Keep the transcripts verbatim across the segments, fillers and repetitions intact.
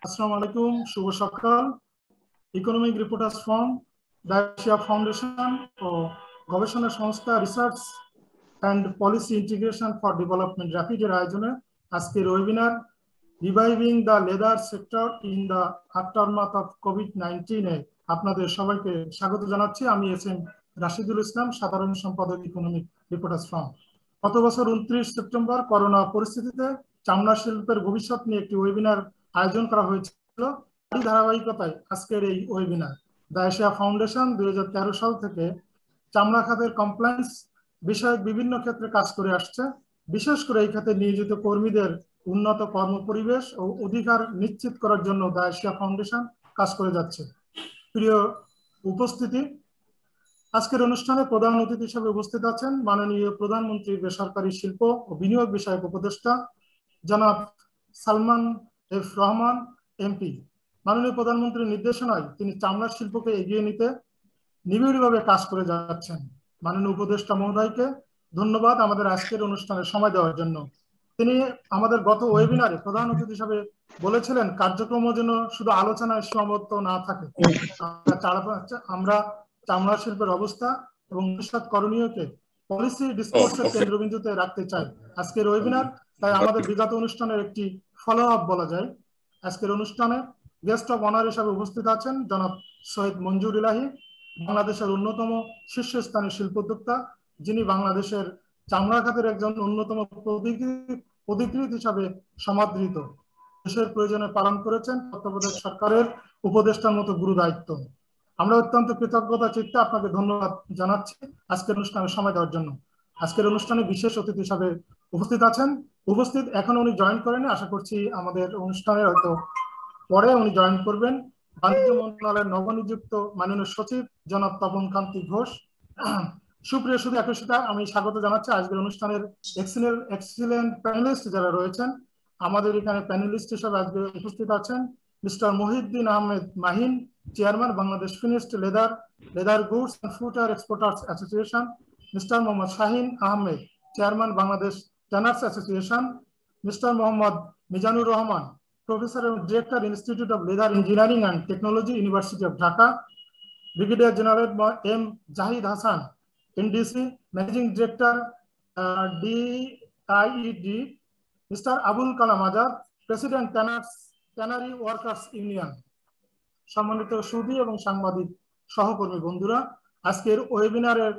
আসসালামু আলাইকুম, শুভ সকাল। Economic reporters forum, the Asia foundation ও গবেষণা সংস্থা research and policy integration for development র্যাপিডের আয়োজনে আজকের webinar reviving the leather sector in the aftermath of COVID নাইন্টিনে আপনাদের সবাইকে স্বাগত জানাচ্ছি। আমি এস এম রাশিদুল ইসলাম, সাধারণ সম্পাদক ইকোনমিক রিপোর্টার্স ফর্ম। গত বছর উনত্রিশ সেপ্টেম্বর করোনা পরিস্থিতিতে চামড়া শিল্পের ভবিষ্যৎ নিয়ে একটি ওয়েবিনার আয়োজন করা হয়েছিল। এই ধারাবাহিকতায় আজকের এই ওয়েবিনার দায়শিয়া ফাউন্ডেশন দুই হাজার তেরো সাল থেকে চামড়া খাতের কমপ্লায়েন্স বিষয়ক বিভিন্ন ক্ষেত্রে কাজ করে আসছে। বিশেষ করে এই খাতে নিয়োজিত কর্মীদের উন্নত কর্মপরিবেশ ও অধিকার নিশ্চিত করার জন্য দায়শিয়া ফাউন্ডেশন কাজ করে যাচ্ছে। প্রিয় উপস্থিতি, আজকের অনুষ্ঠানে প্রধান অতিথি হিসেবে উপস্থিত আছেন মাননীয় প্রধানমন্ত্রী বেসরকারি শিল্প ও বিনিয়োগ বিষয়ক উপদেষ্টা জনাব সালমান এফ রহমান এমপি। মাননীয় প্রধানমন্ত্রীর নির্দেশনায় তিনি চামড়া শিল্পকে এগিয়ে নিতে নিবিড়ভাবে কাজ করে যাচ্ছেন। মাননীয় উপদেষ্টা মহোদয়কে ধন্যবাদ আমাদের আজকের অনুষ্ঠানে সময় দেওয়ার জন্য। তিনি আমাদের গত ওয়েবিনারে প্রধান অতিথি হিসেবে বলেছিলেন কার্যক্রম যেন শুধু আলোচনায় সীমাবদ্ধ না থাকে, আমরা চামড়া শিল্পের অবস্থা এবং ভবিষ্যৎ করণীয়কে পলিসি ডিসকোর্সের কেন্দ্রবিন্দুতে রাখতে চাই। আজকের ওয়েবিনার তাই আমাদের বিগত অনুষ্ঠানের একটি ফলো আপ বলা যায়। আজকের অনুষ্ঠানে গেস্ট অফ অনার হিসাবে উপস্থিত আছেন জনাব সৈয়দ মঞ্জুর ইলাহি, বাংলাদেশের অন্যতম শীর্ষস্থানীয় শিল্পোদ্যোক্তা, যিনি বাংলাদেশের চামড়া খাতের একজন অন্যতম পথিকৃৎ হিসাবে সমাদৃত। দেশের প্রয়োজনে পালন করেছেন তত্ত্বাবধায়ক সরকারের উপদেষ্টার মতো গুরু দায়িত্ব। আমরা অত্যন্ত কৃতজ্ঞতা চিত্তে আপনাকে ধন্যবাদ জানাচ্ছি আজকের অনুষ্ঠানে সময় দেওয়ার জন্য। আজকের অনুষ্ঠানে বিশেষ অতিথি হিসাবে উপস্থিত আছেন, উপস্থিত এখন উনি জয়েন করেন, আশা করছি আমাদের অনুষ্ঠানে হয়তো পরে উনি জয়েন করবেন, বাণিজ্য মন্ত্রণালয়ের নবনিযুক্ত মাননীয় সচিব জনাব তপন কান্তি ঘোষ। সুপ্রিয় শুধু একই সাথে আমি স্বাগত জানাচ্ছি আজকের অনুষ্ঠানের এক্সিলেন্ট এক্সিলেন্ট প্যানেলিস্ট যারা রয়েছেন। আমাদের এখানে প্যানেলিস্ট হিসেবে আজকে উপস্থিত আছেন mister Mohiuddin Ahmed Mahin, chairman Bangladesh finished leather leather goods and footwear exporters association, mister Mohammad Shahin Ahmed, chairman Bangladesh tanners association, mister Mohammad Mizanur Rahman, professor এবং director institute of leather engineering and technology, university of Dhaka, brigadier general M Zahid Hasan, NDC, managing director DIID, mister Abul Kalam Azad, president tanners tannery workers union. সম্মানিত সুধী এবং সাংবাদিক সহকর্মী বন্ধুরা, আজকের ওয়েবিনারের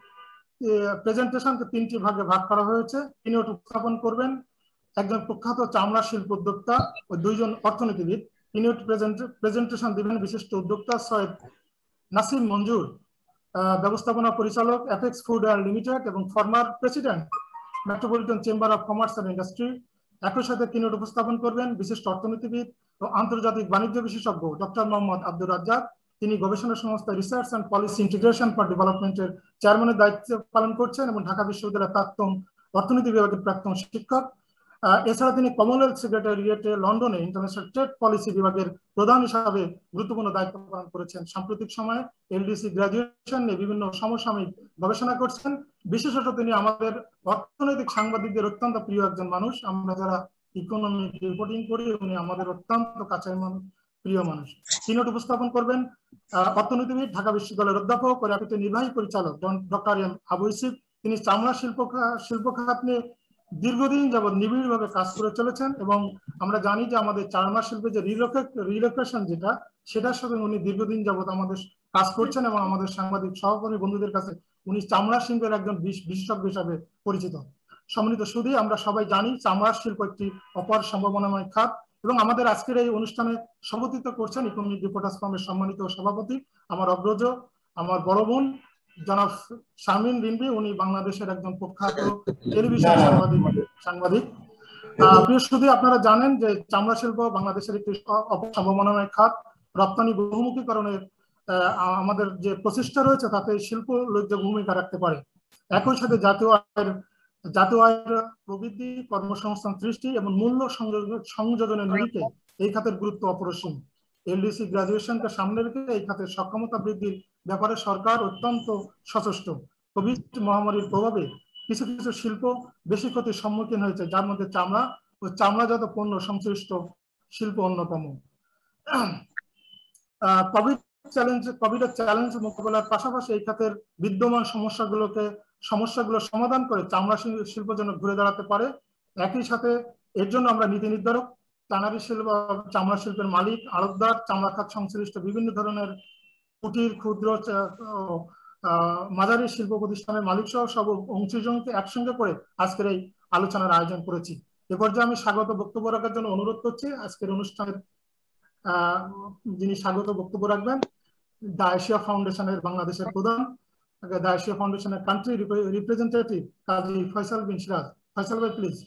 প্রেজেন্টেশনকে তিনটি ভাগে ভাগ করা হয়েছে। তিনি উপস্থাপন করবেন একজন প্রখ্যাত চামড়া শিল্প উদ্যোক্তা ও দুইজন অর্থনীতিবিদ। তিনি প্রেজেন্টেশন দিবেন বিশিষ্ট উদ্যোক্তা সৈয়দ নাসিম মঞ্জুর, ব্যবস্থাপনা পরিচালক অ্যাপেক্স ফুটওয়্যার লিমিটেড এবং former president metropolitan chamber of commerce and industry. একই সাথে তিনি উপস্থাপন করবেন বিশিষ্ট অর্থনীতিবিদ ও আন্তর্জাতিক বাণিজ্য বিশেষজ্ঞ ডক্টর মোহাম্মদ আব্দুর রাজ্জাক। তিনি গবেষণা সংস্থা research and policy integration for ডেভেলপমেন্টের চেয়ারম্যানের দায়িত্ব পালন করছেন এবং ঢাকা বিশ্ববিদ্যালয়ের প্রাক্তন অর্থনীতি বিভাগের প্রাক্তন শিক্ষক। এছাড়া তিনি কমনওয়েলথ সেক্রেটারিয়েটে লন্ডনে ইন্টারন্যাশনাল ট্রেড পলিসি বিভাগের প্রধান হিসাবে গুরুত্বপূর্ণ দায়িত্ব পালন করেছেন। সাম্প্রতিক সময়ে এলডিসি গ্রাজুয়েশন নিয়ে বিভিন্ন সমসাময়িক গবেষণা করছেন। বিশেষত তিনি আমাদের অর্থনৈতিক সাংবাদিকদের অত্যন্ত প্রিয় একজন মানুষ। আমরা যারা ইকোনমিক রিপোর্টিং করি উনি আমাদের অত্যন্ত কাছের মানুষ, প্রিয় মানুষ। তিনি উপস্থাপন করবেন অর্থনীতিবিদ, ঢাকা বিশ্ববিদ্যালয়ের অধ্যাপক ও র্যাপিডের নির্বাহী পরিচালক ডক্টর এম আবু ইউসুফ। তিনি চামড়া শিল্প শিল্প খাত নিয়ে দীর্ঘদিন যাবৎ নিবিড়ভাবে কাজ করে চলেছেন এবং আমরা জানি যে আমাদের চামড়া শিল্পে যে রিলোকেশন যেটা সেটার সাথে উনি দীর্ঘদিন যাবৎ আমাদের কাজ করছেন এবং আমাদের সাংবাদিক সহকর্মী বন্ধুদের কাছে উনি চামড়া শিল্পের একজন বিশেষজ্ঞ হিসাবে পরিচিত। সম্মানিত সুধী, আমরা সবাই জানি চামড়া শিল্প একটি অপার সম্ভাবনাময় খাত এবং আমাদের আজকের এই অনুষ্ঠানে সভাপতিত্ব করছেন ইকোনমিক রিপোর্টার্স ফর্মের সম্মানিত সভাপতি আমার অগ্রজ, আমার বড় বোন জনাব শারমিন রিনবি। উনি বাংলাদেশের একজন প্রখ্যাত টেলিভিশন সাংবাদিক সাংবাদিক প্রিয় সুধী, আপনারা জানেন যে চামড়া শিল্প বাংলাদেশের একটি সম্ভাবনাময় খাত। রপ্তানি বহুমুখীকরণের আমাদের যে প্রচেষ্টা রয়েছে তাতে শিল্প উল্লেখযোগ্য ভূমিকা রাখতে পারে। একই সাথে জাতীয় আয়ের জাতীয় আয়ের প্রবৃদ্ধি, কর্মসংস্থান সৃষ্টি এবং মূল্য সংযোজনের নিরিখে এই খাতের গুরুত্ব অপরিসীম। এলডিসি গ্রাজুয়েশনকে সামনে রেখে এই খাতের সক্ষমতা বৃদ্ধির ব্যাপারে সরকার অত্যন্ত সচেষ্ট। কোভিড মহামারীর প্রভাবে কিছু কিছু শিল্প বেশি ক্ষতির সম্মুখীন হয়েছে, যার মধ্যে চামড়া ও চামড়াজাত পণ্য সংশ্লিষ্ট শিল্প অন্যতম। কোভিড চ্যালেঞ্জ কোভিডের চ্যালেঞ্জ মোকাবেলার পাশাপাশি এই খাতের বিদ্যমান সমস্যাগুলোকে সমস্যাগুলো সমাধান করে চামড়া শিল্প যেন ঘুরে দাঁড়াতে পারে। একই সাথে এর জন্য আমরা নীতি নির্ধারক, ট্যানারি শিল্প, চামড়া শিল্পের মালিক, আড়তদার, চামড়া খাত সংশ্লিষ্ট বিভিন্ন ধরনের কুটির, ক্ষুদ্র, মাঝারি শিল্প প্রতিষ্ঠানের মালিক সহ সব অংশীজনকে একসঙ্গে করে আজকের এই আলোচনার আয়োজন করেছি। এ পর্যায়ে আমি স্বাগত বক্তব্য রাখার জন্য অনুরোধ করছি আজকের অনুষ্ঠানের যিনি স্বাগত বক্তব্য রাখবেন দ্য এশিয়া ফাউন্ডেশনের বাংলাদেশের প্রধান, দ্য এশিয়া ফাউন্ডেশনের কান্ট্রি রিপ্রেজেন্টেটিভ কাজী ফয়সাল বিন সিরাজ। ফয়সাল ভাই, please.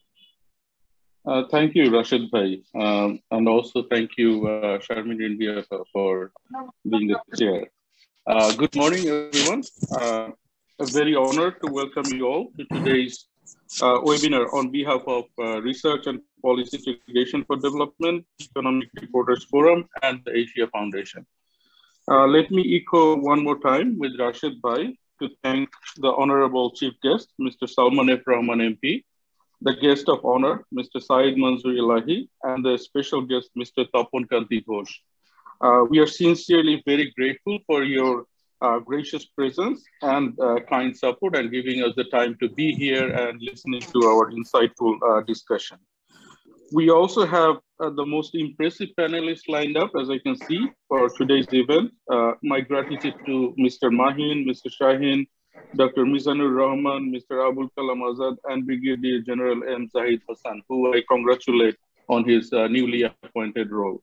Uh, thank you, Rashid Bhai, um, and also thank you, uh, Sharmin India, for, for being the chair. Uh, good morning, everyone. Uh, a very honored to welcome you all to today's uh, webinar on behalf of uh, Research and Policy Integration for Development, Economic Reporters Forum, and the Asia Foundation. Uh, let me echo one more time with Rashid Bhai to thank the honorable chief guest, Mister Salman F. Rahman M P, the guest of honor, Mister Saeed Manzoor Elahi, and the special guest, Mister Tapon Kanti Ghosh. Uh, we are sincerely very grateful for your uh, gracious presence and uh, kind support and giving us the time to be here and listening to our insightful uh, discussion. We also have uh, the most impressive panelists lined up, as I can see, for today's event. Uh, my gratitude to Mister Mahin, Mister Shaheen, Doctor Mizanur Rahman, Mister Abul Kalam Azad, and Brigadier General M. Zahid Hassan, who I congratulate on his uh, newly appointed role.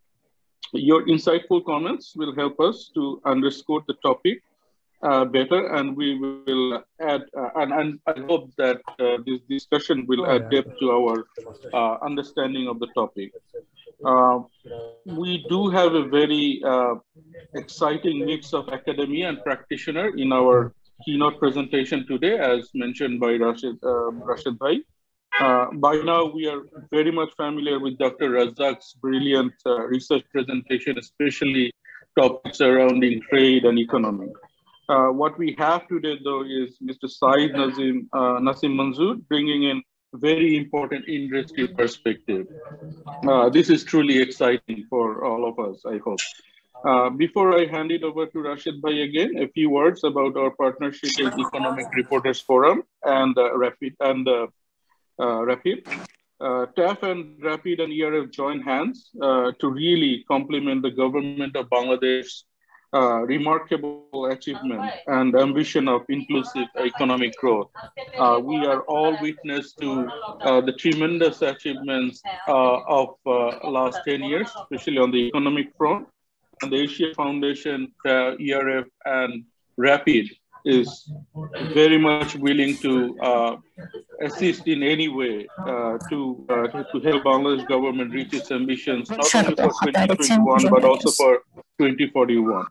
Your insightful comments will help us to underscore the topic uh, better, and we will add, uh, and, and I hope that uh, this discussion will add depth to our uh, understanding of the topic. Uh, we do have a very uh, exciting mix of academia and practitioner in our keynote presentation today, as mentioned by Rashid, uh, Rashid Bhai. Uh, by now, we are very much familiar with Doctor Razak's brilliant uh, research presentation, especially topics surrounding trade and economy. Uh, what we have today, though, is Mister Saeed Nazim, uh, Nasim Manzoor bringing in very important industry perspective. Uh, this is truly exciting for all of us, I hope. Uh, before I hand it over to Rashid Bhai again, a few words about our partnership with Economic Reporters Forum and uh, Rapid and uh, uh, Rapid. Uh, T A F and Rapid and E R F join hands uh, to really complement the government of Bangladesh's uh, remarkable achievement and ambition of inclusive economic growth. Uh, we are all witness to uh, the tremendous achievements uh, of uh, last ten years, especially on the economic front. And the Asia Foundation, uh, E R F, and Rapid is very much willing to uh, assist in any way uh, to, uh, to help Bangladesh government reach its ambitions, not only for twenty twenty-one, but also for twenty forty-one.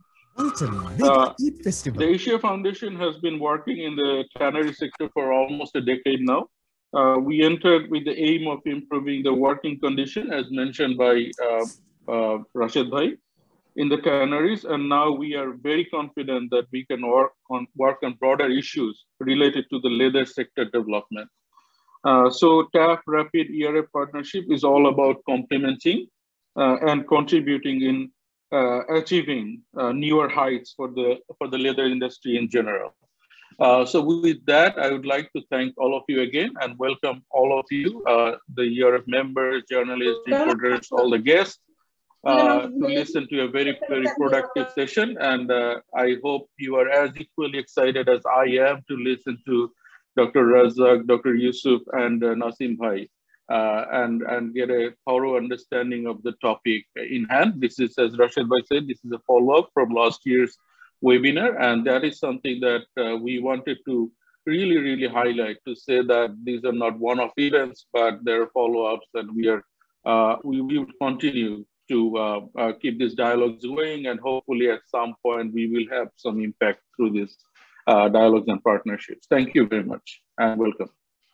Uh, the Asia Foundation has been working in the tannery sector for almost a decade now. Uh, we entered with the aim of improving the working condition, as mentioned by uh, uh, Rashid Bhai, in the tanneries, and now we are very confident that we can work on work on broader issues related to the leather sector development. Uh, so T A F Rapid E R F partnership is all about complementing uh, and contributing in uh, achieving uh, newer heights for the for the leather industry in general. Uh, so with that, I would like to thank all of you again and welcome all of you, uh, the E R F members, journalists, reporters, all the guests. Uh, to listen to a very, very productive session. And uh, I hope you are as equally excited as I am to listen to Doctor Razak, Doctor Yusuf, and uh, Nasim Bhai, uh, and, and get a thorough understanding of the topic in hand. This is, as Rashid Bhai said, this is a follow-up from last year's webinar. And that is something that uh, we wanted to really, really highlight, to say that these are not one-off events, but there are follow-ups, and we are uh, we, we will continue to uh, uh, keep this dialogue going, and hopefully at some point we will have some impact through this uh, dialogues and partnerships. Thank you very much and welcome.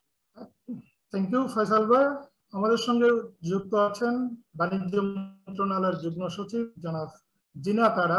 Thank you, Faisal Bhai. আমাদের সঙ্গে যুক্ত আছেন বাণিজ্য মন্ত্রণালয়ের যুগ্ম সচিব জনাব জিনা তারা।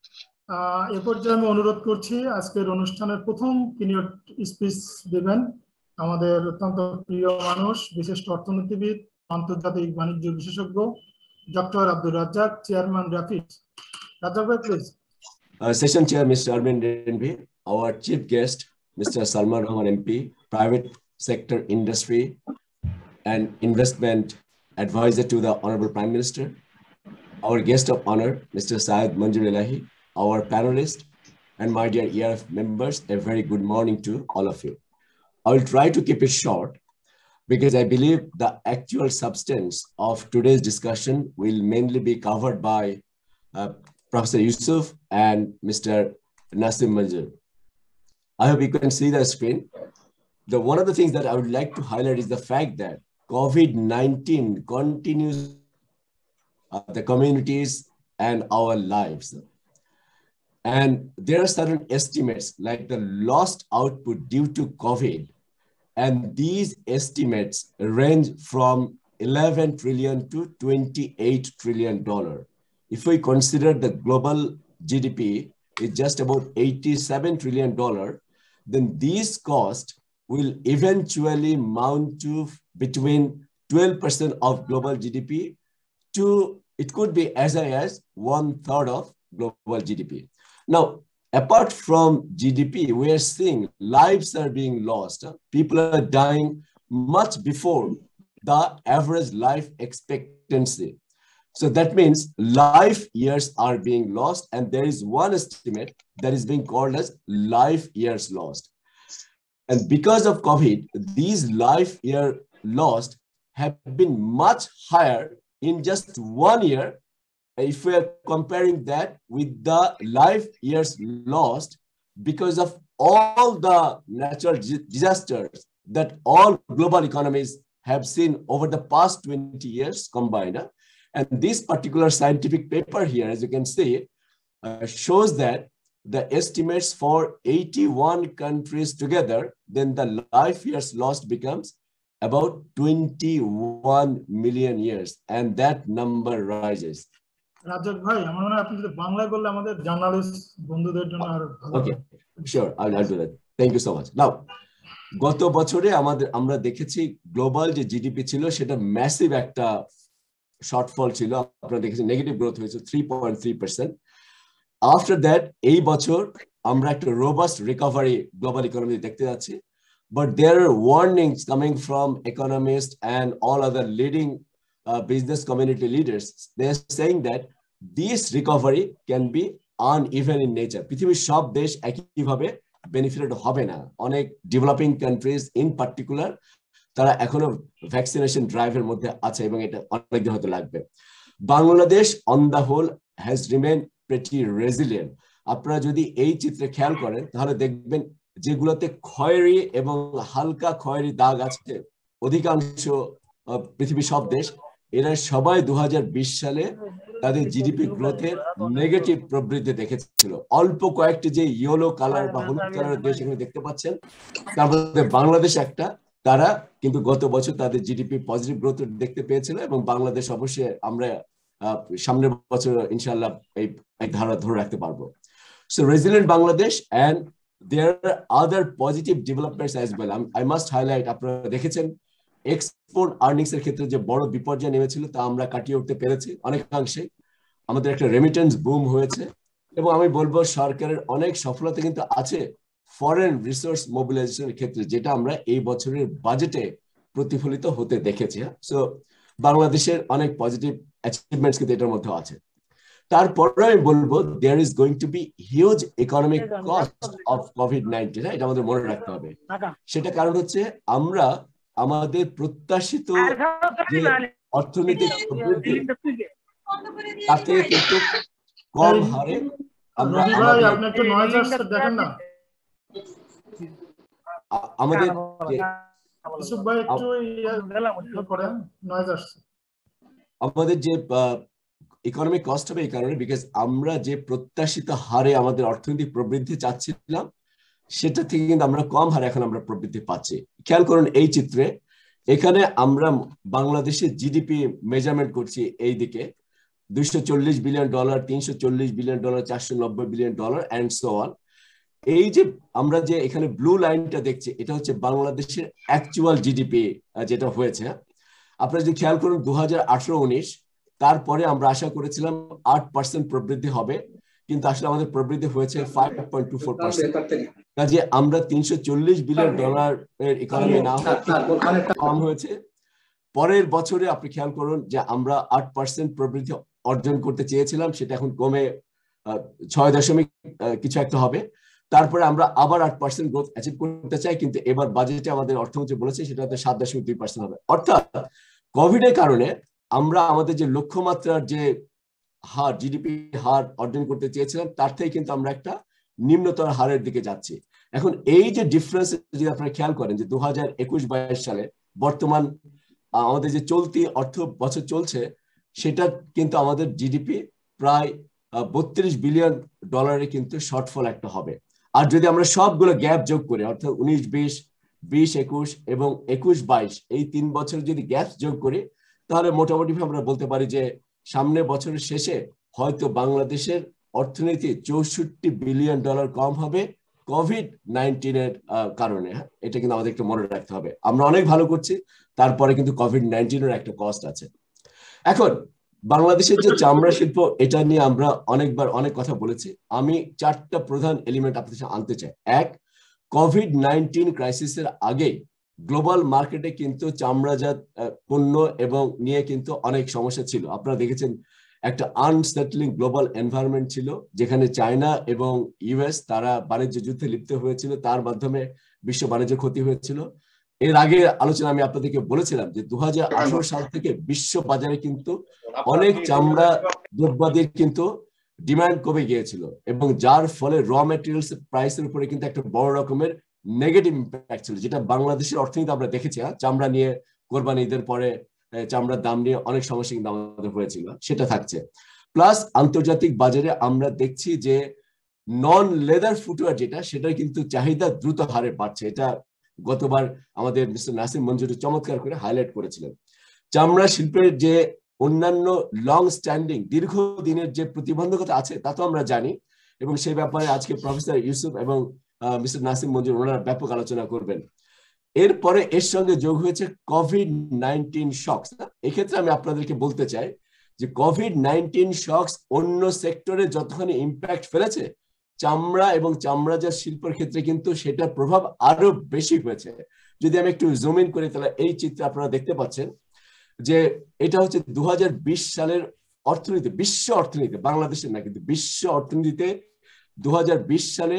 এ পর্যায়ে আমি অনুরোধ করছি আজকের অনুষ্ঠানের প্রথম কিনিয়ট স্পিচ দেবেন আমাদের অত্যন্ত প্রিয় মানুষ, বিশিষ্ট অর্থনীতিবিদ, আন্তর্জাতিক বাণিজ্য বিশেষজ্ঞ doctor Abdur Razzaque, chairman RAPID. Razzaque ভাই, please. Uh, session chair, Mister Arvind Denby, our chief guest, Mister Salman Rahman M P, private sector industry and investment advisor to the Honorable Prime Minister, our guest of honor, Mister Syed Manjur Elahi, our panelist, and my dear E R F members, a very good morning to all of you. I will try to keep it short because I believe the actual substance of today's discussion will mainly be covered by uh, Professor Yusuf and Mister Nasim Manjur. I hope you can see the screen. The, one of the things that I would like to highlight is the fact that COVID nineteen continues uh, the communities and our lives. And there are certain estimates like the lost output due to COVID. And these estimates range from eleven trillion to twenty-eight trillion dollars. If we consider the global G D P is just about eighty-seven trillion dollars, then these costs will eventually mount to between twelve percent of global G D P to, it could be as high as one third of global G D P. Now, apart from G D P, we are seeing lives are being lost. People are dying much before the average life expectancy. So that means life years are being lost, and there is one estimate that is being called as life years lost. And because of COVID, these life year lost have been much higher in just one year. If we are comparing that with the life years lost because of all the natural disasters that all global economies have seen over the past twenty years combined. And this particular scientific paper here, as you can see, uh, shows that the estimates for eighty-one countries together, then the life years lost becomes about twenty-one million years, and that number rises. Razzaque ভাই, আমার মনে হয় আপনি যদি বাংলায় বললে আমাদের journalist বন্ধুদের জন্য আরো ভালো। Okay, sure, I'll, I'll do that. Thank you so much. Now, গত বছরে আমাদের আমরা দেখেছি গ্লোবাল যে জিডিপি ছিল সেটা ম্যাসিভ একটা শর্টফল ছিল। আপনারা দেখেছেন নেগেটিভ গ্রোথ হয়েছে three point three percent. After that এই বছর আমরা একটা রোবাস্ট রিকভারি গ্লোবাল ইকোনমি দেখতে যাচ্ছি, but there are warnings coming from economist and all other leading business community leaders. They are saying that this recovery can be uneven in nature. পৃথিবীর সব দেশ একইভাবে বেনিফিটেড হবে না। অনেক ডেভেলপিং কান্ট্রিজ ইন পার্টিকুলার তারা এখনো ভ্যাকসিনেশন ড্রাইভের মধ্যে আছে এবং এটা অনেক দিন হতে লাগবে। Bangladesh on the whole has remain pretty resilient. আপনারা যদি এই চিত্রে খেয়াল করেন তাহলে দেখবেন যেগুলোতে খয়েরি এবং হালকা খয়েরি দাগ আছে অধিকাংশ পৃথিবীর সব দেশ, এরা সবাই দু হাজার বিশ সালে তাদের জিডিপি গ্রোথের নেগেটিভ প্রবৃদ্ধি দেখেছিল। অল্প কয়েকটি যে ইয়েলো কালার বা হলুদ কালারের দেশ এখানে দেখতে পাচ্ছেন, তার মধ্যে বাংলাদেশ একটা, তারা কিন্তু গত বছর তাদের জিডিপি পজিটিভ গ্রোথ দেখতে পেয়েছিল এবং বাংলাদেশ অবশ্যই আমরা সামনের বছর ইনশাআল্লাহ এই ধারা ধরে রাখতে পারবো। So resilient Bangladesh, and there are other positive developments as well. I must highlight, আপনারা দেখেছেন এক্সপোর্ট আর্নিংস এর ক্ষেত্রে যে বড় বিপর্যয় নেমেছিল তা আমরা কাটিয়ে উঠতে পেরেছি অনেকাংশে। আমাদের একটা রেমিটেন্স বুম হয়েছে এবং আমি বলবো সরকারের অনেক সফলতা কিন্তু আছে ফরেন রিসোর্স মোবিলাইজেশনের ক্ষেত্রে, যেটা আমরা এই বছরের বাজেটে প্রতিফলিত হতে দেখেছি। সো বাংলাদেশের অনেক পজিটিভ অ্যাচিভমেন্টস কিন্তু এটার মধ্যে আছে। তারপরে আমি বলবো there is going to be huge economic cost of COVID nineteen. এটা আমাদের মনে রাখতে হবে। সেটা কারণ হচ্ছে আমরা আমাদের প্রত্যাশিত যে অর্থনৈতিক প্রবৃদ্ধি তার থেকে কিন্তু কম হারে আমরা আমাদের আমাদের যে ইকোনমিক কস্ট হবে এই কারণে বিকজ আমরা যে প্রত্যাশিত হারে আমাদের অর্থনৈতিক প্রবৃদ্ধি চাচ্ছিলাম সেটা থেকে কিন্তু আমরা কম হারে এখন আমরা প্রবৃদ্ধি পাচ্ছি। খেয়াল করুন এই চিত্রে, এখানে আমরা বাংলাদেশের জিডিপি মেজারমেন্ট করছি এই দিকে দুইশো চল্লিশ বিলিয়ন ডলার, তিনশো চল্লিশ বিলিয়ন ডলার, চারশো নব্বই billion dollar and so on. এই যে আমরা যে এখানে ব্লু লাইনটা দেখছি এটা হচ্ছে বাংলাদেশের অ্যাকচুয়াল জিডিপি যেটা হয়েছে। আপনারা যদি খেয়াল করুন দু হাজার আঠারো উনিশ তারপরে আমরা আশা করেছিলাম আট পার্সেন্ট প্রবৃদ্ধি হবে, কিন্তু আসলে আমাদের প্রবৃদ্ধি হয়েছে five point two four percent. কাজে আমরা তিনশো চল্লিশ বিলিয়ন ডলার এর ইকোনমি না কম হয়েছে। পরের বছরে আপনি খেয়াল করুন যে আমরা আট পার্সেন্ট প্রবৃদ্ধি অর্জন করতে চেয়েছিলাম, সেটা এখন কমে ছয় দশমিক কিছু একটা হবে। তারপরে আমরা আবার আট পার্সেন্ট গ্রোথ অ্যাচিভ করতে চাই, কিন্তু এবার বাজেটে আমাদের অর্থমন্ত্রী বলেছে সেটা হয়তো সাত দশমিক দুই পার্সেন্ট হবে। অর্থাৎ কোভিড এর কারণে আমরা আমাদের যে লক্ষ্যমাত্রার যে হার, জিডিপি হার অর্জন করতে চেয়েছিলাম, তার থেকে কিন্তু আমরা একটা নিম্নতর হারের দিকে যাচ্ছি। এখন এই যে ডিফারেন্স যদি আপনারা খেয়াল করেন যে দু হাজার একুশ বাইশ সালে বর্তমান আমাদের যে চলতি অর্থ বছর চলছে, সেটা কিন্তু আমাদের জিডিপি প্রায় বত্রিশ বিলিয়ন ডলারে কিন্তু শর্টফল একটা হবে। আর যদি আমরা সবগুলো গ্যাপ যোগ করি, অর্থাৎ উনিশ বিশ, বিশ একুশ এবং একুশ বাইশ, এই তিন বছর যদি গ্যাপ যোগ করি, তাহলে মোটামুটি আমরা বলতে পারি যে সামনের বছরের শেষে হয়তো বাংলাদেশের অর্থনীতি চৌষট্টি বিলিয়ন ডলার কম হবে কোভিড নাইন্টিন এর কারণে। এটা কিন্তু আমাদের একটু মনে রাখতে হবে। আমরা অনেক ভালো করছি, তারপরে কিন্তু কোভিড নাইন্টিন এর একটা কস্ট আছে। এখন বাংলাদেশের যে চামড়া শিল্প, এটা নিয়ে আমরা অনেকবার অনেক কথা বলেছি। আমি চারটা প্রধান এলিমেন্ট আপনাদের সাথে আনতে চাই। এক, কোভিড নাইন্টিন ক্রাইসিসের আগে গ্লোবাল মার্কেটে কিন্তু চামড়াজাত পণ্য এবং নিয়ে কিন্তু অনেক সমস্যা ছিল। আপনারা দেখেছেন একটা আনসেটলিং গ্লোবাল এনভায়রনমেন্ট ছিল, যেখানে চায়না এবং ইউএস তারা বাণিজ্য যুদ্ধে লিপ্ত হয়েছিল, তার মাধ্যমে বিশ্ব বাণিজ্য ক্ষতি হয়েছিল। এর আগে আলোচনা আমি আপনাদেরকে বলেছিলাম যে দু হাজার আঠারো সাল থেকে বিশ্ব বাজারে কিন্তু অনেক চামড়া দ্রব্যাদির কিন্তু ডিমান্ড কমে গিয়েছিল, এবং যার ফলে র ম্যাটেরিয়ালস প্রাইসের উপরে কিন্তু একটা বড় রকমের নেগেটিভ ইম্প্যাক্ট ছিল, যেটা বাংলাদেশের অর্থনীতি আমরা দেখেছি। চামড়া নিয়ে কোরবানি ঈদের পরে চামড়ার দাম নিয়ে অনেক সমস্যা কিন্তু আমাদের হয়েছিল, সেটা থাকছে। প্লাস আন্তর্জাতিক বাজারে আমরা দেখছি যে নন লেদার ফুটওয়্যার যেটা, সেটার কিন্তু চাহিদা দ্রুত হারে বাড়ছে। এটা গতবার আমাদের মিস্টার নাসিম মঞ্জুর চমৎকার করে হাইলাইট করেছিলেন। চামড়া শিল্পের যে অন্যান্য লং স্ট্যান্ডিং দীর্ঘদিনের যে প্রতিবন্ধকতা আছে তা তো আমরা জানি, এবং সেই ব্যাপারে আজকে প্রফেসর ইউসুফ এবং মিস্টার নাসিম মঞ্জুর ওনারা ব্যাপক আলোচনা করবেন। এরপরে এর সঙ্গে যোগ হয়েছে কোভিড নাইন্টিন শকস। এক্ষেত্রে আমি আপনাদেরকে বলতে চাই যে কোভিড নাইন্টিন শকস অন্য সেক্টরে যতখানি ইম্প্যাক্ট ফেলেছে, চামড়া এবং চামড়াজাত শিল্পের ক্ষেত্রে কিন্তু সেটার প্রভাব আরো বেশি হয়েছে। যদি আমি একটু জুম ইন করি, তাহলে এই চিত্রে আপনারা দেখতে পাচ্ছেন যে এটা হচ্ছে দু হাজার বিশ সালের অর্থনীতি, বিশ্ব অর্থনীতি, বাংলাদেশের না কিন্তু বিশ্ব অর্থনীতিতে দু হাজার বিশ সালে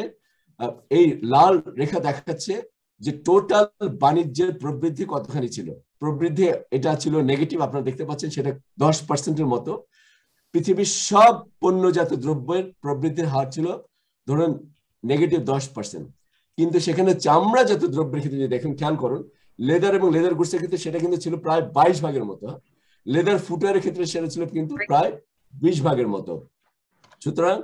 এই লাল রেখা দেখাচ্ছে যে টোটাল বাণিজ্যের প্রবৃদ্ধি কতখানি ছিল। প্রবৃদ্ধি এটা ছিল নেগেটিভ, আপনারা দেখতে পাচ্ছেন, সেটা দশ পার্সেন্টের মতো। পৃথিবীর সব পণ্যজাত দ্রব্যের প্রবৃদ্ধির হার ছিল ধরুন নেগেটিভ দশ পার্সেন্ট, কিন্তু সেখানে চামড়াজাত দ্রব্যের ক্ষেত্রে যদি দেখেন, খেয়াল করুন, লেদার এবং লেদার গুডসের ক্ষেত্রে সেটা কিন্তু ছিল প্রায় বাইশ ভাগের মতো, লেদার ফুটওয়্যারের ক্ষেত্রে সেটা ছিল কিন্তু প্রায় বিশ ভাগের মতো। সুতরাং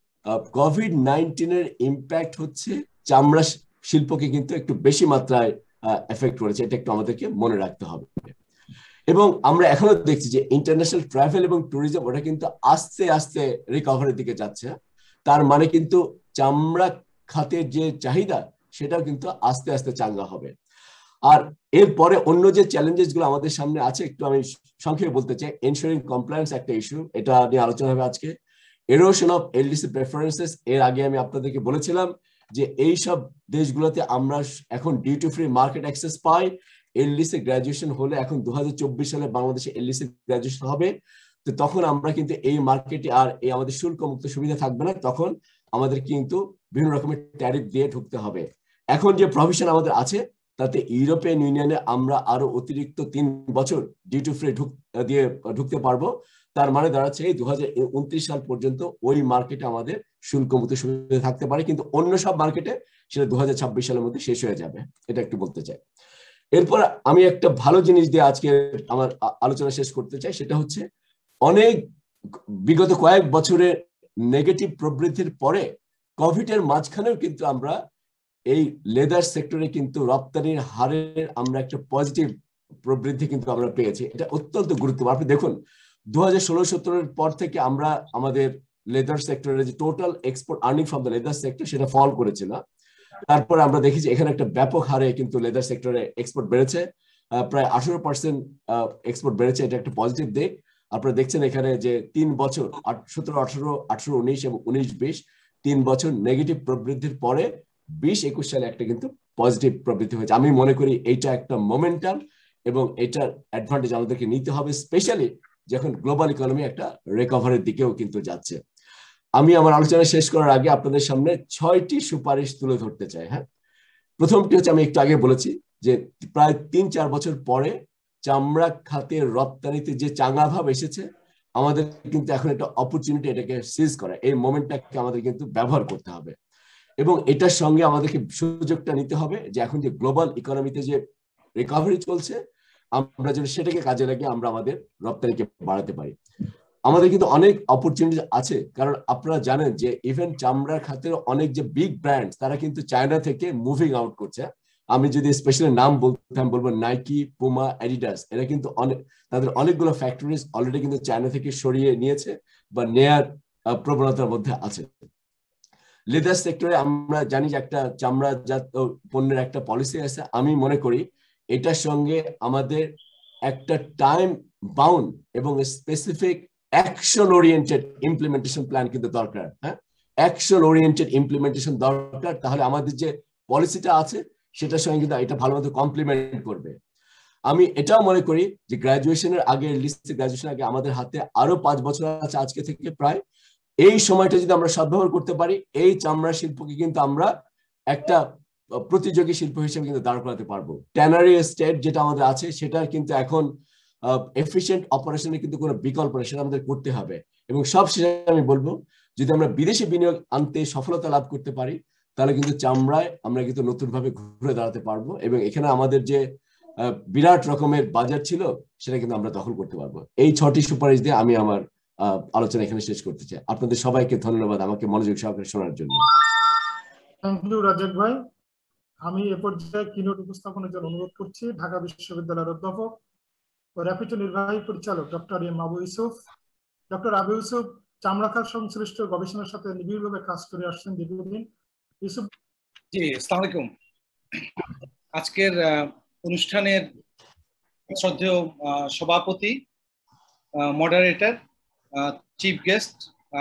কোভিড নাইন্টিন এর ইম্প্যাক্ট হচ্ছে চামড়া শিল্পকে কিন্তু একটু বেশি মাত্রায় এফেক্ট করেছে, এটা একটু আমাদেরকে মনে রাখতে হবে। এবং আমরা এখনো দেখছি যে ইন্টারন্যাশনাল ট্রাভেল এবং ট্যুরিজম ওটা কিন্তু আস্তে আস্তে রিকভারির দিকে যাচ্ছে। তার মানে কিন্তু চামড়া খাতের যে চাহিদা, সেটাও কিন্তু আস্তে আস্তে চাঙ্গা হবে। আর এরপরে অন্য যে চ্যালেঞ্জেস গুলো আমাদের সামনে আছে, একটু আমি সংক্ষেপে বলতে চাই। এনশিওরিং কমপ্লায়েন্স একটা ইস্যু, এটা নিয়ে আলোচনা হবে আজকে। এরোশন অফ এলডিসি প্রেফারেন্সেস, এর আগে আমি আপনাদেরকে বলেছিলাম যে এই সব দেশগুলোতে আমরা এখন ডিউটি ফ্রি মার্কেট অ্যাক্সেস পাই। এলডিসি গ্রাজুয়েশন হলে এখন দু হাজার চব্বিশ সালে বাংলাদেশে এলডিসি গ্রাজুয়েশন হবে, তো তখন আমরা কিন্তু এই মার্কেটে আর এই আমাদের শুল্ক মুক্ত সুবিধা থাকবে না, তখন আমাদের কিন্তু বিভিন্ন রকমের ট্যারিফ দিয়ে ঢুকতে হবে। এখন যে প্রভিশন আমাদের আছে, তাতে ইউরোপিয়ান ইউনিয়নে আমরা আরো অতিরিক্ত তিন বছর ডিউটি ফ্রি ঢুক দিয়ে ঢুকতে পারবো। তার মানে দাঁড়াচ্ছে এই দু হাজার উনত্রিশ সাল পর্যন্ত ওই মার্কেটে আমাদের শুল্ক মুক্ত সুবিধা থাকতে পারে, কিন্তু অন্য সব মার্কেটে সেটা দু হাজার ছাব্বিশ সালের মধ্যে শেষ হয়ে যাবে, এটা একটু বলতে চাই। এরপর আমি একটা ভালো জিনিস দিয়ে আজকে আমার আলোচনা শেষ করতে চাই, সেটা হচ্ছে অনেক বিগত কয়েক বছরের নেগেটিভ প্রবৃদ্ধির পরে কোভিড এর মাঝখানেও কিন্তু আমরা এই লেদার সেক্টরে কিন্তু রপ্তানির হারের আমরা একটা পজিটিভ প্রবৃদ্ধি কিন্তু আমরা পেয়েছি। এটা অত্যন্ত গুরুত্বপূর্ণ। আপনি দেখুন দু হাজার ষোলো সতেরোর পর থেকে আমরা আমাদের লেদার সেক্টরের যে total export earning from the leather sector সেটা ফল করেছিল। তারপরে আমরা দেখি যে এখানে একটা ব্যাপক হারে কিন্তু লেদার সেক্টরে এক্সপোর্ট বেড়েছে। প্রায় আঠারো পার্সেন্ট এক্সপোর্ট বেড়েছে, এটা একটা পজিটিভ দিক। আপনারা দেখছেন এখানে যে তিন বছর সতেরো আঠারো আঠারো উনিশ এবং উনিশ বিশ তিন বছর নেগেটিভ প্রবৃদ্ধির পরে বিশ একুশ সালে একটা কিন্তু পজিটিভ প্রবৃদ্ধি হয়েছে। আমি মনে করি এইটা একটা মোমেন্টাম এবং এটার অ্যাডভান্টেজ আমাদেরকে নিতে হবে, স্পেশালি যখন গ্লোবাল ইকোনমি একটা রিকভারির দিকেও কিন্তু যাচ্ছে। আমি আমার আলোচনা শেষ করার আগে আপনাদের সামনে ছয়টি সুপারিশ তুলে ধরতে চাই। হ্যাঁ, প্রথমটি হচ্ছে আমি একটু আগে বলেছি যে প্রায় তিন চার বছর পরে চামড়া খাতের রপ্তানিতে যে চাঙ্গা ভাব এসেছে, আমাদের কিন্তু এখন একটা অপরচুনিটি এটাকে সিজ করা, এই মোমেন্টটাকে আমাদের কিন্তু ব্যবহার করতে হবে এবং এটার সঙ্গে আমাদেরকে সুযোগটা নিতে হবে যে এখন যে গ্লোবাল ইকোনমিতে যে রিকভারি চলছে আমরা যেন সেটাকে কাজে লাগিয়ে আমরা আমাদের রপ্তানিকে বাড়াতে পারি। আমাদের কিন্তু অনেক অপরচুনিটি আছে, কারণ আপনারা জানেন যে ইভেন চামড়ার খাতের অনেক যে বিগ ব্র্যান্ডস তারা কিন্তু চায়না থেকে মুভিং আউট করছে। আমি যদি স্পেশালি নাম বলতাম বলবো নাইকি, পুমা, অ্যাডিডাস, এরা কিন্তু অনেক তাদের অনেকগুলো ফ্যাক্টরিজ অলরেডি কিন্তু চায়না থেকে সরিয়ে নিয়েছে বা নেয়ার প্রবণতার মধ্যে আছে। লেদার সেক্টরে আমরা জানি যে একটা চামড়াজাত পণ্যের একটা পলিসি আছে। আমি মনে করি এটার সঙ্গে আমাদের একটা টাইম বাউন্ড এবং specific action oriented implementation plan কিন্তু দরকার। হ্যাঁ, অ্যাকশন ওরিয়েন্টেড ইমপ্লিমেন্টেশন দরকার, তাহলে আমাদের যে পলিসিটা আছে সেটার সঙ্গে কিন্তু এটা ভালো মতো কমপ্লিমেন্ট করবে। আমি এটাও মনে করি যে গ্রাজুয়েশনের আগে লিস্টে গ্রাজুয়েশনের আগে আমাদের হাতে আরো পাঁচ বছর আছে আজকে থেকে প্রায়, এই সময়টা যদি আমরা সদ্ব্যবহার করতে পারি এই চামড়া শিল্পকে কিন্তু আমরা একটা প্রতিযোগী শিল্প হিসেবে কিন্তু দাঁড় করাতে পারবো। ট্যানারি স্টেট যেটা আমাদের আছে সেটা কিন্তু এখন এফিশিয়েন্ট অপারেশনের কিন্তু কোনো বিকল্প নেই, সেটা আমাদের করতে হবে। এবং সবশেষে আমি বলবো যদি আমরা বিদেশি বিনিয়োগ আনতে সফলতা লাভ করতে পারি তাহলে কিন্তু চামড়ায় আমরা কিন্তু নতুন ভাবে ঘুরে দাঁড়াতে পারবো এবং এখানে আমাদের যে বিরাট রকমের বাজার ছিল সেটা কিন্তু আমরা দখল করতে পারবো। এই ছটি সুপারিশ দিয়ে আমি আমার আলোচনা এখানে শেষ করতে চাই। আপনাদের সবাইকে ধন্যবাদ আমাকে মনোযোগ সহকারে শোনার জন্য। থ্যাংক ইউ রাজ্জাক ভাই। আমি এ পর্যায়ে কিনোট উপস্থাপনের জন্য অনুরোধ করছি ঢাকা বিশ্ববিদ্যালয়ের অধ্যাপক ও র্যাপিড নির্বাহী পরিচালক doctor M Abu Yusuf. Doctor Abu Yusuf চামড়া খাত সংশ্লিষ্ট গবেষণার সাথে নিবিড়ভাবে কাজ করে আসছেন দীর্ঘদিন। ইউসুফ জি, আসসালামু আলাইকুম। আজকের অনুষ্ঠানের শ্রদ্ধেয় সভাপতি, মডারেটর, চিফ গেস্ট,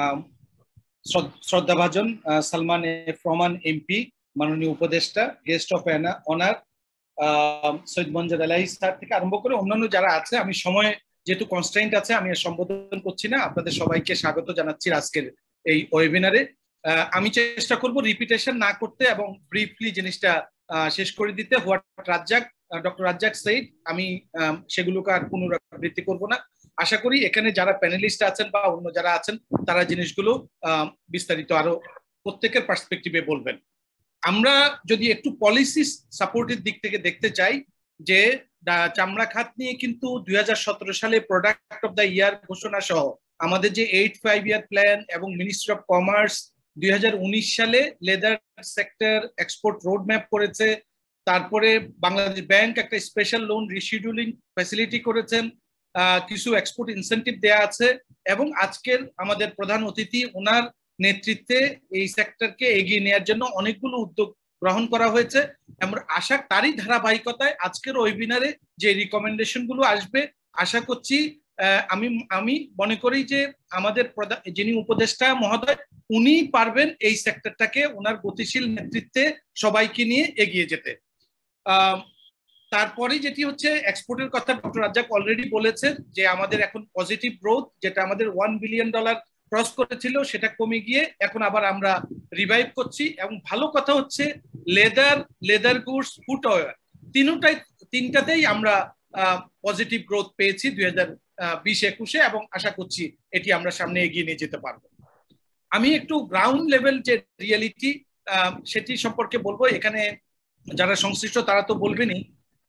শ্রদ্ধাভাজন সালমান এফ রহমান এমপি, মাননীয় উপদেষ্টা, guest of honour Syed Manzur Elahi sir থেকে আরম্ভ করে অন্যান্য যারা আছে, আমি সময় যেহেতু কনস্ট্রেইন্ট আছে আমি আর সম্বোধন করছি না, আপনাদের সবাইকে স্বাগত জানাচ্ছি আজকের এই ওয়েবিনারে। আমি চেষ্টা করব রিপিটেশন না করতে এবং ব্রিফলি জিনিসটা শেষ করে দিতে। What Razzaque doctor Razzaque said, আমি সেগুলোকে আর পুনরাবৃত্তি করব না। আশা করি এখানে যারা প্যানেলিস্ট আছেন বা অন্য যারা আছেন তারা জিনিসগুলো বিস্তারিত আরো প্রত্যেকের পার্সপেক্টিভে বলবেন। আমরা যদি একটু পলিসি সাপোর্টের দিক থেকে দেখতে চাই যে চামড়া খাত নিয়ে কিন্তু দুই হাজার সতেরো সালে প্রোডাক্ট অফ দ্য ইয়ার ঘোষণা সহ আমাদের যে এইট ফাইভ ইয়ার প্ল্যান এবং মিনিস্ট্রি অফ কমার্স দুই হাজার উনিশ সালে leather sector export road map করেছে। তারপরে বাংলাদেশ ব্যাংক একটা স্পেশাল লোন রিশিডিউলিং ফ্যাসিলিটি করেছেন, কিছু এক্সপোর্ট ইনসেন্টিভ দেয়া আছে এবং আজকের আমাদের প্রধান অতিথি ওনার নেতৃত্বে এই সেক্টরকে এগিয়ে নেওয়ার জন্য অনেকগুলো উদ্যোগ গ্রহণ করা হয়েছে। আমরা আশা তারই ধারাবাহিকতায় আজকের ওয়েবিনারে যে রিকমেন্ডেশন গুলো আসবে আশা করছি আমি আমি মনে করি যে আমাদের যিনি উপদেষ্টা মহোদয় উনি পারবেন এই সেক্টরটাকে ওনার গতিশীল নেতৃত্বে সবাইকে নিয়ে এগিয়ে যেতে। আহ তারপরে যেটি হচ্ছে এক্সপোর্টের কথা ডক্টর রাজ্জাক অলরেডি বলেছেন যে আমাদের এখন পজিটিভ গ্রোথ, যেটা আমাদের ওয়ান বিলিয়ন ডলার ক্রস করেছিল সেটা কমে গিয়ে এখন আবার আমরা রিভাইভ করছি। এবং ভালো কথা হচ্ছে লেদার, লেদার গুডস, ফুটওয়্যার তিনটাই তিনটাতেই আমরা পজিটিভ গ্রোথ পেয়েছি দুই হাজার বিশ একুশে এবং আশা করছি এটি আমরা সামনে এগিয়ে নিয়ে যেতে পারবো। আমি একটু গ্রাউন্ড লেভেল যে রিয়েলিটি সেটি সম্পর্কে বলবো। এখানে যারা সংশ্লিষ্ট তারা তো বলবেনই।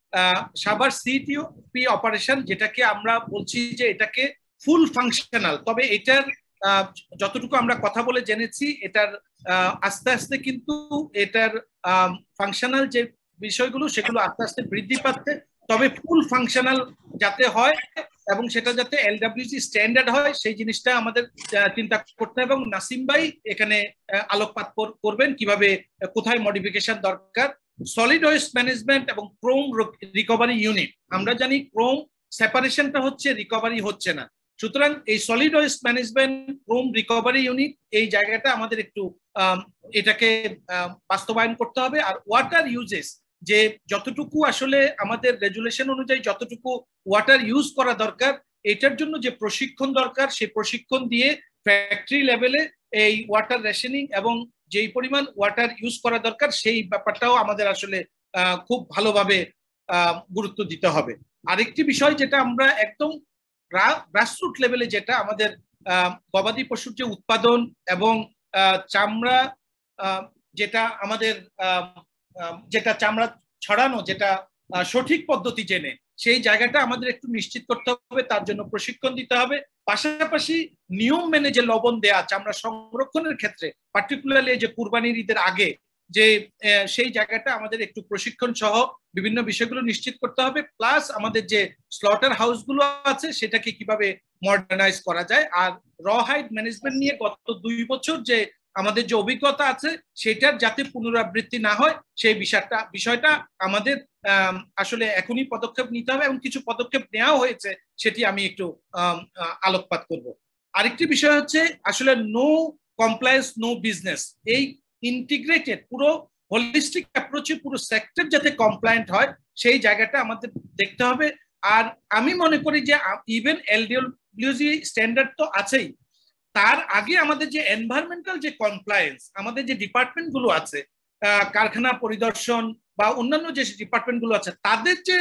সাভার সিটিওপি অপারেশন যেটাকে আমরা বলছি যে এটাকে ফুল ফাংশনাল, তবে এটার যতটুকু আমরা কথা বলে জেনেছি এটার আস্তে আস্তে কিন্তু এটার ফাংশনাল যে বিষয়গুলো সেগুলো আস্তে আস্তে বৃদ্ধি পাচ্ছে, তবে ফুল ফাংশনাল যাতে হয় এবং সেটা যাতে এলডব্লিউজি স্ট্যান্ডার্ড হয় সেই জিনিসটা আমাদের চিন্তা করতে হবে। এবং নাসিম ভাই এখানে আলোকপাত করবেন কিভাবে কোথায় মডিফিকেশন দরকার। সলিড ওয়েস্ট ম্যানেজমেন্ট এবং ক্রোম রিকভারি ইউনিট। আমরা জানি ক্রোম সেপারেশনটা হচ্ছে, রিকভারি হচ্ছে না। সুতরাং এই solid waste management chrome recovery unit এই জায়গাটা আমাদের একটু এটাকে বাস্তবায়ন করতে হবে। আর ওয়াটার ইউজেস, যে যতটুকু আসলে আমাদের রেজুলেশন অনুযায়ী যতটুকু ওয়াটার ইউজ করা দরকার, এটার জন্য যে প্রশিক্ষণ দরকার, সেই প্রশিক্ষণ দিয়ে ফ্যাক্টরি লেভেলে এই ওয়াটার রেশনিং এবং যেই পরিমাণ ওয়াটার ইউজ করা দরকার সেই ব্যাপারটাও আমাদের আসলে খুব ভালোভাবে গুরুত্ব দিতে হবে। আরেকটি বিষয় যেটা আমরা একদম গ্রাসরুট লেভেলে, যেটা আমাদের গবাদি পশুর যে উৎপাদন এবং চামড়া, যেটা আমাদের যেটা চামড়া ছড়ানো, যেটা সঠিক পদ্ধতি জেনে, সেই জায়গাটা আমাদের একটু নিশ্চিত করতে হবে। তার জন্য প্রশিক্ষণ দিতে হবে। পাশাপাশি নিয়ম মেনে যে লবণ দেয়া চামড়া সংরক্ষণের ক্ষেত্রে, পার্টিকুলারলি যে কুরবানির ঈদের আগে, যে সেই জায়গাটা আমাদের একটু প্রশিক্ষণ সহ বিভিন্ন বিষয়গুলো নিশ্চিত করতে হবে। প্লাস আমাদের যে স্লটার হাউসগুলো আছে সেটাকে কিভাবে মডার্নাইজ করা যায়। আর র হাইড ম্যানেজমেন্ট নিয়ে গত দুই বছর যে আমাদের যে অভিজ্ঞতা আছে সেটার যাতে পুনরাবৃত্তি না হয়, সেই বিষয়টা বিষয়টা আমাদের আসলে এখনই পদক্ষেপ নিতে হবে এবং কিছু পদক্ষেপ নেওয়া হয়েছে, সেটি আমি একটু আলোকপাত করব। আরেকটি বিষয় হচ্ছে আসলে নো কমপ্লায়েন্স নো বিজনেস, এই ইন্টিগ্রেটেড পুরো হোলিস্টিক অ্যাপ্রোচে পুরো সেক্টর যাতে কমপ্লায়েন্ট হয় সেই জায়গাটা আমাদের দেখতে হবে। আর আমি মনে করি যে ইভেন এলডিডব্লিউজি স্ট্যান্ডার্ড তো আছেই, তার আগে আমাদের যে এনভায়রনমেন্টাল যে কমপ্লায়েন্স, আমাদের যে ডিপার্টমেন্ট গুলো আছে, কারখানা পরিদর্শন বা অন্যান্য যে ডিপার্টমেন্ট গুলো আছে, তাদের যে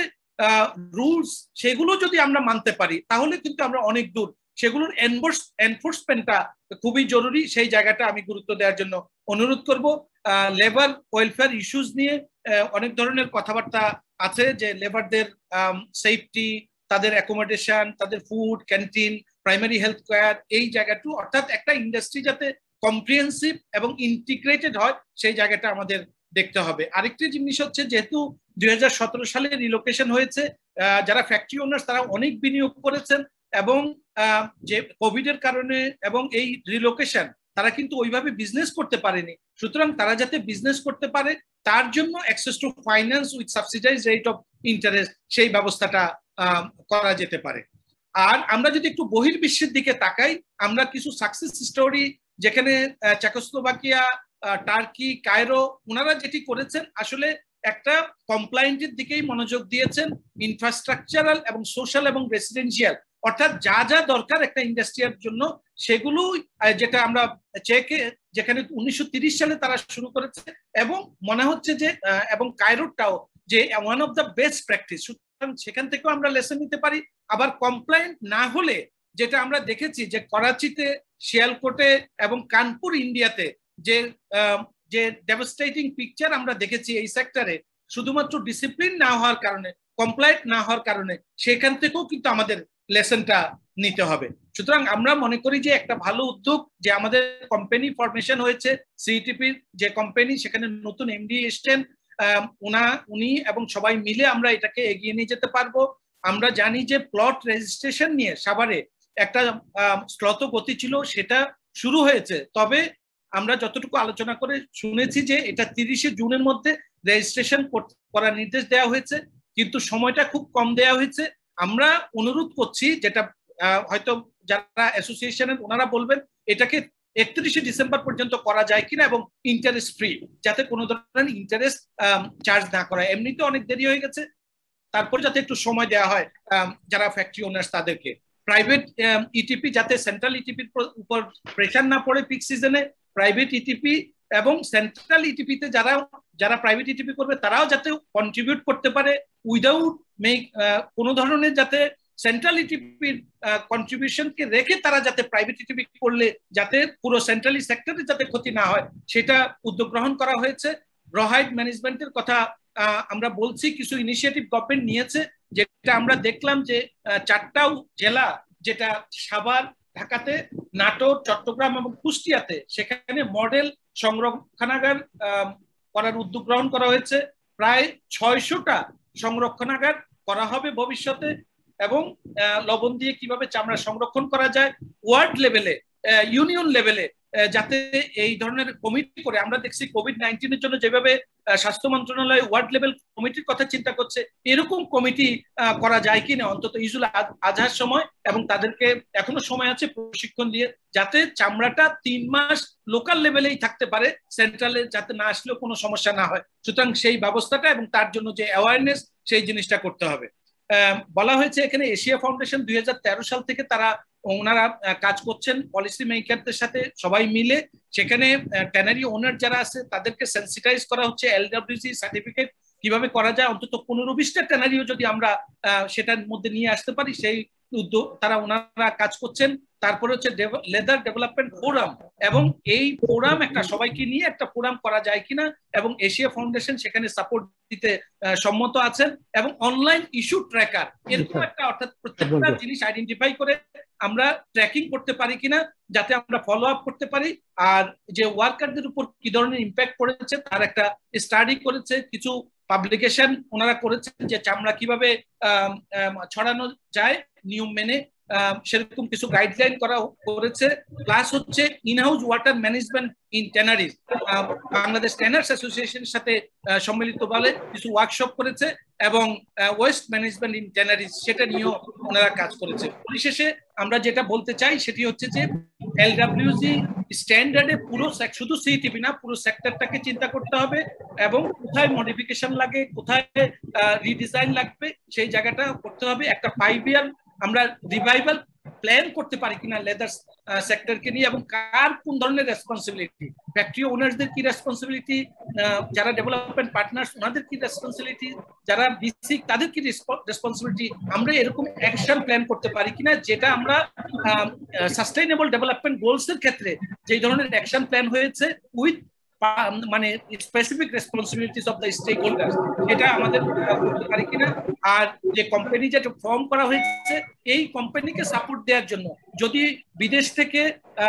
রুলস সেগুলো যদি আমরা মানতে পারি তাহলে কিন্তু আমরা অনেক দূর। সেগুলোর এনফোর্সমেন্টটা খুবই জরুরি, সেই জায়গাটা আমি গুরুত্ব দেওয়ার জন্য অনুরোধ করব। লেবার ওয়েলফেয়ার ইস্যুস নিয়ে অনেক ধরনের কথাবার্তা আছে, যে লেবারদের সেফটি, তাদের অ্যাকোমোডেশন, তাদের food, canteen, primary health care, এই জায়গাটু অর্থাৎ একটা ইন্ডাস্ট্রি যাতে কম্প্রিহেন্সিভ এবং ইন্টিগ্রেটেড হয় সেই জায়গাটা আমাদের দেখতে হবে। আরেকটি জিনিস হচ্ছে, যেহেতু দুই হাজার সতেরো সালে রিলোকেশন হয়েছে, যারা ফ্যাক্টরি ওনার্স তারা অনেক বিনিয়োগ করেছেন এবং যে কোভিড এর কারণে এবং এই রিলোকেশন তারা কিন্তু ওইভাবে বিজনেস করতে পারেনি। সুতরাং তারা যাতে বিজনেস করতে পারে তার জন্য access to finance with subsidize rate of interest, সেই ব্যবস্থাটা করা যেতে পারে। আর আমরা যদি একটু বহির্বিশ্বের দিকে তাকাই, আমরা কিছু সাকসেস স্টোরি, যেখানে চেকোস্লোভাকিয়া, টার্কি, কায়রো, ওনারা যেটি করেছেন আসলে একটা কমপ্লায়েন্টের দিকেই মনোযোগ দিয়েছেন, ইনফ্রাস্ট্রাকচারাল এবং সোশ্যাল এবং রেসিডেন্সিয়াল, অর্থাৎ যা যা দরকার একটা ইন্ডাস্ট্রিয়ার জন্য সেগুলো, যেটা আমরা চেকে যেখানে উনিশশো তিরিশ সালে তারা শুরু করেছে এবং মনে হচ্ছে যে এবং কায়রোটাও যে one of the best practice, সুতরাং সেখান থেকেও আমরা লেসন নিতে পারি। আবার কমপ্লায়েন্ট না হলে যেটা আমরা দেখেছি যে করাচিতে, শিয়ালকোটে এবং কানপুর ইন্ডিয়াতে যে যে ডেভাস্টেটিং পিকচার আমরা দেখেছি এই সেক্টরে, শুধুমাত্র ডিসিপ্লিন না হওয়ার কারণে, কমপ্লায়েন্ট না হওয়ার কারণে, সেখান থেকেও কিন্তু আমাদের লেসনটা নিতে হবে। সুতরাং আমরা মনে করি যে একটা ভালো উদ্যোগ যে আমাদের কোম্পানি ফরমেশন হয়েছে, সিইটিপির যে কোম্পানি, সেখানে নতুন এমডি এসছেন, উনা উনি এবং সবাই মিলে আমরা এটাকে এগিয়ে নিয়ে যেতে পারবো। আমরা জানি যে প্লট রেজিস্ট্রেশন নিয়ে সাভারে একটা স্লথ গতি ছিল, সেটা শুরু হয়েছে, তবে আমরা যতটুকু আলোচনা করে শুনেছি যে এটা তিরিশে জুনের মধ্যে রেজিস্ট্রেশন করার নির্দেশ দেওয়া হয়েছে, কিন্তু সময়টা খুব কম দেওয়া হয়েছে। আমরা অনুরোধ করছি, যেটা হয়তো যারা অ্যাসোসিয়েশনের ওনারা বলবেন, এটাকে একত্রিশে ডিসেম্বর পর্যন্ত করা যায় কিনা এবং ইন্টারেস্ট ফ্রি, যাতে কোনো ধরনের ইন্টারেস্ট চার্জ না করা। এমনিতে অনেক দেরি হয়ে গেছে, তারপর যাতে একটু সময় দেওয়া হয় যারা ফ্যাক্টরি ওনার্স তাদেরকে। প্রাইভেট ইটিপি যাতে সেন্ট্রাল ইটিপির উপর প্রেশার না পড়ে পিক সিজনে, প্রাইভেট ইটিপি এবং সেন্ট্রাল ইটিপিতে যারা যারা প্রাইভেট ইটিপি করবে তারাও যাতে কন্ট্রিবিউট করতে পারে উইদাউট মেক কোনো ধরনের, যাতে সেন্ট্রাল ইটিপির কন্ট্রিবিউশনকে রেখে তারা যাতে প্রাইভেট ইটিপি করলে যাতে পুরো সেন্ট্রালি সেক্টরে যাতে ক্ষতি না হয়, সেটা উদ্যোগ গ্রহণ করা হয়েছে। রহাইড ম্যানেজমেন্টের কথা আমরা বলছি, কিছু ইনিশিয়েটিভ গভর্নমেন্ট নিয়েছে, যেটা আমরা দেখলাম যে চারটা জেলা, যেটা সাভার, ঢাকাতে, নাটোর, চট্টগ্রাম এবং কুষ্টিয়াতে, সেখানে মডেল সংরক্ষণাগার করার উদ্যোগ গ্রহণ করা হয়েছে। প্রায় ছয়শোটা সংরক্ষণাগার করা হবে ভবিষ্যতে, এবং লবণ দিয়ে কিভাবে চামড়া সংরক্ষণ করা যায় ওয়ার্ড লেভেলে, ইউনিয়ন লেভেলে যাতে এই ধরনের কমিটি করে, আমরা দেখছি কোভিড নাইন্টিন এর জন্য যেভাবে স্বাস্থ্য মন্ত্রণালয় ওয়ার্ড লেভেল কমিটির কথা চিন্তা করছে, এরকম কমিটি করা যায় কিনা অন্তত ঈদুল আজহার সময়, এবং তাদেরকে এখনো সময় আছে প্রশিক্ষণ দিয়ে, যাতে চামড়াটা তিন মাস লোকাল লেভেলেই থাকতে পারে, সেন্ট্রালে যাতে না আসলেও কোনো সমস্যা না হয়। সুতরাং সেই ব্যবস্থাটা এবং তার জন্য যে অ্যাওয়ারনেস, সেই জিনিসটা করতে হবে। বলা হয়েছে এখানে এশিয়া ফাউন্ডেশন দুই হাজার তেরো সাল থেকে তারা ওনারা কাজ করছেন পলিসি মেকারদের সাথে সবাই মিলে। সেখানে ট্যানারি ওনার যারা আছে তাদেরকে সেন্সিটাইজ করা হচ্ছে, এলডব্লিউসি সার্টিফিকেট কিভাবে করা যায়, অন্তত পনেরো বিশটা ট্যানারিও যদি আমরা সেটার মধ্যে নিয়ে আসতে পারি, সেই উদ্যোগ তারা ওনারা কাজ করছেন। তারপরে হচ্ছে লেদার ডেভেলপমেন্ট ফোরাম, এবং এই ফোরাম একটা সবাইকে নিয়ে একটা ফোরাম করা যায় কিনা, এবং এশিয়া ফাউন্ডেশন সেখানে সাপোর্ট দিতে সম্মত আছেন। এবং অনলাইন ইস্যু ট্র্যাকার, এরকম একটা, অর্থাৎ প্রত্যেকটা জিনিস আইডেন্টিফাই করে আমরা ট্র্যাকিং করতে পারি কিনা, যাতে আমরা ফলো আপ করতে পারি। আর যে ওয়ার্কারদের উপর কি ধরনের ইম্প্যাক্ট পড়েছে তার একটা স্টাডি করেছে, কিছু পাবলিকেশন ওনারা করেছেন যে চামড়া কিভাবে ছড়ানো যায় নিয়ম মেনে, সেরকম কিছু গাইডলাইন করা করেছে। প্লাস হচ্ছে inhouse water management in tanneries, Bangladesh tanners অ্যাসোসিয়েশনের সাথে সম্মিলিত বলে কিছু ওয়ার্কশপ করেছে, এবং ওয়েস্ট ম্যানেজমেন্ট ইন ট্যানারিজ সেটা নিয়েও ওনারা কাজ করেছে। পরিশেষে আমরা যেটা বলতে চাই সেটি হচ্ছে যে এলডব্লিউজি স্ট্যান্ডার্ডে পুরো, শুধু সিইটিপি না, পুরো সেক্টরটাকে চিন্তা করতে হবে, এবং কোথায় মডিফিকেশন লাগে, কোথায় রিডিজাইন লাগবে, সেই জায়গাটা করতে হবে। একটা ফাইভ ইয়ার আমরা রিভাইভাল প্ল্যান করতে পারি কিনা লেদার সেক্টরকে নিয়ে, এবং কার কোন ধরনের রেসপন্সিবিলিটি, ফ্যাক্টরি ওনার্সদের কি রেসপন্সিবিলিটি, যারা ডেভেলপমেন্ট পার্টনার্স ওনাদের কি রেসপন্সিবিলিটি, যারা বিসি তাদের কি রেসপন্সিবিলিটি, আমরা এরকম অ্যাকশন প্ল্যান করতে পারি কিনা, যেটা আমরা সাস্টেইনেবল ডেভেলপমেন্ট গোলস এর ক্ষেত্রে যে ধরনের অ্যাকশন প্ল্যান হয়েছে উইথ মানে specific responsibilities of the stakeholders, এটা আমাদের করতে পারি কিনা। আর যে কোম্পানি যেটা ফর্ম করা হয়েছে, এই কোম্পানিকে সাপোর্ট দেওয়ার জন্য যদি বিদেশ থেকে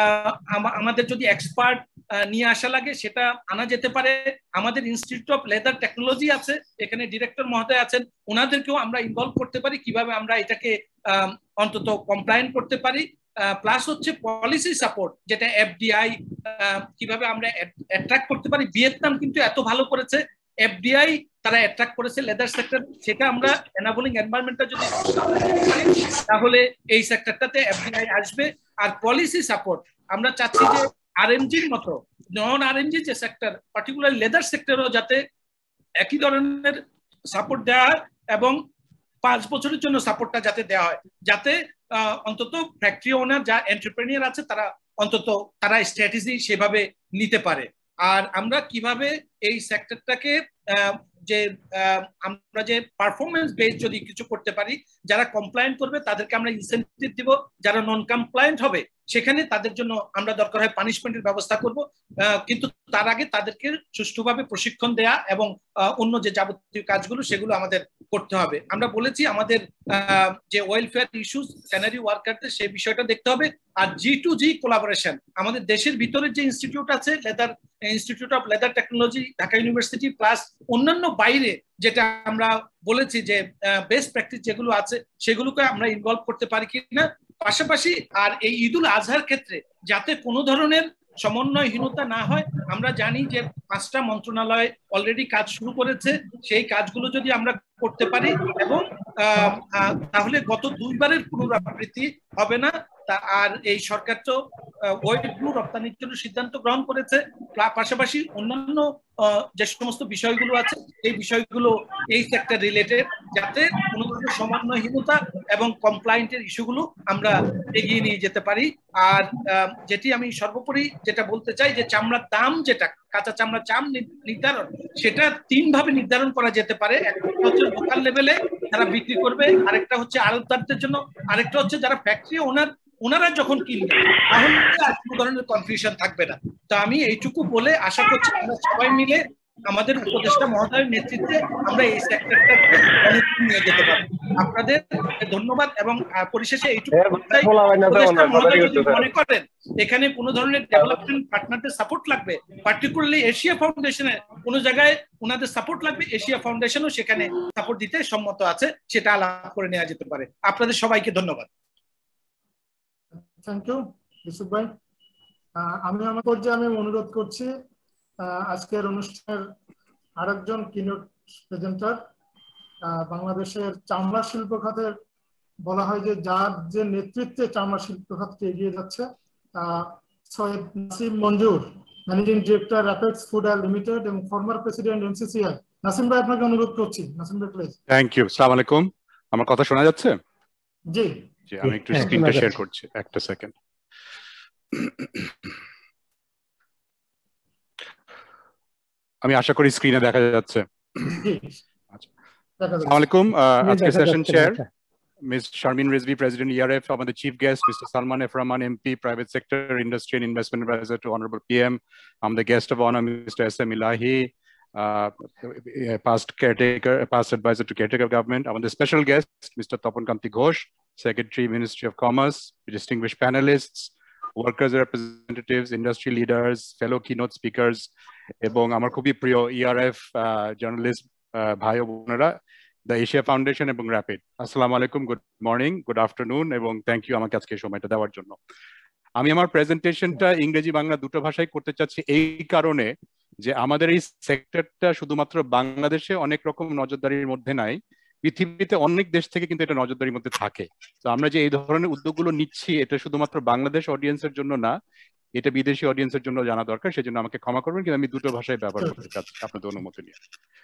আমাদের যদি এক্সপার্ট নিয়ে আসা লাগে সেটা আনা যেতে পারে। আমাদের ইনস্টিটিউট অফ লেদার টেকনোলজি আছে, এখানে ডিরেক্টর মহোদয় আছেন, ওনাদেরকেও আমরা ইনভলভ করতে পারি, কিভাবে আমরা এটাকে অন্তত কমপ্লায়েন্ট করতে পারি। প্লাস হচ্ছে পলিসি সাপোর্ট, যেটা এফডিআই কিভাবে আমরা অ্যাট্রাক্ট করতে পারি। ভিয়েতনাম কিন্তু এত ভালো করেছে, এফডিআই তারা অ্যাট্রাক্ট করেছে লেদার সেক্টর, সেটা আমরা এনাবলিং এনভায়রনমেন্টটা যদি তাহলে এই সেক্টরটাতে এফডিআই আসবে। আর পলিসি সাপোর্ট আমরা চাচ্ছি যে আরএমজির মতো নন আরএমজি যে সেক্টর, পার্টিকুলার লেদার সেক্টরও যাতে একই ধরনের সাপোর্ট দেওয়া হয়, এবং পাঁচ বছরের জন্য সাপোর্টটা যাতে দেওয়া হয়, যাতে অন্তত ফ্যাক্টরি ওনার যা এন্টারপ্রেনিয়ার আছে তারা অন্তত তারা স্ট্র্যাটেজি সেভাবে নিতে পারে। আর আমরা কিভাবে এই সেক্টরটাকে যে আমরা যে পারফরমেন্স বেস যদি কিছু করতে পারি, যারা কমপ্লায়েন্ট করবে তাদেরকে আমরা ইনসেনটিভ দিব, যারা নন কমপ্লায়েন্ট হবে সেখানে তাদের জন্য আমরা দরকার হয় পানিশমেন্টের ব্যবস্থা করব। কিন্তু তার আগে তাদেরকে সুষ্ঠুভাবে প্রশিক্ষণ দেয়া এবং অন্য যে যাবতীয় কাজগুলো সেগুলো আমাদের করতে হবে। আমরা বলেছি আমাদের যে ওয়েলফেয়ার ইস্যুস ট্যানারি ওয়ার্কারদের সেই বিষয়টা দেখতে হবে। আর জি টু জি কোলাবোরেশন, আমাদের দেশের ভিতরে যে ইনস্টিটিউট আছে leather institute of leather technology Dhaka university, plus অন্যান্য বাইরে যেটা আমরা বলেছি যে বেস্ট প্র্যাকটিস যেগুলো আছে সেগুলোকে আমরা ইনভলভ করতে পারি কিনা। পাশাপাশি আর এই ঈদুল আজহার ক্ষেত্রে যাতে কোনো ধরনের সমন্বয়হীনতা না হয়, আমরা জানি যে পাঁচটা মন্ত্রণালয় অলরেডি কাজ শুরু করেছে, সেই কাজগুলো যদি আমরা করতে পারি এবং তাহলে গত দুইবারের পুনরাবৃত্তি হবে না। আর এই সরকার তো ওয়েটগুলো রপ্তানির জন্য সিদ্ধান্ত গ্রহণ করেছে, পাশাপাশি অন্যান্য যে সমস্ত বিষয়গুলো আছে এই বিষয়গুলো এই সেক্টর রিলেটেড, যাতে কোনো ধরনের সমন্বয়হীনতা এবং কমপ্লায়েন্টের ইস্যুগুলো আমরা এগিয়ে নিয়ে যেতে পারি। আর যেটি আমি সর্বোপরি যেটা বলতে চাই যে চামড়ার দাম, যেটা কাঁচা চামড়ার দাম নির্ধারণ, সেটা তিন ভাবে নির্ধারণ করা যেতে পারে। একটা হচ্ছে লোকাল লেভেলে যারা বিক্রি করবে, আরেকটা হচ্ছে আড়তদারদের জন্য, আরেকটা হচ্ছে যারা ফ্যাক্টরি ওনার ওনারা যখন কিনবে তাহলে আর কোনো ধরনের কনফিউশন থাকবে না। তো আমি এইটুকু বলে আশা করছি আমরা সবাই মিলে আমাদের উপদেষ্টা মহোদয়ের নেতৃত্বে আমরা এই সেক্টরটাকে অনেক নিয়ে যেতে পারি। আপনাদের ধন্যবাদ। এবং পরিশেষে এইটুকু মনে করেন এখানে কোনো ধরনের ডেভেলপমেন্ট পার্টনারদের সাপোর্ট লাগবে, পার্টিকুলারলি এশিয়া ফাউন্ডেশনের কোনো জায়গায় ওনাদের সাপোর্ট লাগবে, এশিয়া ফাউন্ডেশনও সেখানে সাপোর্ট দিতে সম্মত আছে, সেটা আলাপ করে নেওয়া যেতে পারে। আপনাদের সবাইকে ধন্যবাদ। থ্যাংক ইউ ইউসুফ ভাই। আমি আমার পর্যায়ে আমি অনুরোধ করছি আজকের অনুষ্ঠানের আরেকজন কিনোট প্রেজেন্টার, বাংলাদেশের চামড়া শিল্প খাতের বলা হয় যে যার যে নেতৃত্বে চামড়া শিল্প খাতকে এগিয়ে যাচ্ছে, Syed Nasim Manjur, managing director Apex food limited এবং ফর্মার প্রেসিডেন্ট এমসিসিআই। নাসিম ভাই, আপনাকে অনুরোধ করছি। নাসিম ভাই প্লিজ। Thank you. আসসালামু আলাইকুম। আমার কথা শোনা যাচ্ছে? জি জি, আমি একটু স্ক্রিনটা শেয়ার করছি, একটা সেকেন্ড। আমি আশা করি স্ক্রিনে দেখা যাচ্ছে। জি, আসসালামু আলাইকুম। আজকে session chair Miz Sharmin Rizvi, President E R F, I'm the Chief Guest, Mister Salman F. Rahman, M P, Private Sector, Industry and Investment Advisor to Honorable P M. I'm the guest of honor, Mister S M Ilahi, uh, past caretaker, past advisor to caretaker government. I'm the special guest, Mister Tapan Kanti Ghosh, Secretary, Ministry of Commerce, distinguished panelists, workers representatives, industry leaders, fellow keynote speakers, এবং আমার খুবই প্রিয় E R F journalist ভাই ও বোনেরা, the Asia foundation এবং Rapid. আসসালামু আলাইকুম, গুড মর্নিং, গুড আফটারনুন, এবং থ্যাংক ইউ আমাকে আজকে সময়টা দেওয়ার জন্য। আমি আমার প্রেজেন্টেশনটা ইংরেজি বাংলা দুটো ভাষায় করতে চাচ্ছি এই কারণে যে আমাদের এই সেক্টরটা শুধুমাত্র বাংলাদেশে অনেক রকম নজরদারির মধ্যে নাই, পৃথিবীতে অনেক দেশ থেকে কিন্তু এটা নজরদারির মধ্যে থাকে। তো আমরা যে এই ধরনের উদ্যোগগুলো নিচ্ছি, এটা শুধুমাত্র বাংলাদেশ অডিয়েন্সের জন্য না, এটা বিদেশি অডিয়েন্সের জন্য জানা দরকার। সেজন্য আমাকে ক্ষমা করবেন, কিন্তু আমি দুটো ভাষায় ব্যবহার করতে চাচ্ছি আপনাদের অনুমতি নিয়ে।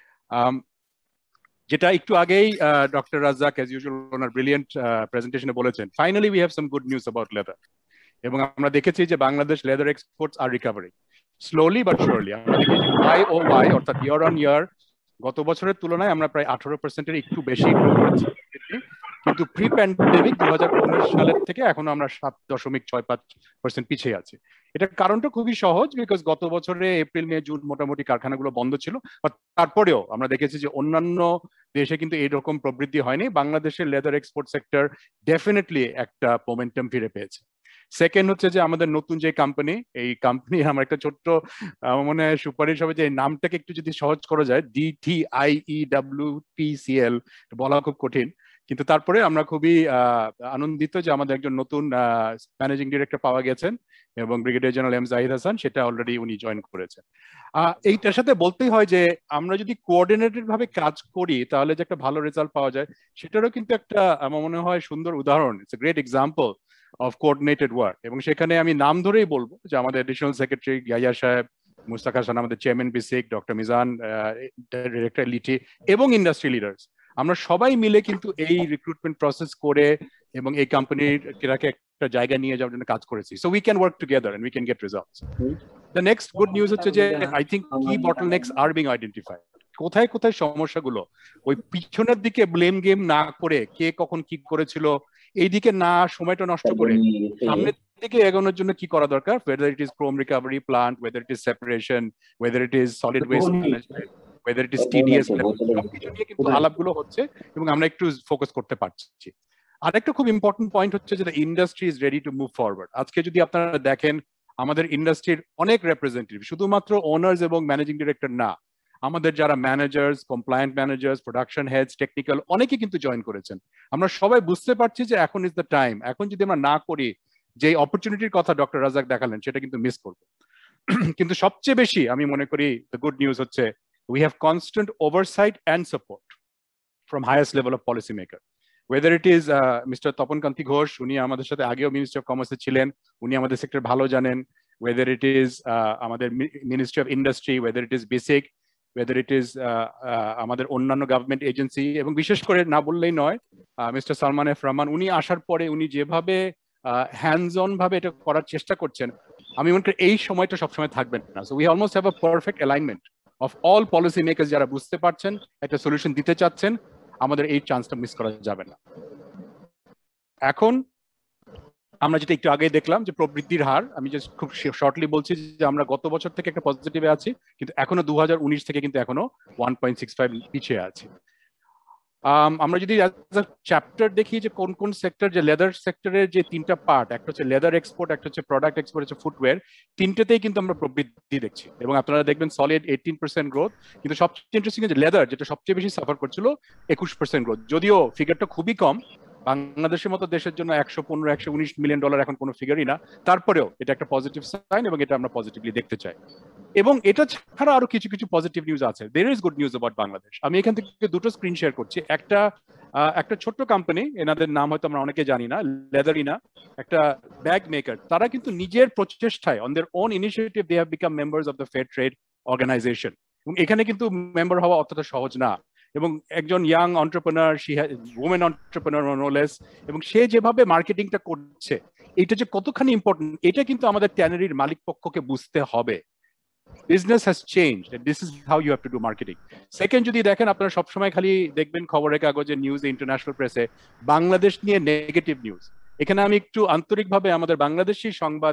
যেটা একটু আগেই ডক্টর রাজ্জাক এজ ইউজুয়াল ওনার ব্রিলিয়েন্ট প্রেজেন্টেশনে বলেছেন, finally we have some good news about leather. এবং আমরা দেখেছি যে Bangladesh leather exports are recovering slowly but surely. আমরা দেখেছি ওয়াই ও ওয়াই অর্থাৎ ইয়ার অন ইয়ার গত বছরের তুলনায় আমরা প্রায় আঠারো পার্সেন্টের একটু বেশি গ্রো করেছি, কিন্তু প্রি প্যান্ডেমিক দু হাজার উনিশ সালের থেকে এখনো আমরা সাত দশমিক ছয় পাঁচ পার্সেন্ট পিছিয়ে আছি। এটার কারণটা খুবই সহজ, বিকজ গত বছরে এপ্রিল মে জুন মোটামুটি কারখানাগুলো বন্ধ ছিল, তারপরেও আমরা দেখেছি যে অন্যান্য দেশে কিন্তু এইরকম প্রবৃদ্ধি হয়নি। বাংলাদেশের লেদার এক্সপোর্ট সেক্টর ডেফিনেটলি একটা মোমেন্টাম ফিরে পেয়েছে। সেকেন্ড হচ্ছে যে আমাদের নতুন যে কোম্পানি, এই কোম্পানি আমার একটা ছোট্ট মনে হয় সুপারিশ হবে যে এই নামটাকে একটু যদি সহজ করা যায়, D T I E W P C L, বলা খুব কঠিন, কিন্তু তারপরে আমরা খুবই আনন্দিত যে আমাদের একজন নতুন ম্যানেজিং ডিরেক্টর পাওয়া গেছেন এবং brigadier general M Zahid Hasan, সেটা অলরেডি উনি জয়েন করেছেন। এইটার সাথে বলতেই হয় যে আমরা যদি কোঅর্ডিনেটেড ভাবে কাজ করি তাহলে যে একটা ভালো রেজাল্ট পাওয়া যায়, সেটারও কিন্তু একটা আমার মনে হয় সুন্দর উদাহরণ। It's a great example of coordinated work. এবং সেখানে আমি নাম ধরেই বলবো যে আমাদের এডিশনাল সেক্রেটারি ইয়াইয়া সাহেব, মুস্তাক হাসান, আমাদের chairman BSCIC, doctor Mizan, director লিটি এবং ইন্ডাস্ট্রি লিডার্স, আমরা সবাই মিলে কিন্তু এই রিক্রুটমেন্ট প্রসেস করে এবং এই কোম্পানির একটা জায়গা নিয়ে যাওয়ার জন্য কাজ করেছি। So we can work together and we can get results. The next good news হচ্ছে যে আই থিঙ্ক কি বটলনেকস আর বিং আইডেন্টিফাইড। কোথায় কোথায় সমস্যাগুলো, ওই পিছনের দিকে ব্লেম গেম না করে কে কখন কি করেছিল এই দিকে না সময়টা নষ্ট করে সামনের দিকে এগোনোর জন্য কি করা দরকার, whether it is chrome recovery plant, whether it is separation, whether it is solid waste management, whether it is T D S, সবকিছু নিয়ে কিন্তু আলাপগুলো হচ্ছে এবং আমরা একটু ফোকাস করতে পারছি। আরেকটা খুব ইম্পর্টেন্ট পয়েন্ট হচ্ছে যে industry is ready to move forward. আজকে যদি আপনারা দেখেন আমাদের ইন্ডাস্ট্রির অনেক রিপ্রেজেন্টেটিভ, শুধুমাত্র ওনার্স এবং ম্যানেজিং ডিরেক্টর না, আমাদের যারা managers, compliant managers, production heads, technical অনেকে কিন্তু জয়েন করেছেন। আমরা সবাই বুঝতে পারছি যে এখন ইজ দ্য টাইম। এখন যদি আমরা না করি, যে অপরচুনিটির কথা ডক্টর রাজাক দেখালেন সেটা কিন্তু মিস করবো। কিন্তু সবচেয়ে বেশি আমি মনে করি দ্য গুড নিউজ হচ্ছে we have constant oversight and support from highest level of policy maker. Whether it is uh, Mister Tapan Kanti Ghosh, উনি আমাদের সাথে আগেও মিনিস্ট্রি অফ কমার্সে ছিলেন, উনি আমাদের সেক্টর ভালো জানেন। Whether it is uh, আমাদের ministry of industry, whether it is BSCIC, whether it is uh, uh, আমাদের অন্যান্য গভর্নমেন্ট এজেন্সি, এবং বিশেষ করে না বললেই নয় মিস্টার সালমান এফ রহমান, উনি আসার পরে উনি যেভাবে হ্যান্ডস অন ভাবে এটা করার চেষ্টা করছেন, আমি মনে করি এই সময়টা সবসময় থাকবেন না। So we almost have a perfect alignment of all policy makers যারা বুঝতে পারছেন, একটা সলিউশন দিতে চাচ্ছেন, আমাদের এই চান্সটা মিস করা যাবে না। এখন আমরা যেটা একটু আগে দেখলাম যে প্রবৃদ্ধির হার, আমি জাস্ট খুব শর্টলি বলছি যে আমরা গত বছর থেকে একটা পজিটিভে আছি, কিন্তু এখনো দু হাজার উনিশ থেকে কিন্তু এখনো ওয়ান পয়েন্ট সিক্স ফাইভ পিছিয়ে আছি। আমরা যদি চ্যাপ্টার দেখি যে কোন কোন সেক্টর, যে লেদার সেক্টরের যে তিনটা পার্ট, একটা হচ্ছে লেদার এক্সপোর্ট, একটা হচ্ছে প্রোডাক্ট এক্সপোর্ট, হচ্ছে ফুটওয়্যার, তিনটেতেই কিন্তু আমরা প্রবৃদ্ধি দেখছি এবং আপনারা দেখবেন সলিড এইটিন পার্সেন্ট গ্রোথ। কিন্তু সবচেয়ে ইন্টারেস্টিং যে লেদার, যেটা সবচেয়ে বেশি সাফার করছিল, একুশ পার্সেন্ট গ্রোথ। যদিও ফিগারটা খুবই কম, বাংলাদেশের মতো দেশের জন্য একশো পনেরো একশো উনিশ মিলিয়ন ডলার এখন কোনো ফিগারই না, তারপরেও এটা একটা পজিটিভ সাইন এবং এটা আমরা পজিটিভলি দেখতে চাই। এবং এটা ছাড়া আরো কিছু কিছু পজিটিভ নিউজ আছে। There is good news about Bangladesh. আমি এখান থেকে দুটো স্ক্রিন শেয়ার করছি। একটা একটা ছোট্ট কোম্পানি, এনাদের নাম হয়তো আমরা অনেকে জানি না, লেদারিনা, একটা ব্যাগ মেকার। তারা কিন্তু নিজের প্রচেষ্টায় on their own initiative they have become members of the fair trade organization. এবং এখানে কিন্তু মেম্বার হওয়া অতটা সহজ না। এবং একজন young entrepreneur, she has women entrepreneur knowledge, এবং সে যেভাবে মার্কেটিংটা করছে এটা যে কতখানি ইম্পর্টেন্ট এটা কিন্তু আমাদের ট্যানারির মালিক পক্ষকে বুঝতে হবে। Business has changed and this is how you have to do marketing. Second, যদি দেখেন আপনারা সবসময় খালি দেখবেন খবরের কাগজে, নিউজ, ইন্টারন্যাশনাল প্রেসে বাংলাদেশ নিয়ে নেগেটিভ নিউজ। এখানে আমি একটু আন্তরিকভাবে আমাদের বাংলাদেশি সংবাদ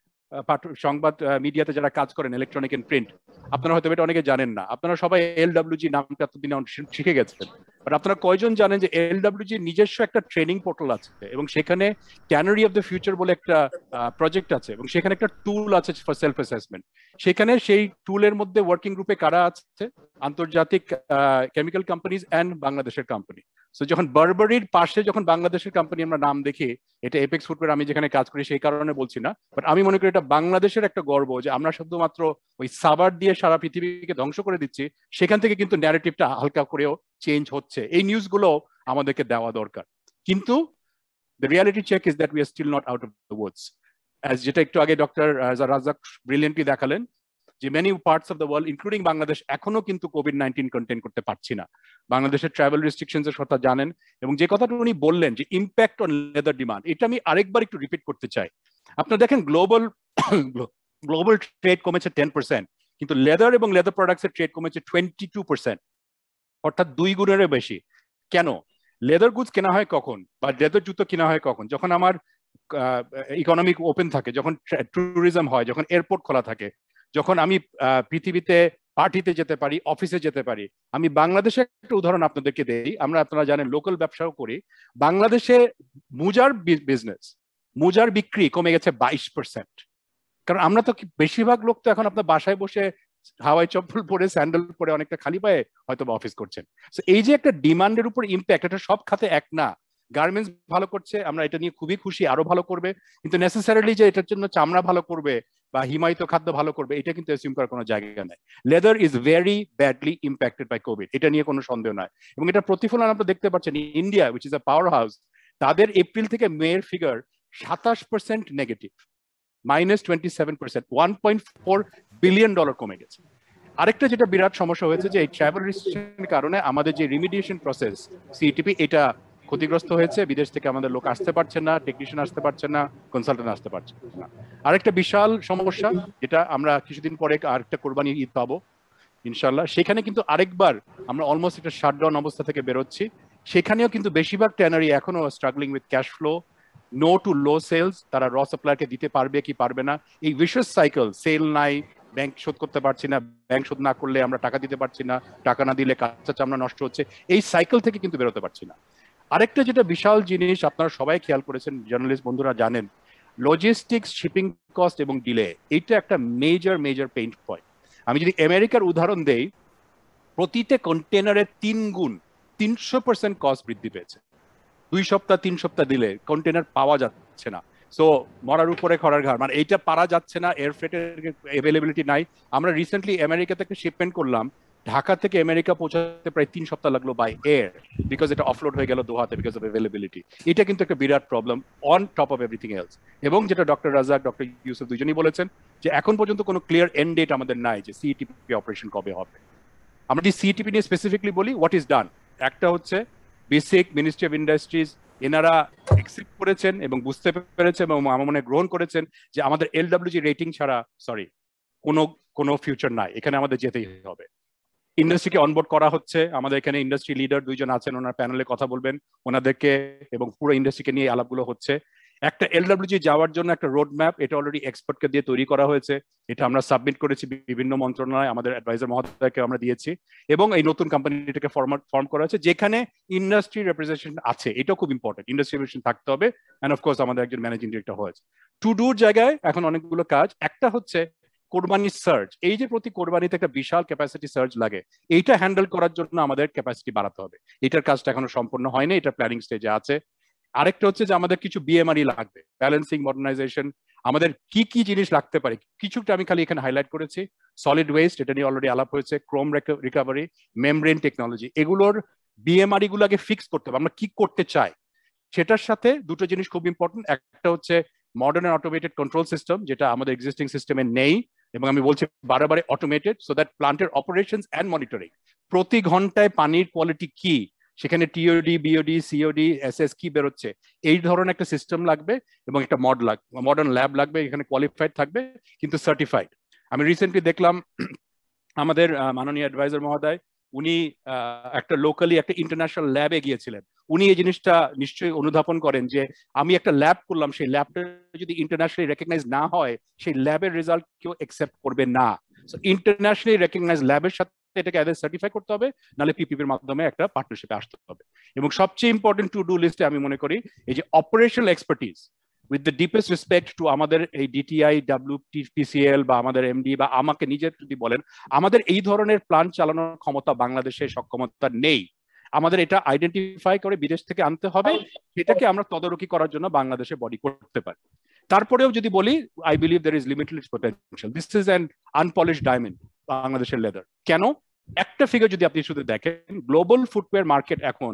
সংবাদ মিডিয়াতে যারা কাজ করেন, ইলেকট্রনিক এন্ড প্রিন্ট, আপনারা হয়তো এটা অনেকে জানেন না। আপনারা সবাই এলডব্লিউজি নামটা এতদিন শিখে গেছেন, বাট আপনারা কয়জন জানেন যে এলডব্লিউজি নিজস্ব একটা ট্রেনিং পোর্টাল আছে এবং সেখানে ট্যানারি অফ দ্য ফিউচার বলে একটা প্রজেক্ট আছে এবং সেখানে একটা টুল আছে ফর সেলফ অ্যাসেসমেন্ট। সেখানে সেই টুলের মধ্যে ওয়ার্কিং গ্রুপে কারা আছে? আন্তর্জাতিক কেমিক্যাল কোম্পানিজ অ্যান্ড বাংলাদেশের কোম্পানি। সো যখন বারবারির পাশে যখন বাংলাদেশের কোম্পানি আমরা নাম দেখি, এটা এপেক্স ফুটওয়্যার, আমি যেখানে কাজ করি সেই কারণে বলছি না, বাট আমি মনে করি এটা বাংলাদেশের একটা গর্ব যে আমরা শুধুমাত্র ওই সাবার দিয়ে সারা পৃথিবীকে ধ্বংস করে দিচ্ছি, সেখান থেকে কিন্তু ন্যারেটিভটা হালকা করেও চেঞ্জ হচ্ছে। এই নিউজগুলো আমাদেরকে দেওয়া দরকার। কিন্তু the reality check is that we are still not out of the woods. As যেটা একটু আগে ডক্টর রাজ্জাক ব্রিলিয়েন্টলি দেখালেন যে many parts of the world including Bangladesh এখনো কিন্তু কোভিড নাইন্টিন কন্টেইন করতে পারছি না। বাংলাদেশের ট্রাভেল রেস্ট্রিকশনস এর কথা জানেন, এবং যে কথাটা উনি বললেন যে ইম্প্যাক্ট অন লেদার ডিমান্ড, এটা আমি আরেকবার একটু রিপিট করতে চাই। আপনারা দেখেন গ্লোবাল গ্লোবাল ট্রেড কমেছে টেন পার্সেন্ট, কিন্তু লেদার এবং লেদার প্রোডাক্টস এর ট্রেড কমেছে টোয়েন্টি টু পার্সেন্ট, অর্থাৎ দুই গুণেরও বেশি। কেন? লেদার গুডস কেনা হয় কখন, বা লেদার জুতো কেনা হয় কখন? যখন আমার ইকোনমিক ওপেন থাকে, যখন ট্যুরিজম হয়, যখন এয়ারপোর্ট খোলা থাকে, যখন আমি পৃথিবীতে পার্টিতে যেতে পারি, অফিসে যেতে পারি। আমি বাংলাদেশে একটা উদাহরণ আপনাদেরকে দেই। আমরা, আপনারা জানেন, লোকাল ব্যবসাও করি। বাংলাদেশে মুজার বিজনেস, মুজার বিক্রি কমে গেছে বাইশ পার্সেন্ট। কারণ আমরা তো বেশিরভাগ লোক তো এখন আপনার বাসায় বসে হাওয়াই চপ্পল পরে, স্যান্ডেল পরে, অনেকটা খালি পায়ে হয়তো অফিস করছেন। এই যে একটা ডিমান্ডের উপর ইম্প্যাক্ট, এটা সব খাতে এক না। গার্মেন্টস ভালো করছে, আমরা এটা নিয়ে খুবই খুশি, আরো ভালো করবে, কিন্তু নেসেসারিলি যে এটার জন্য চামড়া ভালো করবে বা হিমায়িত খাদ্য ভালো করবে, এটা কিন্তু অ্যাসিউম করার কোনো জায়গা নাই। Leather is very badly impacted by covid, এটা নিয়ে কোনো সন্দেহ নয়। এবং এটা প্রতিফলন আপনারা দেখতে পাচ্ছেন। India, which is a power house, তাদের এপ্রিল থেকে মেয়ের ফিগার সাতাশ percent negative, minus twenty seven percent, one point four billion dollar কমে গেছে। আরেকটা যেটা বিরাট সমস্যা হয়েছে যে এই ট্রাভেল রেস্ট্রিকশনের কারণে আমাদের যে রিমিডিয়েশন প্রসেস সিটিপি, এটা ক্ষতিগ্রস্ত হয়েছে। বিদেশ থেকে আমাদের লোক আসতে পারছে না, টেকনিশিয়ান আসতে পারছে না, কনসালটেন্ট আসতে পারছে না। আরেকটা বিশাল সমস্যা, যেটা আমরা কিছুদিন পরে আরেকটা কোরবানি ঈদ পাবো ইনশাল্লাহ, সেখানে কিন্তু আরেকবার আমরা অলমোস্ট একটা শাটডাউন অবস্থা থেকে বেরোচ্ছি। সেখানেও কিন্তু বেশিরভাগ ট্যানারি এখনো struggling with cash flow, no to low sales. তারা র সাপ্লায়ারকে দিতে পারবে কি পারবে না, এই ভিশাস সাইকেল, সেল নাই, ব্যাংক শোধ করতে পারছি না, ব্যাংক শোধ না করলে আমরা টাকা দিতে পারছি না, টাকা না দিলে কাঁচা চামড়া নষ্ট হচ্ছে, এই সাইকেল থেকে কিন্তু বেরোতে পারছি না। আরেকটা যেটা বিশাল জিনিস আপনারা সবাই খেয়াল করেছেন, জার্নালিস্ট বন্ধুরা জানেন, লজিস্টিক্স, শিপিং কস্ট এবং ডিলে, এইটা একটা মেজর মেজর পেইন পয়েন্ট। আমি যদি আমেরিকার উদাহরণ দেই, প্রতিটা কন্টেনারের তিন গুণ, তিনশো পার্সেন্ট কস্ট বৃদ্ধি পেয়েছে। দুই সপ্তাহ তিন সপ্তাহ দিলে কন্টেনার পাওয়া যাচ্ছে না। সো মরার উপরে খরার ঘাড়, মানে এইটা পারা যাচ্ছে না, এয়ার ফ্রেটের অ্যাভেলেবিলিটি নাই। আমরা রিসেন্টলি আমেরিকা থেকে শিপমেন্ট করলাম, ঢাকা থেকে আমেরিকা পৌঁছাতে প্রায় তিন সপ্তাহ লাগলো বাই এয়ার, বিকজ এটা অফলোড হয়ে গেল দোহাতে বিকজ অফ অ্যাভেলেবিলিটি। এটা কিন্তু একটা বিরাট problem on top of everything else. এবং যেটা ডক্টর রাজাক, ডক্টর ইউসুফ দুজনই বলেছেন যে এখন পর্যন্ত কোনো ক্লিয়ার এন্ড ডেট আমাদের নাই যে সিইটিপি অপারেশন কবে হবে। আমরা যদি সিইটিপি নিয়ে স্পেসিফিকলি বলি, হোয়াট ইজ ডান, একটা হচ্ছে বেসিক মিনিস্ট্রি অফ ইন্ডাস্ট্রিজ, এনারা অ্যাকসেপ্ট করেছেন এবং বুঝতে পেরেছেন এবং আমার মনে গ্রহণ করেছেন যে আমাদের এলডব্লিউজি রেটিং ছাড়া সরি কোনো কোনো ফিউচার নাই, এখানে আমাদের যেতেই হবে। ইন্ডাস্ট্রিকে অনবোর্ড করা হচ্ছে, আমাদের এখানে ইন্ডাস্ট্রি লিডার দুইজন আছেন, ওনার প্যানেলে কথা বলবেন, ওনাদেরকে এবং পুরো ইন্ডাস্ট্রিকে নিয়ে আলাপগুলো হচ্ছে। একটা এলডব্লিউজি যাওয়ার জন্য একটা রোড ম্যাপ, এটা অলরেডি এক্সপার্টকে দিয়ে তৈরি করা হয়েছে, এটা আমরা সাবমিট করেছি বিভিন্ন মন্ত্রণালয়, আমাদের অ্যাডভাইজার মহোদয়কে আমরা দিয়েছি, এবং এই নতুন কোম্পানিটাকে ফর্মাট ফর্ম করা হয়েছে যেখানে ইন্ডাস্ট্রি রিপ্রেজেন্টেশন আছে। এটাও খুব ইম্পর্টেন্ট, ইন্ডাস্ট্রি রিপ্রেজেন্টেশন থাকতে হবে। অ্যান্ড অফকোর্স আমাদের একজন ম্যানেজিং ডিরেক্টর হয়েছে। টু ডুর জায়গায় এখন অনেকগুলো কাজ, একটা হচ্ছে কোরবানি সার্জ, এই যে প্রতি কোরবানিতে একটা বিশাল ক্যাপাসিটি সার্জ লাগে, এইটা হ্যান্ডেল করার জন্য আমাদের ক্যাপাসিটি বাড়াতে হবে। এটার কাজটা এখনো সম্পূর্ণ হয়নি, এটা প্ল্যানিং স্টেজে আছে। আরেকটা হচ্ছে যে আমাদের কিছু বিএমআরই লাগবে, ব্যালেন্সিং মডার্নাইজেশন, আমাদের কি কি জিনিস লাগতে পারে কিছুটা আমি খালি এখানে হাইলাইট করেছি। সলিড ওয়েস্ট, এটা নিয়ে অলরেডি আলাপ হয়েছে, ক্রোম রিকভারি, মেমব্রেন টেকনোলজি, এগুলোর বিএমআরই গুলোকে ফিক্স করতে হবে, আমরা কি করতে চাই। সেটার সাথে দুটো জিনিস খুব ইম্পর্টেন্ট, একটা হচ্ছে modern and automated control system, যেটা আমাদের এক্সিস্টিং সিস্টেমে নেই, এবং আমি বলছি বারে বারে অটোমেটেড, সো দ্যাট প্লান্টের অপারেশনস অ্যান্ড মনিটরিং, প্রতি ঘন্টায় পানির কোয়ালিটি কি, সেখানে টিওডি, বিওডি, সিওডি, এসএস কি বেরোচ্ছে, এই ধরনের একটা সিস্টেম লাগবে, এবং একটা মড লাগ মডার্ন ল্যাব লাগবে, এখানে কোয়ালিফাইড থাকবে কিন্তু সার্টিফাইড। আমি রিসেন্টলি দেখলাম আমাদের মাননীয় অ্যাডভাইজার মহোদয়, উনি একটা লোকালি একটা ইন্টারন্যাশনাল ল্যাবে গিয়েছিলেন। উনি এই জিনিসটা নিশ্চয়ই অনুধাবন করেন যে আমি একটা ল্যাব করলাম, সেই ল্যাবটা যদি ইন্টারন্যাশনালি রেকগনাইজ না হয়, সেই ল্যাবের রেজাল্ট কেউ একসেপ্ট করবে না। সো ইন্টারন্যাশনালি রেকগনাইজ ল্যাবের সাথে এটাকে আইদার সার্টিফাই করতে হবে, নাহলে পিপিপির মাধ্যমে একটা পার্টনারশিপে আসতে হবে। এবং সবচেয়ে ইম্পর্টেন্ট টু ডু লিস্টে আমি মনে করি এই যে operational expertise, with the deepest respect to আমাদের এই ডিটিআই, ডাব্লিউপিসিএল বা আমাদের এমডি বা আমাকে নিজের যদি বলেন, আমাদের এই ধরনের প্ল্যান চালানোর ক্ষমতা বাংলাদেশে সক্ষমতা নেই। আমাদের এটা আইডেন্টিফাই করে বিদেশ থেকে আনতে হবে, সেটাকে আমরা তদারকি করার জন্য বাংলাদেশে বডি করতে পারি। তারপরেও যদি বলি, I believe there is limited potential, this is an unpolished diamond বাংলাদেশের লেদার। কেন? একটা ফিগার যদি আপনি শুধু দেখেন, গ্লোবাল ফুটওয়্যার মার্কেট এখন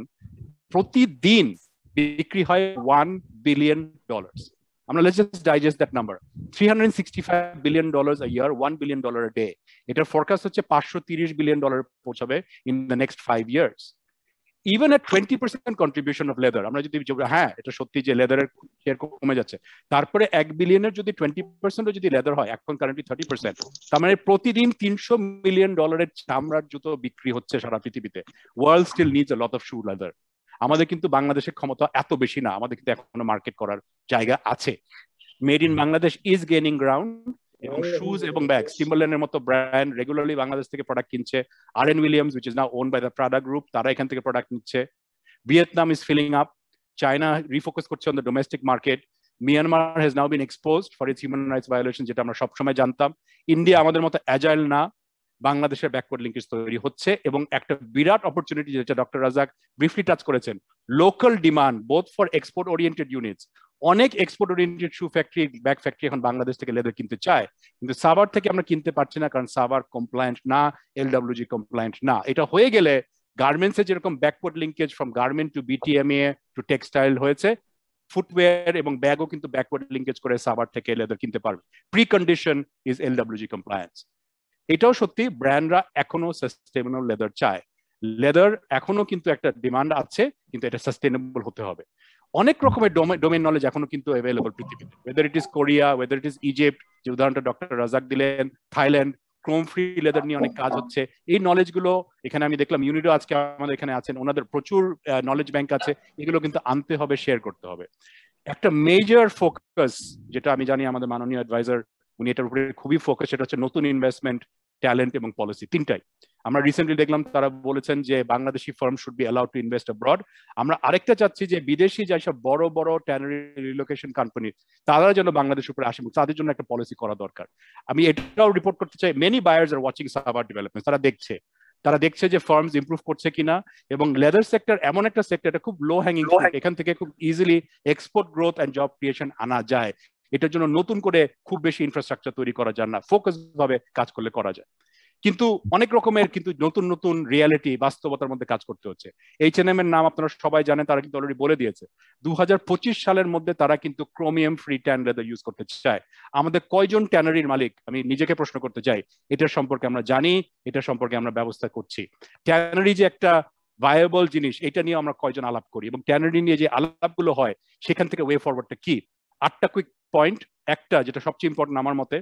প্রতিদিন বিক্রি হয় ওয়ান বিলিয়ন ডলার। আমরা let's just digest that number, three hundred sixty five billion dollar a year, one billion dollar a day. এটার ফরকাস্ট হচ্ছে পাঁচশো তিরিশ বিলিয়ন ডলার পৌঁছাবে in the next five years. Even at twenty percent contribution of leather, আমরা যদি হ্যাঁ এটা সত্যি যে লেদারের শেয়ার কমে যাচ্ছে, তারপরে এক বিলিয়নের যদি টোয়েন্টি পার্সেন্টও যদি লেদার হয়, এখন কারেন্টলি থার্টি পার্সেন্ট, তার মানে প্রতিদিন তিনশো মিলিয়ন ডলারের চামড়ার জুতো বিক্রি হচ্ছে সারা পৃথিবীতে। World still needs a lot of shoe leather. আমাদের কিন্তু বাংলাদেশের ক্ষমতা এত বেশি না, আমাদের কিন্তু এখনো মার্কেট করার জায়গা আছে। Made in Bangladesh is gaining ground, এবং শুজ এবং ব্যাগ, টিম্বারল্যান্ডের মতো ব্র্যান্ড রেগুলারলি বাংলাদেশ থেকে প্রোডাক্ট কিনছে। আর Ann Williams, which is now owned by the Prada Group, তারা এখান থেকে প্রোডাক্ট নিচ্ছে। Vietnam is filling up, China refocus করছে on the domestic market, Myanmar has now been exposed for its human rights violation, যেটা আমরা সবসময় জানতাম। India আমাদের মতো অ্যাজাইল না, বাংলাদেশের ব্যাকওয়ার্ড লিঙ্কেজ তৈরি হচ্ছে, এবং একটা বিরাট অপরচুনিটি যেটা ডক্টর রাজাক ব্রিফলি টাচ করেছেন, local demand both for export oriented units. অনেক export oriented shoe factory, bag factory এখন বাংলাদেশ থেকে লেদার কিনতে চায়, কিন্তু সাভার থেকে আমরা কিনতে পারছি না, কারণ সাভার কমপ্লায়েন্ট না, এলডব্লিউজি কমপ্লায়েন্ট না। এটা হয়ে গেলে গার্মেন্টসে যেরকম backward linkage from garment to BTMA to textile হয়েছে, ফুটওয়্যার এবং ব্যাগও কিন্তু ব্যাকওয়ার্ড লিঙ্কেজ করে সাভার থেকে লেদার কিনতে পারবে। Precondition is LWG compliance. এটাও সত্যি, ব্র্যান্ডরা এখনো সাস্টেনেবল লেদার চায়। লেদার এখনো কিন্তু একটা ডিমান্ড আছে, কিন্তু এটা সাস্টেনেবল হতে হবে। অনেক রকমের ডোমেন নলেজ এখনো কিন্তু অ্যাভেলেবল পৃথিবীতে, whether it is Korea, whether it is Egypt, যে উদাহরণটা ডক্টর রাজাক দিলেন, থাইল্যান্ড, ক্রোম ফ্রি লেদার নিয়ে অনেক কাজ হচ্ছে। এই নলেজ গুলো এখানে আমি দেখলাম ইউনিডো আজকে আমাদের এখানে আছেন, ওনাদের প্রচুর নলেজ ব্যাংক আছে, এগুলো কিন্তু আনতে হবে, শেয়ার করতে হবে। একটা মেজর ফোকাস যেটা আমি জানি আমাদের মাননীয় অ্যাডভাইজার উনি এটার উপরে খুবই ফোকাস, সেটা হচ্ছে নতুন ইনভেস্টমেন্ট, ট্যালেন্ট এবং পলিসি, তিনটাই। আমরা রিসেন্টলি দেখলাম তারা বলেছেন যে Bangladeshi firm should be allowed to invest abroad. আমরা আরেকটা চাচ্ছি যে বিদেশি যেসব বড় বড় ট্যানারি রিলোকেশন কোম্পানি, তারা যেন বাংলাদেশের উপরে আসে, তাদের জন্য একটা পলিসি করা দরকার। আমি এটাও রিপোর্ট করতে চাই, many buyers are watching Savar development, তারা দেখছে তারা দেখছে যে ফার্মস ইমপ্রুভ করছে কিনা, এবং লেদার সেক্টর এমন একটা সেক্টর, এটা খুব লো হ্যাঙ্গিং ফ্রুট, এখান থেকে খুব easily export growth and job creation আনা যায়। এটার জন্য নতুন করে খুব বেশি ইনফ্রাস্ট্রাকচার তৈরি করা যায় না, ফোকাস ভাবে কাজ করলে করা যায়। কিন্তু অনেক রকমের কিন্তু নতুন নতুন রিয়ালিটি, বাস্তবতার মধ্যে কাজ করতে হচ্ছে। এইচ এন এম এর নাম আপনারা সবাই জানেন, তারা কিন্তু অলরেডি বলে দিয়েছে দু হাজার পঁচিশ সালের মধ্যে তারা কিন্তু chromium free tan leather use করতে চায়। আমাদের কয়জন ট্যানারির মালিক, আমি নিজেকে প্রশ্ন করতে চাই, এটার সম্পর্কে আমরা জানি, এটা সম্পর্কে আমরা ব্যবস্থা করছি। ট্যানারি যে একটা ভায়াবল জিনিস, এটা নিয়ে আমরা কয়জন আলাপ করি, এবং ট্যানারি নিয়ে যে আলাপগুলো হয় সেখান থেকে ওয়ে ফরওয়ার্ডটা কি। আটটা কুইক পয়েন্ট। একটা যেটা সবচেয়ে ইম্পর্টেন্ট আমার মতে,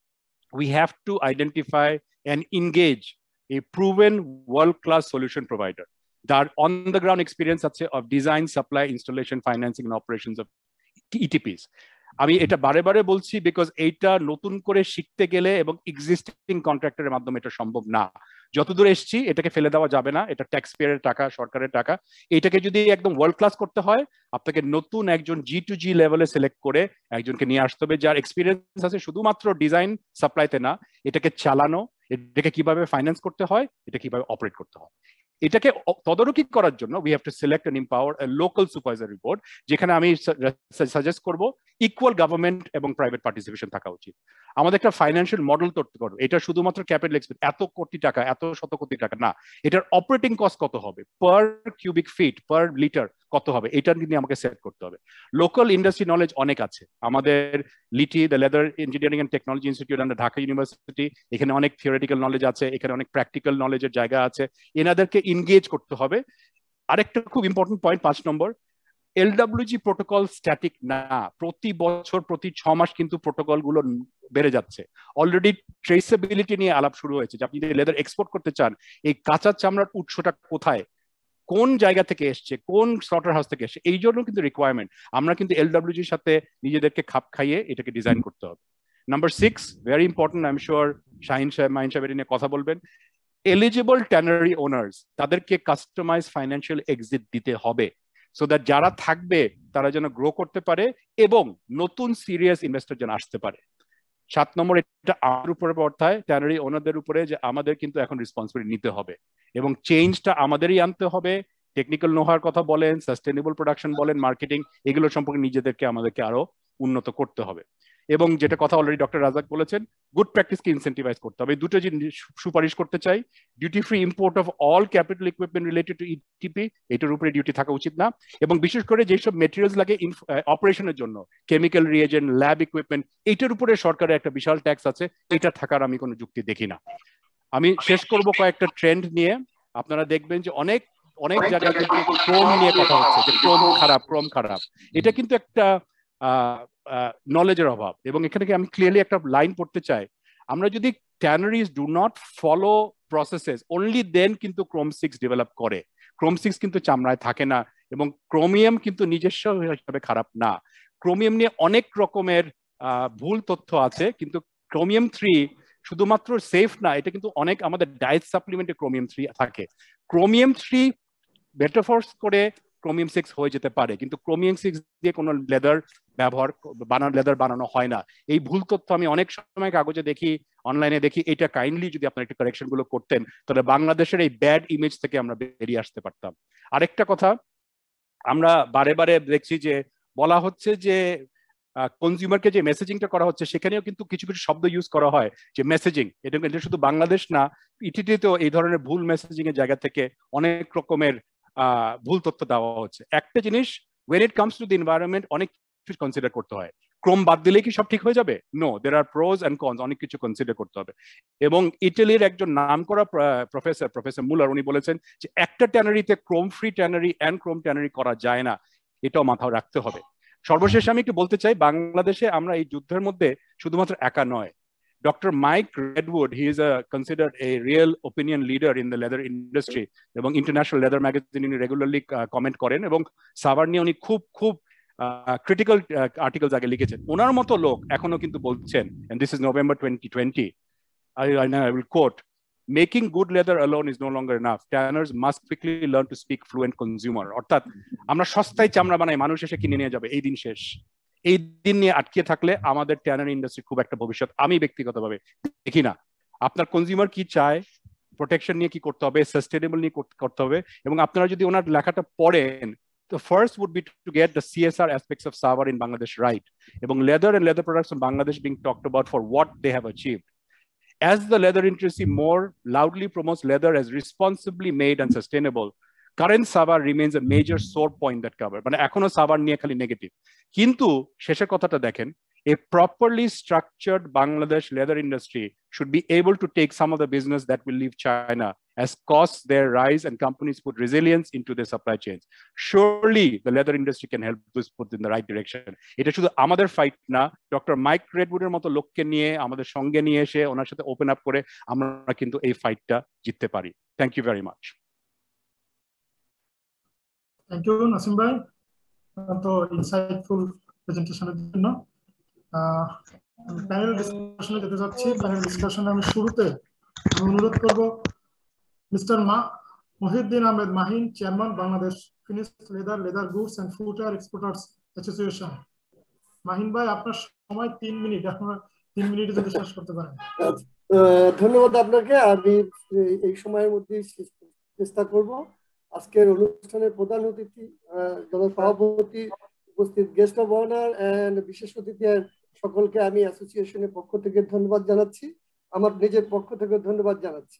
we have to identify and engage a proven world-class solution provider that on the ground experience of design, supply, installation, financing and operations of E T Ps. আমি এটা বারে বারে বলছি বিকজ এইটা নতুন করে শিখতে গেলে এবং এক্সিস্টিং কন্ট্রাক্টরের মাধ্যমে এটা সম্ভব না। যতদূর এসছি এটাকে ফেলে দেওয়া যাবে না, এটা ট্যাক্স পেয়ারের টাকা, সরকারের টাকা। এটাকে যদি একদম ওয়ার্ল্ড ক্লাস করতে হয়, আপনাকে নতুন একজন জি টু জি লেভেলে সিলেক্ট করে একজনকে নিয়ে আসতে হবে, যার এক্সপিরিয়েন্স আছে শুধুমাত্র ডিজাইন সাপ্লাইতে না, এটাকে চালানো, এটাকে কিভাবে ফাইন্যান্স করতে হয়, এটা কিভাবে অপারেট করতে হয়। এটাকে তদারকি করার জন্য we have to select and empower a local supervisory board, যেখানে আমি সাজেস্ট করব ইকুয়াল গভর্নমেন্ট এবং প্রাইভেট পার্টিসিপেশন থাকা উচিত। আমাদের একটা ফাইন্যান্সিয়াল মডেল তৈরি করবো, এটা শুধুমাত্র ক্যাপিটাল এক্সপেন্স এত কোটি টাকা এত শত কোটি টাকা না, এটার অপারেটিং কস্ট কত হবে, per cubic feet per litre কত হবে, এটা নিয়ে আমাকে সেট করতে হবে। লোকাল ইন্ডাস্ট্রি নলেজ অনেক আছে আমাদের, লিটি the leather engineering and technology institute under Dhaka university, এখানে অনেক থিওরিটিক্যাল নলেজ আছে, এখানে অনেক প্র্যাকটিক্যাল নলেজের জায়গা আছে, এনাদেরকে ইনগেজ করতে হবে। আরেকটা খুব ইম্পর্টেন্ট পয়েন্ট পাঁচ নম্বর, এলডব্লিউজি প্রোটোকল স্ট্যাটিক না, প্রতি বছর প্রতি ছ মাস কিন্তু প্রোটোকল গুলো বেড়ে যাচ্ছে। অলরেডি ট্রেসেবিলিটি নিয়ে আলাপ শুরু হয়েছে, যে আপনি যদি লেদার এক্সপোর্ট করতে চান, এই কাঁচা চামড়ার উৎসটা কোথায়, কোন জায়গা থেকে এসছে, কোন স্লটার হাউস থেকে এসছে, এই জন্য কিন্তু রিকোয়ারমেন্ট। আমরা কিন্তু এলডব্লিউজির সাথে নিজেদেরকে খাপ খাইয়ে এটাকে ডিজাইন করতে হবে। Number six, very important, I am sure Shahin সাহেব মাহিন সাহেব এটা নিয়ে কথা বলবেন। এলিজিবল ট্যানারি ওনার্স, তাদেরকে কাস্টমাইজ ফাইন্যান্সিয়াল এক্সিট দিতে হবে, সো দ্যাট যারা থাকবে তারা যেন গ্রো করতে পারে এবং নতুন সিরিয়াস ইনভেস্টর যেন আসতে পারে। সাত নম্বর, এটা আমার উপরে অর্থায় ট্যানারি ওনারদের উপরে, যে আমাদের কিন্তু এখন রেসপন্সিবিলিটি নিতে হবে এবং চেঞ্জটা আমাদেরই আনতে হবে। টেকনিক্যাল নোহার কথা বলেন, সাস্টেনেবল প্রোডাকশন বলেন, মার্কেটিং, এগুলো সম্পর্কে নিজেদেরকে আমাদেরকে আরো উন্নত করতে হবে। এবং যেটা কথা অলরেডি ডক্টর রাজাক বলেছেন, গুড প্র্যাকটিসকে ইনসেন্টিভাইজ করতে হবে। দুটো জিনিস সুপারিশ করতে চাই, duty free import of all capital equipment related to ETP, এটার উপরে ডিউটি থাকা উচিত না। এবং বিশেষ করে যেসব মেটেরিয়ালস লাগে অপারেশনের জন্য, কেমিক্যাল রিয়েজেন্ট, ল্যাব ইকুইপমেন্ট, এটার উপরে সরকারের একটা বিশাল ট্যাক্স আছে, এটা থাকার আমি কোনো যুক্তি দেখি না। আমি শেষ করব কয়েকটা ট্রেন্ড নিয়ে। আপনারা দেখবেন যে অনেক অনেক জায়গায় কিন্তু ক্রোম নিয়ে কথা হচ্ছে, যে ক্রোম খারাপ, ক্রোম খারাপ, এটা কিন্তু একটা আহ নলেজের অভাব। এবং এখানে আমি ক্লিয়ারলি একটা লাইন পড়তে চাই, আমরা যদি tanneries do not follow processes only then কিন্তু ক্রোম সিক্স ডেভেলপ করে। ক্রোম সিক্স কিন্তু চামড়ায় থাকে না, এবং ক্রোমিয়াম কিন্তু নিজস্ব হিসাবে খারাপ না। ক্রোমিয়াম নিয়ে অনেক রকমের আহ ভুল তথ্য আছে, কিন্তু ক্রোমিয়াম থ্রি শুধুমাত্র সেফ না, এটা কিন্তু অনেক আমাদের ডায়েট সাপ্লিমেন্টে ক্রোমিয়াম থ্রি থাকে। ক্রোমিয়াম থ্রি মেটাফোর্স করে ক্রোমিয়াম সিক্স হয়ে যেতে পারে, কিন্তু ক্রোমিয়াম সিক্স দিয়ে কোনো লেদার ব্যবহার বানানো লেদার বানানো হয় না। এই ভুল তথ্য আমি অনেক সময় কাগজে দেখি, অনলাইনে দেখি। এটা কাইন্ডলি যদি আপনার একটু কারেকশন গুলো করতেন, তাহলে বাংলাদেশের এই ব্যাড ইমেজ থেকে আমরা বেরিয়ে আসতে পারতাম। আরেকটা কথা, আমরা বারে বারে দেখছি যে বলা হচ্ছে যে কনজিউমারকে যে মেসেজিংটা করা হচ্ছে, সেখানেও কিন্তু কিছু কিছু শব্দ ইউজ করা হয়, যে মেসেজিং, এটা এটা শুধু বাংলাদেশ না, ইটিটিতেও এই ধরনের ভুল মেসেজিং এর জায়গা থেকে অনেক রকমের আহ ভুল তথ্য দেওয়া হচ্ছে। একটা জিনিস, when it comes to the environment অনেক কিছু কনসিডার করতে হয়। ক্রোম বাদ দিলে কি সব ঠিক হয়ে যাবে? No, there are pros and cons, অনেক কিছু কনসিডার করতে হবে। এবং ইটালির একজন নামকরা প্রফেসর প্রফেসর মুলার, উনি বলেছেন যে একটা ট্যানারিতে chrome free tannery and chrome tannery করা যায় না, এটাও মাথায় রাখতে হবে। সর্বশেষ আমি একটু বলতে চাই, বাংলাদেশে আমরা এই যুদ্ধের মধ্যে শুধুমাত্র একা নয়। Doctor Mike Redwood, he is a, considered a real opinion leader in the leather industry, এবং International Leather Magazine উনি রেগুলারলি কমেন্ট করেন, এবং সাভার নিয়ে উনি খুব খুব ক্রিটিক্যাল আর্টিকেলস আগে লিখেছেন। ওনার মতো লোক এখনো কিন্তু বলছেন, and this is November twenty twenty, I, I will quote, making good leather alone is no longer enough. Tanners must quickly learn to speak fluent consumer. অর্থাৎ আমরা সস্তায় চামড়া বানাই, মানুষ এসে কিনে নিয়ে যাবে, এই দিন শেষ। এই দিন নিয়ে আটকে থাকলে আমাদের ট্যানারি ইন্ডাস্ট্রি খুব একটা ভবিষ্যৎ আমি ব্যক্তিগতভাবে দেখি না। আপনার কনজিউমার কি চায়, প্রোটেকশন নিয়ে কি করতে হবে, সাস্টেনেবল নিয়ে করতে হবে। এবং আপনারা যদি ওনার লেখাটা পড়েন, the first would be to get the C S R aspects of Savar in Bangladesh right, এবং leather and leather products in Bangladesh being talked about for what they have achieved. As the leather industry more loudly promotes leather as responsibly made and sustainable, current Savar remains a major sore point that cover. মানে এখনো সাভার নিয়ে খালি negative. কিন্তু শেষের কথাটা দেখেন, a properly structured Bangladesh leather industry should be able to take some of the business that will leave China as costs there rise and companies put resilience into their supply chains. Surely the leather industry can help us put in the right direction. এটা শুধু আমাদের fight না, doctor mic রেডউডের মতো লোককে নিয়ে আমাদের সঙ্গে নিয়ে এসে ওনার সাথে ওপেন আপ করে আমরা কিন্তু এই ফাইটটা জিততে পারি। Thank you very much. Thank you Nasim ভাই, তো ইনসাইটফুল প্রেজেন্টেশনের জন্য। প্যানেল ডিসকাশনে যেতে যাচ্ছি। প্যানেল ডিসকাশনে আমি শুরুতে আমি অনুরোধ করব mister Mohiuddin Ahmed Mahin, chairman Bangladesh finished leather leather goods and footwear exporters association. Mahin ভাই, আপনার সময় তিন মিনিট, আপনার তিন মিনিটে যদি শেষ করতে পারেন। ধন্যবাদ আপনাকে। আমি এই সময়ের মধ্যে চেষ্টা করব। আজকের অনুষ্ঠানের প্রধান অতিথি জনাব সভাপতি, উপস্থিত গেস্ট অফ অনার এন্ড বিশেষ অতিথি সকলকে আমি অ্যাসোসিয়েশনের পক্ষ থেকে ধন্যবাদ জানাচ্ছি, আমার নিজের পক্ষ থেকে ধন্যবাদ জানাচ্ছি।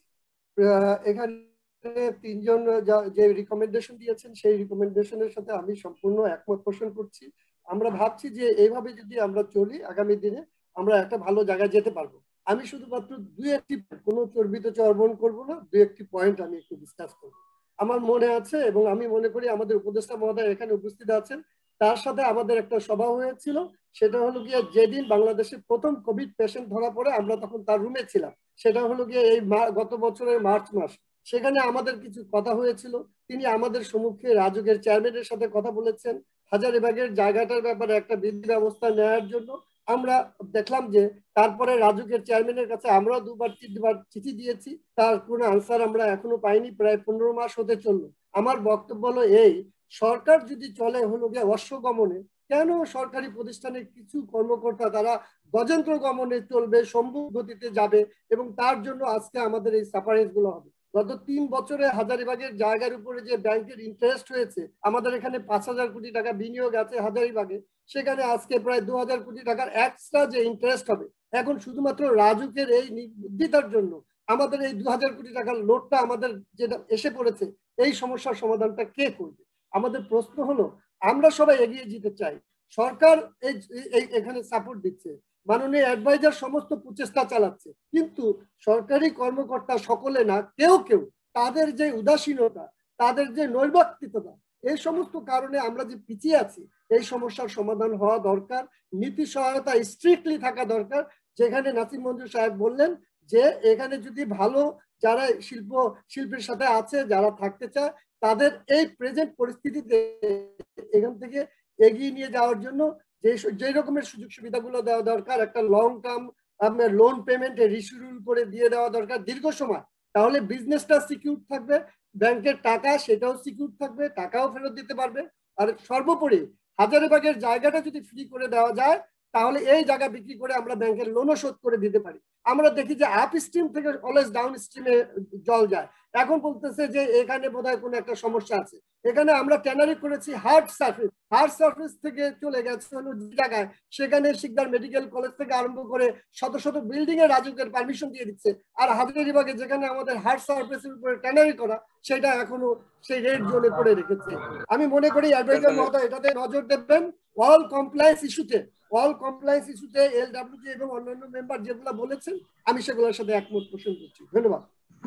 এখানে তিনজন যে রিকমেন্ডেশন দিয়েছেন সেই রিকমেন্ডেশনের সাথে আমি সম্পূর্ণ একমত পোষণ করছি। আমরা ভাবছি যে এইভাবে যদি আমরা চলি আগামী দিনে আমরা একটা ভালো জায়গায় যেতে পারবো। আমি শুধুমাত্র দুই একটি, কোনো চর্বিত চর্বণ করবো না, দুই একটি পয়েন্ট আমি একটু ডিসকাস করবো। আমার মনে আছে এবং আমি মনে করি আমাদের উপদেষ্টা মহোদয় এখানে উপস্থিত আছেন, তার সাথে আমাদের একটা সভা হয়েছিল। সেটা হলো গিয়ে যেদিন বাংলাদেশে প্রথম কোভিড পেশেন্ট ধরা পড়ে আমরা তখন তার রুমে ছিলাম, সেটা হলো গিয়ে এই গত বছরের মার্চ মাস। সেখানে আমাদের কিছু কথা হয়েছিল, তিনি আমাদের সম্মুখে রাজুকের চেয়ারম্যানের সাথে কথা বলেছেন হাজারীবাগের জায়গাটার ব্যাপারে একটা বিধি ব্যবস্থা নেওয়ার জন্য। আমরা দেখলাম যে তারপরে রাজুকের চেয়ারম্যানের কাছে আমরা দুবার তিনবার চিঠি দিয়েছি, তার কোনো আনসার আমরা এখনো পাইনি, প্রায় পনেরো মাস হতে চললো। আমার বক্তব্য হলো এই, সরকার যদি চলে হলো গিয়ে অশ্বগমনে, কেন সরকারি প্রতিষ্ঠানের কিছু কর্মকর্তা তারা গজেন্দ্র গমনে চলবে, সম্ভব গতিতে যাবে, এবং তার জন্য আজকে আমাদের এই সাফারেন্স গুলো হবে। গত তিন বছরে হাজারীবাগের জায়গার উপরে যে ব্যাংকের ইন্টারেস্ট হয়েছে, আমাদের এখানে পাঁচ হাজার কোটি টাকা বিনিয়োগ আছে হাজারীবাগে, সেখানে আজকে প্রায় দু হাজার কোটি টাকার এক্সট্রা যে ইন্টারেস্ট হবে, এখন শুধুমাত্র রাজুকের এই নির্দিতার জন্য আমাদের এই দু হাজার কোটি টাকার লোডটা আমাদের যেটা এসে পড়েছে, এই সমস্যার সমাধানটা কে করবে? আমাদের প্রশ্ন হলো, আমরা সবাই এগিয়ে যেতে চাই, সরকার এই এখানে সাপোর্ট দিচ্ছে, মাননীয় অ্যাডভাইজার সমস্ত প্রচেষ্টা চালাচ্ছে, কিন্তু সরকারি কর্মকর্তা সকলে না, কেউ কেউ তাদের যে উদাসীনতা, তাদের যে নৈর্ব্যক্তিকতা, এই সমস্ত কারণে আমরা যে পিছিয়ে আছি, এই সমস্যার সমাধান হওয়া দরকার। নীতি সহায়তা স্ট্রিক্টলি থাকা দরকার। যেখানে নাসিম মঞ্জুর সাহেব বললেন যে এখানে যদি ভালো যারা শিল্প শিল্পের সাথে আছে, যারা থাকতে চায়, তাদের এই প্রেজেন্ট পরিস্থিতিতে এখান থেকে এগিয়ে নিয়ে যাওয়ার জন্য যে যে রকমের সুযোগ সুবিধাগুলো দেওয়া দরকার, একটা লং টার্ম আপনার লোন পেমেন্ট রিশিডিউল করে দিয়ে দেওয়া দরকার দীর্ঘ সময়, তাহলে বিজনেসটা সিকিউর থাকবে, ব্যাংকের টাকা সেটাও সিকিউর থাকবে, টাকাও ফেরত দিতে পারবে। আর সর্বোপরি হাজারীবাগের জায়গাটা যদি ফ্রি করে দেওয়া যায়, তাহলে এই জায়গা বিক্রি করে আমরা ব্যাংকের লোনও শোধ করে দিতে পারি। আমরা দেখি যে আপ স্ট্রিম থেকে অলওয়েজ ডাউন স্ট্রিমে জল যায়। এখন বলতেছে যে এখানে বোধহয় কোনো একটা সমস্যা আছে। এখানে আমরা ট্যানারি করেছি হার্ড সার্ফেস, হার্ড সার্ফেস থেকে চলে গেছে হলো জায়গায়, সেখানে শিকদার মেডিকেল কলেজ থেকে আরম্ভ করে শত শত বিল্ডিং এর রাজুকের পারমিশন দিয়ে দিচ্ছে, আর হাজারীবাগে যেখানে আমাদের হার্ড সার্ফেসের উপরে ট্যানারি করা, সেটা এখনো সেই রেড জোনে করে রেখেছে। আমি মনে করি অ্যাডভাইজার মহোদয় এটাতে নজর দেবেন। অল কমপ্লায়েন্স ইস্যুতে অল কমপ্লায়েন্স ইস্যুতে এলডব্লিউজি এবং অন্যান্য মেম্বার যেগুলো বলেছেন, আমি সেগুলোর সাথে একমত পোষণ করছি। ধন্যবাদ।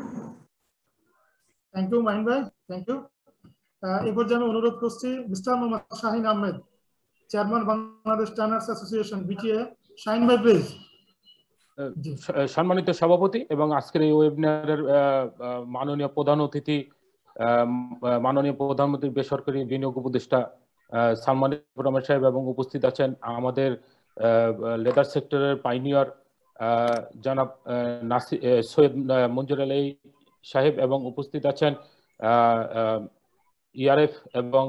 থ্যাংক ইউ মাহিন ভাই, থ্যাংক ইউ। এই পর্যায়ে আমি অনুরোধ করছি mister Mohammad Shahin Ahmed, chairman Bangladesh tanners association BTA. Shahin ভাই প্লিজ। সম্মানিত সভাপতি এবং আজকের এই ওয়েবিনারের মাননীয় প্রধান অতিথি, মাননীয় প্রধানমন্ত্রী বেসরকারি বিনিয়োগ উপদেষ্টা সালমান রহমান সাহেব, এবং উপস্থিত আছেন আমাদের লেদার সেক্টরের পাইনিয়ার জনাব নাসি সৈয়দ মঞ্জুর আলী সাহেব, এবং উপস্থিত আছেন ইআরএফ এবং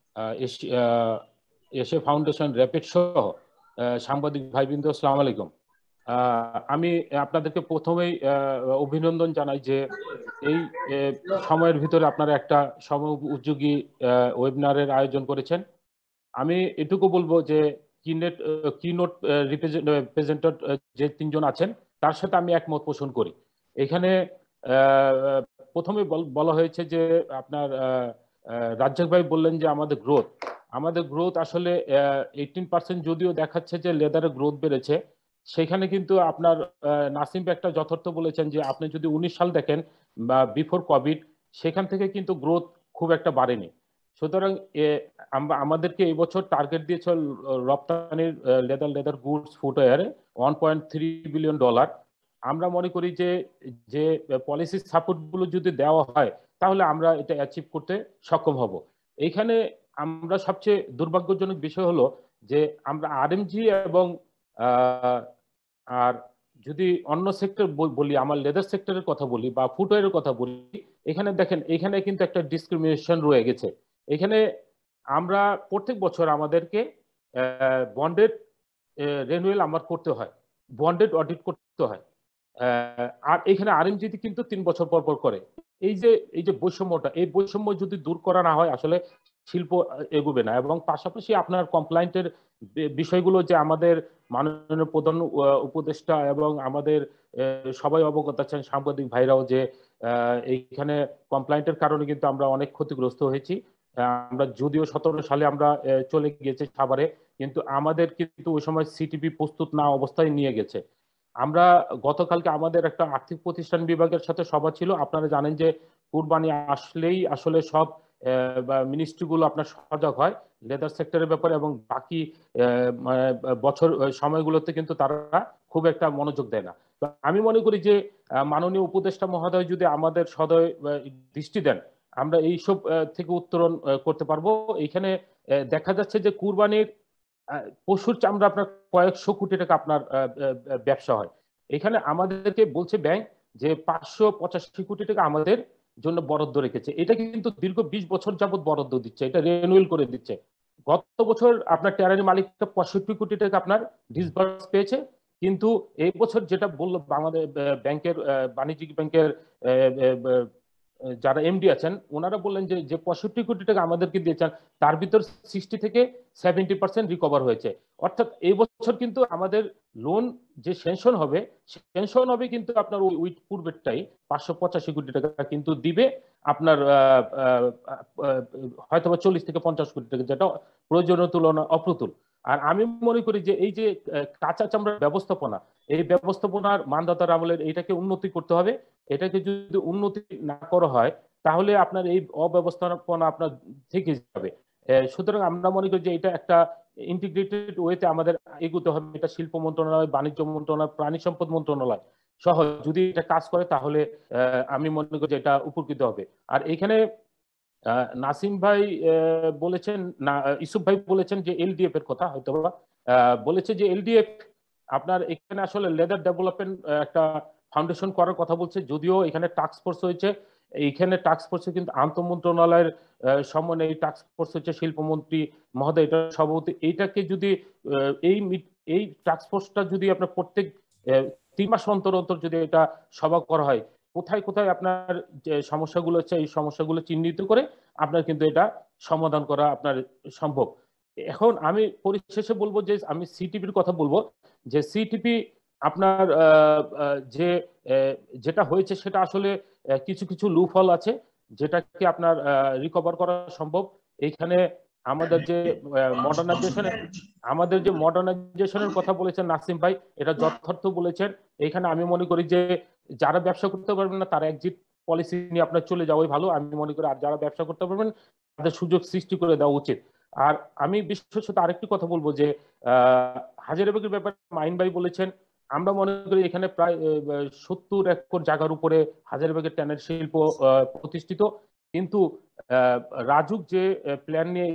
এশিয়া ফাউন্ডেশন র্যাপিড সহ সাংবাদিক ভাইবৃন্দ, আসসালামু আলাইকুম। আমি আপনাদেরকে প্রথমেই অভিনন্দন জানাই যে এই সময়ের ভিতরে আপনারা একটা সময় উপযোগী ওয়েবিনারের আয়োজন করেছেন। আমি এটুকু বলবো যে কিনেট কিনোট রিপ্রেজেন্টেটিভ যে তিনজন আছেন তার সাথে আমি একমত পোষণ করি। এখানে প্রথমে বলা হয়েছে যে আপনার রাজ্জাক ভাই বললেন যে আমাদের গ্রোথ আমাদের গ্রোথ আসলে এইটিন পার্সেন্ট যদিও দেখাচ্ছে যে লেদারের গ্রোথ বেড়েছে, সেখানে কিন্তু আপনার নাসিম একটা যথার্থ বলেছেন যে আপনি যদি উনিশ সাল দেখেন বা বিফোর কোভিড, সেখান থেকে কিন্তু গ্রোথ খুব একটা বাড়েনি। সুতরাং আমাদেরকে এই বছর টার্গেট দিয়েছে রপ্তানির লেদার লেদার গুডস ফুটওয়্যারে one point three billion dollar. আমরা মনে করি যে যে পলিসি সাপোর্টগুলো যদি দেওয়া হয় তাহলে আমরা এটা অ্যাচিভ করতে সক্ষম হব। এইখানে আমরা সবচেয়ে দুর্ভাগ্যজনক বিষয় হলো যে আমরা আরএমজি এবং আর যদি অন্য সেক্টর বলি, আমার লেদার সেক্টরের কথা বলি বা ফুটওয়্যারের কথা বলি, এখানে দেখেন এখানে কিন্তু একটা ডিসক্রিমিনেশন রয়ে গেছে। এখানে আমরা প্রত্যেক বছর আমাদেরকে বন্ডেড রেনুয়েল আমার করতে হয়, বন্ডেড অডিট করতে হয়, আর এখানে আরএমজিতে কিন্তু তিন বছর পর পর করে। এই যে এই যে বৈষম্যটা, এই বৈষম্য যদি দূর করা না হয় আসলে শিল্প এগোবে না। এবং পাশাপাশি আপনার কমপ্লায়েন্টের বিষয়গুলো যে আমাদের মাননীয় প্রধান উপদেষ্টা এবং আমাদের সবাই অবগত আছেন, সাংবাদিক ভাইরাও, যে এইখানে কমপ্লায়েন্টের কারণে কিন্তু আমরা অনেক ক্ষতিগ্রস্ত হয়েছি। আমরা যদিও সতেরো সালে আমরা চলে গিয়েছি সাভারে, কিন্তু আমাদের কিন্তু ওই সময় সিটিপি প্রস্তুত না অবস্থায় নিয়ে গেছে। আমরা গতকালকে আমাদের একটা আর্থিক প্রতিষ্ঠান বিভাগের সাথে সভা ছিল। আপনারা জানেন যে কুরবানি আসলেই আসলে সব মিনিস্ট্রিগুলো আপনার সজাগ হয় লেদার সেক্টরের ব্যাপারে, এবং বাকি বছর সময়গুলোতে কিন্তু তারা খুব একটা মনোযোগ দেয় না। তো আমি মনে করি যে মাননীয় উপদেষ্টা মহোদয় যদি আমাদের সদয় দৃষ্টি দেন, আমরা এইসব থেকে উত্তরণ করতে পারবো। এইখানে দেখা যাচ্ছে যে কুরবানির পশুর চামড়া আপনার কয়েকশো কোটি টাকা আপনার ব্যবসা হয়। এখানে আমাদেরকে বলছে ব্যাংক যে পাঁচশো পঁচাশি কোটি টাকা আমাদের জন্য বরাদ্দ রেখেছে। এটা কিন্তু দীর্ঘ বিশ বছর যাবত বরাদ্দ দিচ্ছে, এটা রিনিউয়াল করে দিচ্ছে। গত বছর আপনার ট্যারারি মালিকটা পঁয়ষট্টি কোটি টাকা আপনার ডিসবার্স পেয়েছে, কিন্তু এই বছর যেটা বললো বাংলাদেশ ব্যাংকের বাণিজ্যিক ব্যাংকের যারা এমডি আছেন ওনারা বললেন যে যে পঁয়ষট্টি কোটি টাকা আমাদেরকে দিয়েছেন তার ভিতর সিক্সটি থেকে সেভেন্টি পার্সেন্ট রিকভার হয়েছে। অর্থাৎ এই বছর কিন্তু আমাদের লোন যে সেনশন হবে সেনশন হবে কিন্তু আপনার ওই ওই পূর্বেরটাই পাঁচশো পঁচাশি কোটি টাকা কিন্তু দিবে আপনার হয়তো বা চল্লিশ থেকে পঞ্চাশ কোটি টাকা, যেটা প্রয়োজনীয় তুলনা অপ্রতুল। আর আমি মনে করি যে এই যে কাঁচা চামড়ার ব্যবস্থাপনা, এই ব্যবস্থাপনার মানদাতার আমলের এইটাকে উন্নতি করতে হবে। এটাকে যদি উন্নতি না করা হয় তাহলে আপনার এই অব্যবস্থাপনা আপনার থেকে যাবে। সুতরাং আমরা মনে করি যে এটা একটা ইন্টিগ্রেটেড ওয়েতে আমাদের এগোতে হবে। এটা শিল্প মন্ত্রণালয়, বাণিজ্য মন্ত্রণালয়, প্রাণী সম্পদ মন্ত্রণালয় সহ যদি এটা কাজ করে তাহলে আমি মনে করি যে এটা উপকৃত হবে। আর এখানে নাসিম ভাই বলেছেন না ইউসুফ ভাই বলেছেন যে এলডিএফ এর কথা, হয়তো বলেছে যে এলডিএফ আপনার এখানে আসলে লেদার ডেভেলপমেন্ট একটা ফাউন্ডেশন করার কথা বলছে। যদিও এখানে টাস্ক ফোর্স হয়েছে, এইখানে টাস্ক ফোর্সে কিন্তু আন্তঃ মন্ত্রণালয়ের সমন্বয়ে এই টাস্ক ফোর্স হচ্ছে শিল্পমন্ত্রী মহোদয় এটা সভাপতি। এইটাকে যদি এই এই টাস্ক ফোর্সটা যদি আপনার প্রত্যেক তিন মাস অন্তর অন্তর যদি এটা সভা করা হয়, কোথায় কোথায় আপনার যে সমস্যাগুলো হচ্ছে এই সমস্যাগুলো চিহ্নিত করে আপনার কিন্তু এটা সমাধান করা আপনার সম্ভব। এখন আমি পরিশেষে বলবো যে আমি সিটিপির কথা বলবো যে সিটিপি আপনার যে যেটা হয়েছে সেটা আসলে কিছু কিছু লুফল আছে যেটাকে আপনার রিকভার করা সম্ভব। এইখানে আমাদের যে মডার্নাইজেশন আমাদের যে মডার্নাইজেশনের কথা বলেছেন নাসিম ভাই, এটা যথার্থ বলেছেন। এখানে আমি মনে করি যে যারা ব্যবসা করতে পারবেন না তারা এক্সিট পলিসি নিয়ে আপনার চলে যাওয়াই ভালো আমি মনে করি। আর যারা ব্যবসা করতে পারবেন তাদের সুযোগ সৃষ্টি করে দেওয়া উচিত। আর আমি বিশেষত আরেকটি কথা বলবো যে হাজারীবাগের ব্যাপারে মাইন ভাই বলেছেন, আমরা মনে করি এখানে প্রায় সত্তর একর জায়গার উপরে হাজারীবাগের ট্যানের শিল্প প্রতিষ্ঠিত, কিন্তু রাজুক যে প্ল্যান নিয়ে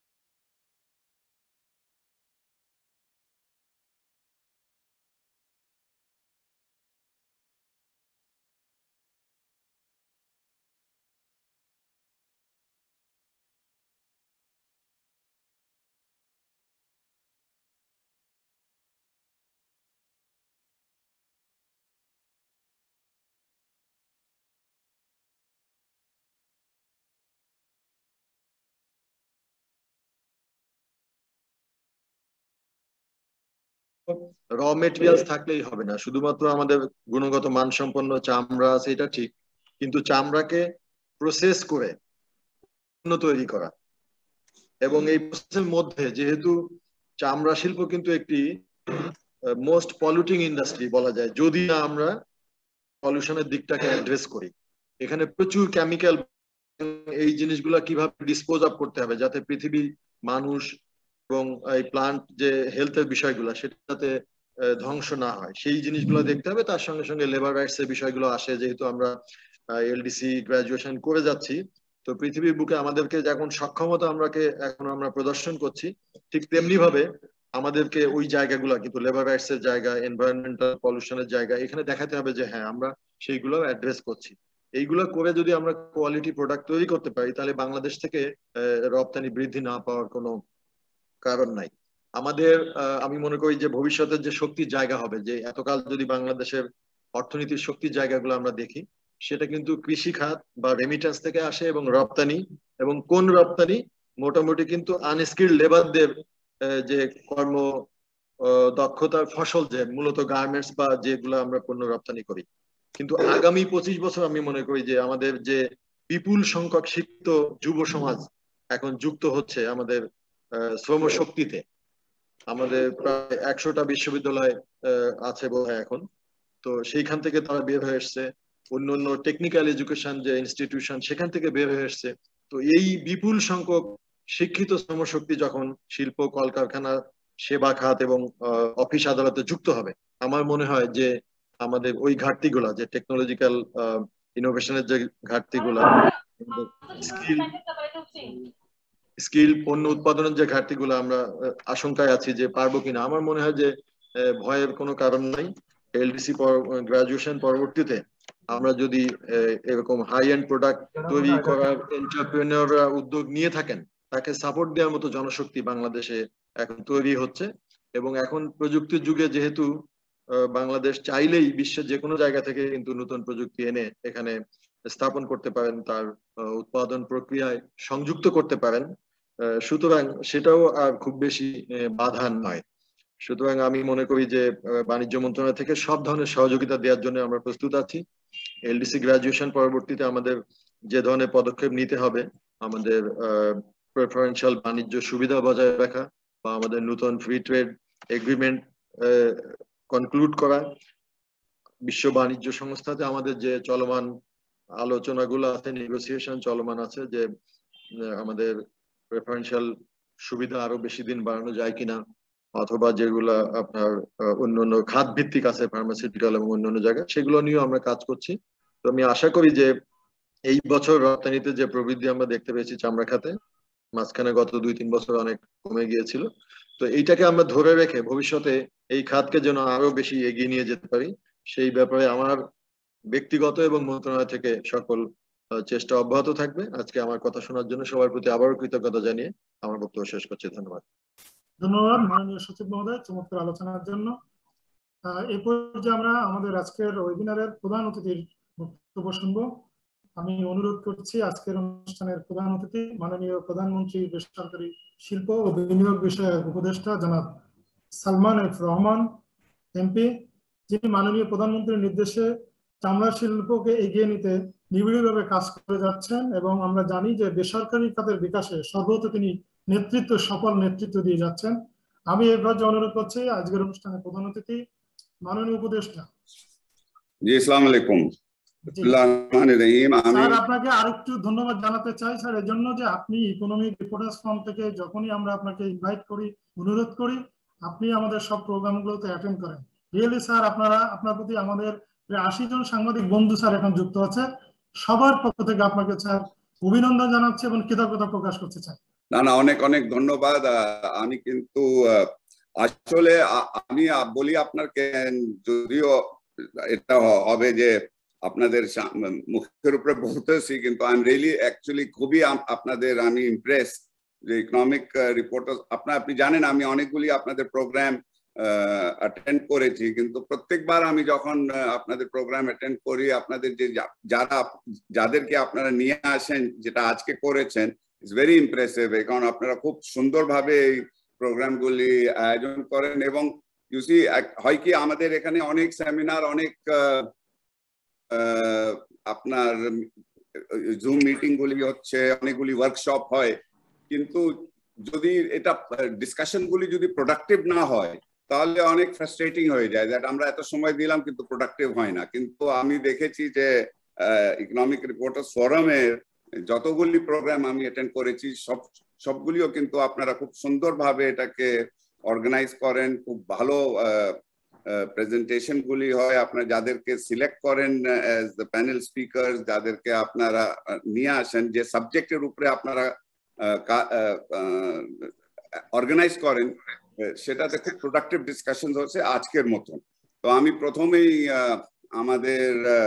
র মেটেরিয়ালস থাকলেই হবে না, শুধুমাত্র আমাদের গুণগত মানসম্পন্ন চামড়া আছে এটা ঠিক, কিন্তু চামড়াকে প্রসেস করে পণ্য তৈরি করা এবং এই প্রসেসের মধ্যে যেহেতু চামড়া শিল্প কিন্তু একটি মোস্ট পলিউটিং ইন্ডাস্ট্রি বলা যায় যদি না আমরা পলিউশনের দিকটাকে অ্যাড্রেস করি। এখানে প্রচুর কেমিক্যাল, এই জিনিসগুলো কিভাবে ডিসপোজ আপ করতে হবে যাতে পৃথিবী মানুষ এবং এই প্লান্ট যে হেলথের বিষয়গুলো সেটাতে ধ্বংস না হয় সেই জিনিসগুলো দেখতে হবে। তার সঙ্গে সঙ্গে লেবার রাইটস এর বিষয়গুলো আসে, যেহেতু আমরা এলডিসি গ্রাজুয়েশন করে যাচ্ছি তো পৃথিবীর বুকে আমাদেরকে যখন সক্ষমতা আমরাকে এখন আমরা প্রদর্শন করছি ঠিক তেমনি ভাবে আমাদেরকে ওই জায়গাগুলো কিন্তু লেবার রাইটস এর জায়গা, এনভায়রনমেন্টাল পলিউশনের জায়গা এখানে দেখাতে হবে যে হ্যাঁ আমরা সেইগুলো অ্যাড্রেস করছি। এইগুলো করে যদি আমরা কোয়ালিটি প্রোডাক্ট তৈরি করতে পারি তাহলে বাংলাদেশ থেকে রপ্তানি বৃদ্ধি না পাওয়ার কোনো কারণ নাই। আমাদের আমি মনে করি যে ভবিষ্যতের যে শক্তির জায়গা হবে, যে এতকাল যদি বাংলাদেশের অর্থনীতির শক্তির জায়গাগুলো আমরা দেখি সেটা কিন্তু কৃষি খাত বা রেমিটেন্স থেকে আসে এবং রপ্তানি, এবং কোন রপ্তানি মোটামুটি কিন্তু আনস্কিল্ড লেবারদের যে কর্ম দক্ষতার ফসল, যে মূলত গার্মেন্টস বা যেগুলো আমরা পণ্য রপ্তানি করি। কিন্তু আগামী পঁচিশ বছর আমি মনে করি যে আমাদের যে বিপুল সংখ্যক শিক্ষিত যুব সমাজ এখন যুক্ত হচ্ছে আমাদের শ্রম শক্তিতে, আমাদের প্রায় একশোটা বিশ্ববিদ্যালয় আছে বোধহয় এখন, তো সেইখান থেকে তারা বের হয়ে এসছে, অন্য অন্য টেকনিক্যাল এডুকেশন যে ইনস্টিটিউশন সেখান থেকে বের হয়ে এসছে। তো এই বিপুল সংখ্যক শিক্ষিত শ্রমশক্তি যখন শিল্প, কলকারখানা, সেবা খাত এবং অফিস আদালতে যুক্ত হবে, আমার মনে হয় যে আমাদের ওই ঘাটতিগুলা, যে টেকনোলজিক্যাল ইনোভেশনের যে ঘাটতিগুলা, স্কিল স্কিল পণ্য উৎপাদনের যে ঘাটতিগুলো আমরা আশঙ্কায় আছি যে পারবো কিনা, আমার মনে হয় যে ভয়ের কোনো কারণ নাই। এলডিসি গ্রাজুয়েশন পরবর্তীতে আমরা যদি এরকম হাই এন্ড প্রোডাক্ট তৈরি করার এন্টারপ্রেনিয়ররা উদ্যোগ নিয়ে থাকেন, তাকে সাপোর্ট দেওয়ার মতো জনশক্তি বাংলাদেশে এখন তৈরি হচ্ছে। এবং এখন প্রযুক্তির যুগে যেহেতু বাংলাদেশ চাইলেই বিশ্বের যে কোনো জায়গা থেকে কিন্তু নতুন প্রযুক্তি এনে এখানে স্থাপন করতে পারেন, তার উৎপাদন প্রক্রিয়ায় সংযুক্ত করতে পারেন, সুতরাং সেটাও আর খুব বেশি বাধা নয়। সুতরাং আমি মনে করি যে বাণিজ্য মন্ত্রণালয় থেকে সব ধরনের সহযোগিতা দেওয়ার জন্য আমরা প্রস্তুত আছি। এলডিসি গ্রাজুয়েশন পরবর্তীতে আমাদের যে ধরনের পদক্ষেপ নিতে হবে, আমাদের প্রেফারেন্সিয়াল বাণিজ্য সুবিধা বজায় রাখা বা আমাদের নতুন ফ্রি ট্রেড এগ্রিমেন্ট কনক্লুড করা, বিশ্ব বাণিজ্য সংস্থাতে আমাদের যে চলমান আলোচনাগুলো আছে, নেগোসিয়েশন চলমান আছে, যে আমাদের প্রেফারেন্সিয়াল সুবিধা আরো বেশি দিন বাড়ানো যায় কিনা, অথবা যেগুলা আপনার অন্য অন্য খাত ভিত্তিক আছে, ফার্মাসিউটিক্যাল এবং অন্যান্য জায়গায়, সেগুলো নিয়েও আমরা কাজ করছি। তো আমি আশা করি যে এই বছর রপ্তানিতে যে প্রবৃদ্ধি আমরা দেখতে পেয়েছি চামড়া খাতে, মাঝখানে গত দুই তিন বছর অনেক কমে গিয়েছিল, তো এইটাকে আমরা ধরে রেখে ভবিষ্যতে এই খাতকে যেন আরো বেশি এগিয়ে নিয়ে যেতে পারি, সেই ব্যাপারে আমার ব্যক্তিগত এবং মন্ত্রণালয় থেকে সকল চেষ্টা অব্যাহত থাকবে। আজকে আমার কথা শোনার জন্য সবার প্রতি আবারও কৃতজ্ঞতা জানিয়ে আমার বক্তব্য শেষ করছি। ধন্যবাদ। ধন্যবাদ মাননীয় সচিব মহোদয় চমৎকার আলোচনার জন্য। এই পর্যায়ে আমরা আমাদের আজকের ওয়েবিনারের প্রধান অতিথির বক্তব্য শুনব। আমি অনুরোধ করছি আজকের অনুষ্ঠানের প্রধান অতিথি মাননীয় প্রধানমন্ত্রী বেসরকারি শিল্প ও বিনিয়োগ বিষয়ক উপদেষ্টা জনাব সালমান এফ রহমান এমপি, যিনি মাননীয় প্রধানমন্ত্রীর নির্দেশে চামড়া শিল্পকে এগিয়ে নিতে নিবিড়ভাবে কাজ করে যাচ্ছেন এবং আমরা জানি যে বেসরকারি খাতের বিকাশে সর্বত তিনি নেতৃত্ব সফল নেতৃত্ব দিয়ে যাচ্ছেন। আমি এই পর্যায়ে অনুরোধ করছি আজকের অনুষ্ঠানের প্রধান অতিথি মাননীয় উপদেষ্টা। জি, আসসালামু আলাইকুম। স্যার, আপনাকে আরেকটু ধন্যবাদ জানাতে চাই স্যার এর জন্য যে আপনি ইকোনমিক রিপোর্টার্স ফোরাম থেকে যখনই আমরা আপনাকে ইনভাইট করি, অনুরোধ করি, আপনি আমাদের সব প্রোগ্রামগুলোতে অ্যাটেন্ড করেন। রিয়েলি স্যার, আপনারা আপনার প্রতি আমাদের আশি জন সাংবাদিক বন্ধু স্যার এখন যুক্ত আছে, সবার পক্ষ থেকে আপনাকে স্যার অভিনন্দন জানাচ্ছি এবং কৃতজ্ঞতা প্রকাশ করতে চাই। না না, অনেক অনেক ধন্যবাদ। আমি কিন্তু আসলে আমি বলি আপনাকে, যদিও এটা হবে যে আপনাদের মুখের উপরে বলতেছি, কিন্তু আই এম রিয়েলি অ্যাকচুয়ালি খুবই আপনাদের আমি ইমপ্রেস যে ইকোনমিক রিপোর্টার। আপনার আপনি জানেন আমি অনেকগুলি আপনাদের প্রোগ্রাম অ্যাটেন্ড করেছি, কিন্তু প্রত্যেকবার আমি যখন আপনাদের প্রোগ্রাম অ্যাটেন্ড করি, আপনাদের যে যারা যাদেরকে আপনারা নিয়ে আসেন, যেটা আজকে করেছেন, ইটস ভেরি ইমপ্রেসিভ। কারণ আপনারা খুব সুন্দরভাবে এই প্রোগ্রামগুলি আয়োজন করেন এবং ইউসি হয় কি আমাদের এখানে অনেক সেমিনার, অনেক আপনার জুম মিটিং গুলি হচ্ছে, অনেকগুলি ওয়ার্কশপ হয়, কিন্তু যদি এটা ডিসকাশন গুলি যদি প্রোডাক্টিভ না হয় তাহলে অনেক ফ্রাস্ট্রেটিং হয়ে যায়, দ্যাট আমরা এত সময় দিলাম কিন্তু প্রোডাক্টিভ হয় না। কিন্তু আমি দেখেছি যে ইকোনমিক রিপোর্টার্স ফোরামের যতগুলি প্রোগ্রাম আমি অ্যাটেন্ড করেছি সব সবগুলিও কিন্তু আপনারা খুব সুন্দরভাবে এটাকে অর্গানাইজ করেন, খুব ভালো প্রেজেন্টেশন গুলি হয়। আপনারা যাদেরকে সিলেক্ট করেন অ্যাজ দ্য প্যানেল স্পিকার, যাদেরকে আপনারা নিয়ে আসেন, যে সাবজেক্টের উপরে আপনারা অর্গানাইজ করেন, সেটাতে খুব প্রোডাক্টিভ ডিসকাশন হচ্ছে আজকের মতন। তো আমি প্রথমেই আমাদের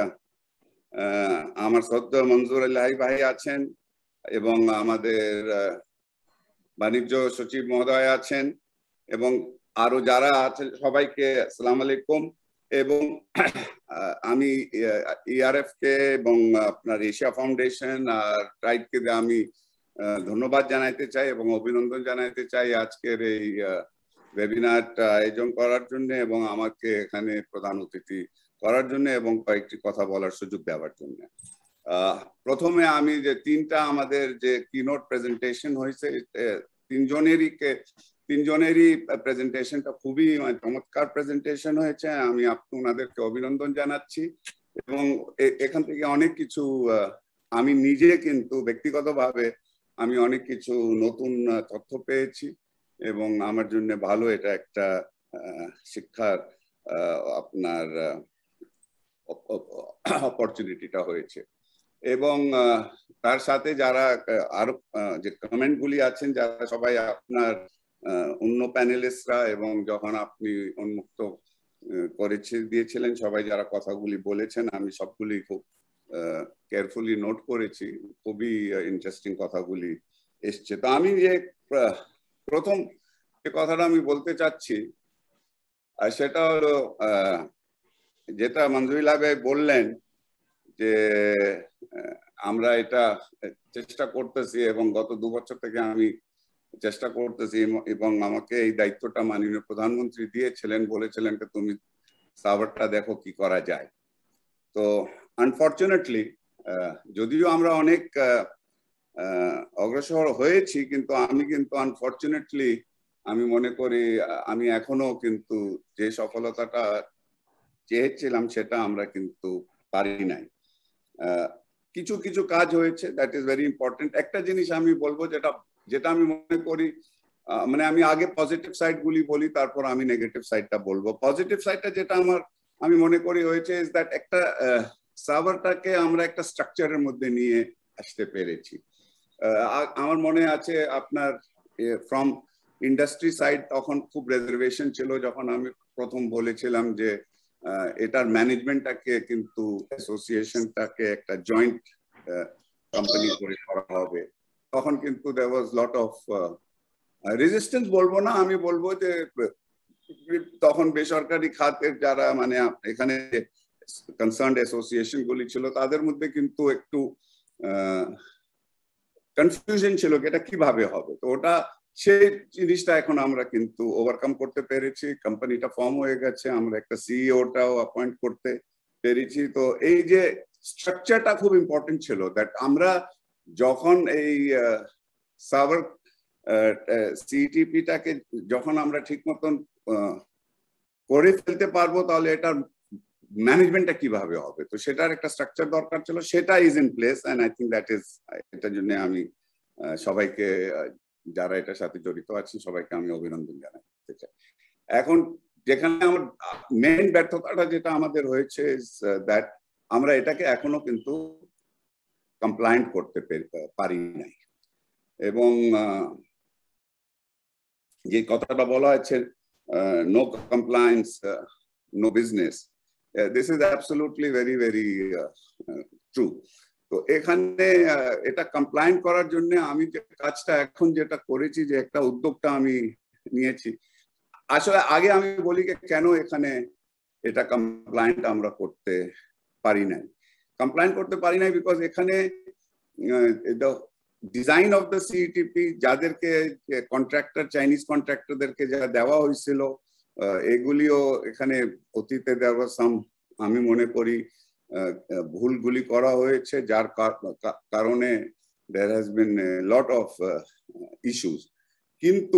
আমার সদ্য মঞ্জুর আল্লাহ ভাই আছেন এবং আমাদের বাণিজ্য সচিব মহোদয় আছেন এবং আরো যারা আছেন সবাইকে আসসালামু আলাইকুম। এবং আমি ইআরএফ কে এবং আপনার এশিয়া ফাউন্ডেশন আর ট্রাইডকে আমি ধন্যবাদ জানাইতে চাই এবং অভিনন্দন জানাইতে চাই আজকের এই ওয়েবিনারটা আয়োজন করার জন্য এবং আমাকে এখানে প্রধান অতিথি করার জন্য এবং কয়েকটি কথা বলার সুযোগ দেওয়ার জন্য। প্রথমে আমি যে তিনটা আমাদের যে কিনোট প্রেজেন্টেশন হয়েছে তিনজনেরই তিনজনেরই প্রেজেন্টেশনটা খুবই চমৎকার প্রেজেন্টেশন হয়েছে। আমি আপনাদেরকে অভিনন্দন জানাচ্ছি এবং এখান থেকে অনেক কিছু আমি নিজে কিন্তু ব্যক্তিগতভাবে আমি অনেক কিছু নতুন তথ্য পেয়েছি এবং আমার জন্য ভালো এটা একটা শিক্ষার আপনার অপরচুনিটিটা হয়েছে। এবং তার সাথে যারা আরো যে কমেন্ট গুলি আছেন যারা সবাই আপনার অন্য প্যানেলিস্টরা এবং যখন আপনি উন্মুক্ত করেছে দিয়েছিলেন সবাই যারা কথাগুলি বলেছেন আমি সবগুলি খুব কেয়ারফুলি নোট করেছি, খুবই ইন্টারেস্টিং কথাগুলি এসছে। তো আমি যে প্রথম যে কথাটা আমি বলতে চাচ্ছি সেটা হলো যেটা মঞ্জুরিলা ভাই বললেন যে আমরা এটা চেষ্টা করতেছি এবং গত দু বছর থেকে আমি চেষ্টা করতেছি এবং আমাকে এই দায়িত্বটা মাননীয় প্রধানমন্ত্রী দিয়েছিলেন, বলেছিলেন যে তুমি সাভারটা দেখো কি করা যায়। তো আনফরচুনেটলি যদিও আমরা অনেক অগ্রসর হয়েছি কিন্তু আমি কিন্তু আনফরচুনেটলি আমি মনে করি আমি এখনো কিন্তু যে সফলতাটা চেয়েছিলাম সেটা আমরা কিন্তু পারি নাই। কিছু কিছু কাজ হয়েছে, দ্যাট ইজ ভেরি ইম্পর্টেন্ট। একটা জিনিস আমি বলবো যেটা যেটা আমি মনে করি মানে আমি আগে পজিটিভ সাইড গুলি বলি তারপর আমি নেগেটিভ সাইডটা বলবো। পজিটিভ সাইডটা যেটা আমার আমি মনে করি হয়েছে ইজ দ্যাট একটা সাভারটাকে আমরা একটা স্ট্রাকচারের মধ্যে নিয়ে আসতে পেরেছি। আমার মনে আছে আপনার ফ্রম ইন্ডাস্ট্রি সাইড তখন খুব রিজার্ভেশন ছিল যখন আমি প্রথম বলেছিলাম যে এটার ম্যানেজমেন্টটাকে কিন্তু অ্যাসোসিয়েশনটাকে একটা জয়েন্ট কোম্পানি করে করা হবে, তখন কিন্তু দেয়ার ওয়াজ লট অফ রেজিস্ট্যান্স বলবো না, আমি বলবো যে তখন বেসরকারি খাতের যারা মানে এখানে কনসার্নড অ্যাসোসিয়েশন গুলি ছিল তাদের মধ্যে কিন্তু একটু কনফিউশন ছিল এটা কিভাবে হবে। তো ওটা সেই জিনিসটা এখন আমরা কিন্তু ওভারকাম করতে পেরেছি, কোম্পানিটা ফর্ম হয়ে গেছে, আমরা একটা সিইওটাও অ্যাপয়েন্ট করতে পেরেছি। তো এই যে স্ট্রাকচারটা খুব ইম্পর্টেন্ট ছিল, দ্যাট আমরা যখন এই সাভার সিটিপিটাকে যখন আমরা ঠিক মতন করে ফেলতে পারবো তাহলে এটার ম্যানেজমেন্টটা কিভাবে হবে, তো সেটার একটা স্ট্রাকচার দরকার ছিল, সেটা is in place and I think that is এটার জন্য আমি সবাইকে যারা এটার সাথে জড়িত আছেন সবাইকে আমি অভিনন্দন জানাতে চাই। এখন যেখানে আমার মেইন ব্যর্থতাটা যেটা আমাদের হয়েছে দ্যাট আমরা এটাকে এখনো কিন্তু কমপ্লায়েন্ট করতে পারি নাই এবং যে কথাটা বলা হয়েছে no compliance no business, this is absolutely very very true. তো এখানে এটা কমপ্লায়েন্ট করার জন্য আমি যে কাজটা এখন যেটা করেছি যে একটা উদ্যোগটা আমি নিয়েছি, আসলে আগে আমি বলি কেন এখানে এটা কমপ্লায়েন্ট আমরা করতে পারি নাই। কমপ্লায়েন্ট করতে পারি নাই বিকজ এখানে ডিজাইন অফ দ্য সিইটিপি যাদেরকে কন্ট্রাক্টর চাইনিজ কন্ট্রাক্টরদেরকে যা দেওয়া হয়েছিল এগুলিও এখানে অতীতে দেওয়া সাম আমি মনে করি ভুলগুলি করা হয়েছে, যার কারণে there has been a lot of issues। কিন্তু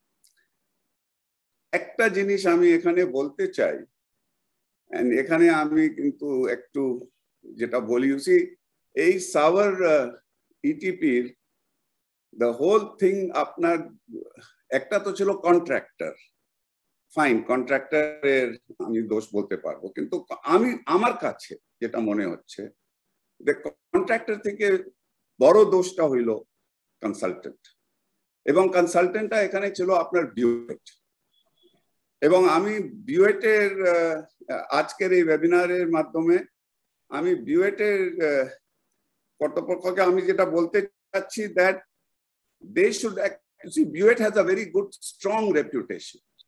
একটা জিনিস আমি এখানে বলতে চাই, এখানে আমি কিন্তু একটু যেটা বলি এই সাভার ইটিপির the whole thing আপনার একটা তো ছিল কন্ট্রাক্টর, ফাইন কন্ট্রাক্টরের আমি দোষ বলতে পারবো, কিন্তু আমি আমার কাছে যেটা মনে হচ্ছে যে কন্ট্রাক্টর থেকে বড় দোষটা হইল কনসালটেন্ট, এবং কনসালটেন্টটা এখানে ছিল আপনার বিউয়েট। এবং আমি বিউয়েটের আজকের এই ওয়েবিনারের মাধ্যমে আমি বিউয়েটের কর্তৃপক্ষকে আমি যেটা বলতে চাচ্ছি that they should see Buet has a very good strong reputation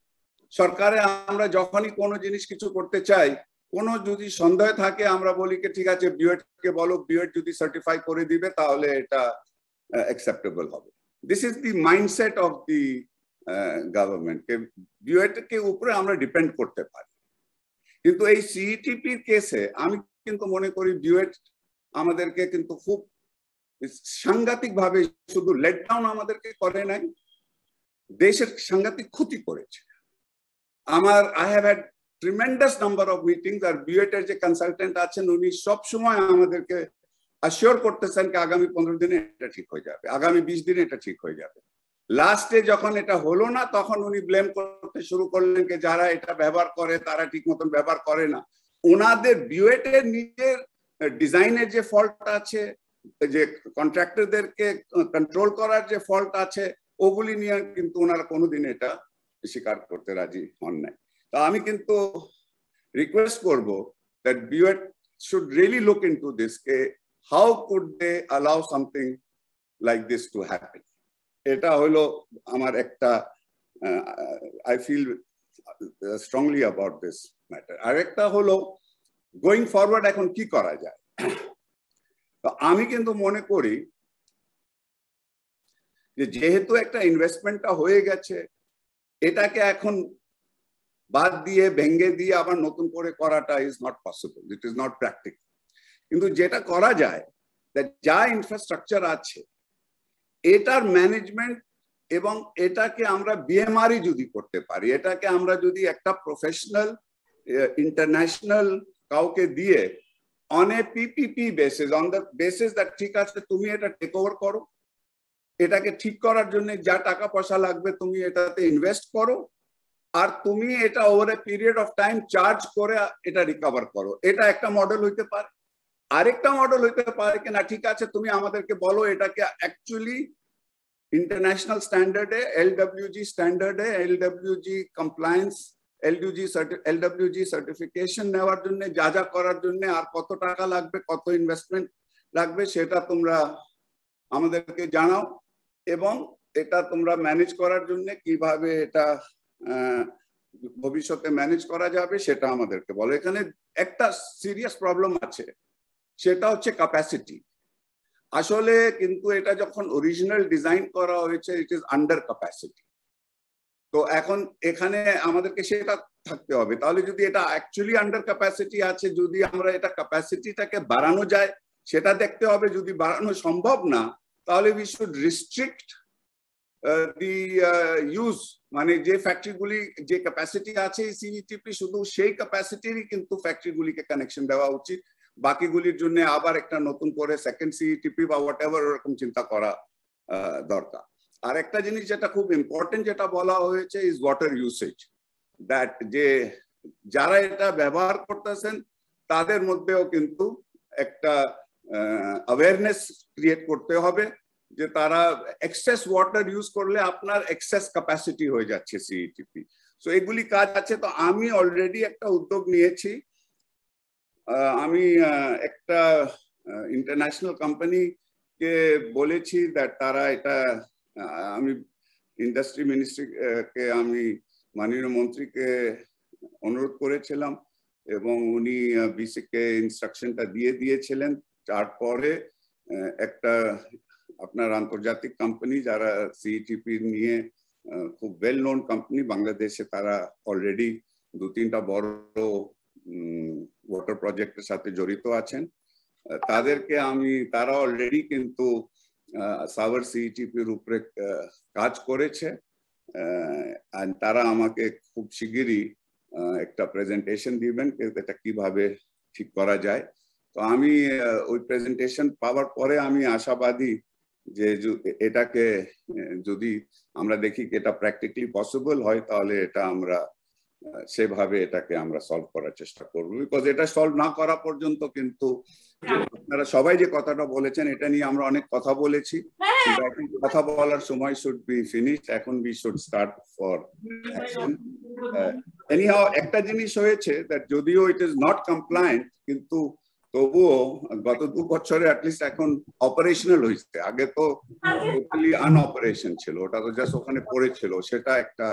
সরকারে আমরা যখনই কোনো জিনিস কিছু করতে চাই, কোনো যদি সন্দেহ থাকে আমরা বলি কি ঠিক আছে বিএড কে বলো, বিএড যদি সার্টিফাই করে দিবে তাহলে এটা অ্যাকসেপ্টেবল হবে। This is the mindset of the government কে বিএড কে উপরে আমরা ডিপেন্ড করতে পারি। কিন্তু এই সিইটিপির কেসে আমি কিন্তু মনে করি বিএড আমাদেরকে কিন্তু খুব সাংঘাতিক ভাবে শুধু লেট ডাউন আমাদেরকে করে নাই, দেশের সাংঘাতিক ক্ষতি করেছে। আমার I have had tremendous number of meetings, আর বিএড এর যে কনসালটেন্ট আছেন উনি সব সময় আমাদেরকে অ্যাসিওর করতেছেন কি আগামী পনেরো দিনে এটা ঠিক হয়ে যাবে, আগামী বিশ দিনে এটা ঠিক হয়ে যাবে। লাস্টে যখন এটা হলো না তখন উনি ব্লেম করতে শুরু করলেন যে যারা এটা ব্যবহার করে তারা ঠিক মতন ব্যবহার করে না। ওনাদের বিএড এর নিজের ডিজাইনের যে ফল্ট আছে, যে কন্ট্রাক্টরদেরকে কন্ট্রোল করার যে ফল্ট আছে, ওগুলি নিয়ে কিন্তু ওনারা কোনোদিন এটা স্বীকার করতে রাজি হন নাই। তো আমি কিন্তু রিকোয়েস্ট করব that BUET should really look into this কে how could they allow something like this to happen. এটা হলো আমার একটা I feel strongly about this matter. আর একটা হলো গোয়িং ফরওয়ার্ড এখন কি করা যায়। তো আমি কিন্তু মনে করি যে যেহেতু একটা ইনভেস্টমেন্টটা হয়ে গেছে, এটাকে এখন বাদ দিয়ে ভেঙে দিয়ে আবার নতুন করে করাটা is not possible, it is not practical. কিন্তু যেটা করা যায়, যা ইনফ্রাস্ট্রাকচার আছে এটার ম্যানেজমেন্ট এবং এটাকে আমরা বিএমআরই যদি করতে পারি, এটাকে আমরা যদি একটা প্রফেশনাল ইন্টারন্যাশনাল কাউকে দিয়ে on a PPP basis, on the basis that ঠিক আছে তুমি এটা টেক ওভার করো, এটাকে ঠিক করার জন্য যা টাকা পয়সা লাগবে তুমি এটাতে ইনভেস্ট করো, আর তুমি এটা over a period of time charge করে এটা রিকভার করো। এটা একটা মডেল হইতে পারে। আরেকটা মডেল হইতে পারে কি না ঠিক আছে তুমি আমাদেরকে বলো এটাকে অ্যাকচুয়ালি ইন্টারন্যাশনাল স্ট্যান্ডার্ডে এলডব্লিউজি স্ট্যান্ডার্ডে LWG compliance LWG LWG certification নেওয়ার জন্য যা যা করার জন্য আর কত টাকা লাগবে, কত ইনভেস্টমেন্ট লাগবে সেটা তোমরা আমাদেরকে জানাও, এবং এটা তোমরা ম্যানেজ করার জন্য কিভাবে এটা ভবিষ্যতে ম্যানেজ করা যাবে সেটা আমাদেরকে বলো। এখানে একটা সিরিয়াস প্রবলেম আছে, সেটা হচ্ছে ক্যাপাসিটি। আসলে কিন্তু এটা যখন অরিজিনাল ডিজাইন করা হয়েছে ইট ইজ আন্ডার ক্যাপাসিটি। তো এখন এখানে আমাদেরকে সেটা থাকতে হবে। তাহলে যদি এটা অ্যাকচুয়ালি আন্ডার ক্যাপাসিটি আছে, যদি আমরা এটা ক্যাপাসিটিটাকে বাড়ানো যায় সেটা দেখতে হবে। যদি বাড়ানো সম্ভব না তাহলে we should restrict the use, মানে যে ফ্যাক্টরিগুলি যে ক্যাপাসিটি আছে সিইটিপি শুধু সেই ক্যাপাসিটিরই কিন্তু ফ্যাক্টরিগুলিকে কানেকশন দেওয়া উচিত, বাকিগুলির জন্য আবার একটা নতুন করে সেকেন্ড সিইটিপি বা হোয়াট এভার এরকম চিন্তা করা দরকার। আর একটা জিনিস যেটা খুব ইম্পর্টেন্ট যেটা বলা হয়েছে ইজ ওয়াটার ইউসেজ, দ্যাট যে যারা এটা ব্যবহার করতেছেন তাদের মধ্যেও কিন্তু একটা অ্যাওয়ারনেস ক্রিয়েট করতে হবে যে তারা এক্সেস ওয়াটার ইউজ করলে আপনার এক্সেস ক্যাপাসিটি হয়ে যাচ্ছে সিইটিপি। সো এগুলি কাজ আছে। তো আমি অলরেডি একটা উদ্যোগ নিয়েছি। আমি একটা ইন্টারন্যাশনাল কোম্পানিকে বলেছি দ্যাট তারা এটা, আমি ইন্ডাস্ট্রি মিনিস্ট্রিকে আমি মাননীয় মন্ত্রীকে অনুরোধ করেছিলাম এবং উনি বিসিকে ইনস্ট্রাকশনটা দিয়ে দিয়েছিলেন। তারপরে একটা আপনার আন্তর্জাতিক কোম্পানি যারা সিইটিপি নিয়ে খুব ওয়েল নোন কোম্পানি বাংলাদেশে, তারা অলরেডি দু তিনটা বড় ওয়াটার প্রজেক্টের সাথে জড়িত আছেন। তাদেরকে আমি, তারা অলরেডি কিন্তু সাভার সিইটিপির উপরে কাজ করেছে। তারা আমাকে খুব শিগগিরই একটা প্রেজেন্টেশন দিবেন এটা কিভাবে ঠিক করা যায়। তো আমি ওই প্রেজেন্টেশন পাওয়ার পরে আমি আশাবাদী যে এটাকে যদি আমরা দেখি এটা প্র্যাকটিক্যালি পসিবল হয় তাহলে এটা আমরা সেভাবে এটাকে আমরা সলভ করার চেষ্টা করবো। বিকজ এটা সলভ না করা পর্যন্ত কিন্তু আপনারা সবাই যে কথাটা বলেছেন এটা নিয়ে আমরা অনেক কথা বলেছি, এখন কথা বলার সময় শুড বি ফিনিশড, এখন we should start for action. Anyhow একটা জিনিস হয়েছে দ্যাট যদিও ইট ইজ নট কমপ্লায়েন্ট কিন্তু তবুও গত দু বছরে অ্যাটলিস্ট এখন অপারেশনাল হয়েছে। আগে তো টোটালি আনঅপারেশন ছিল, ওটা তো জাস্ট ওখানে পড়েছিল, সেটা একটা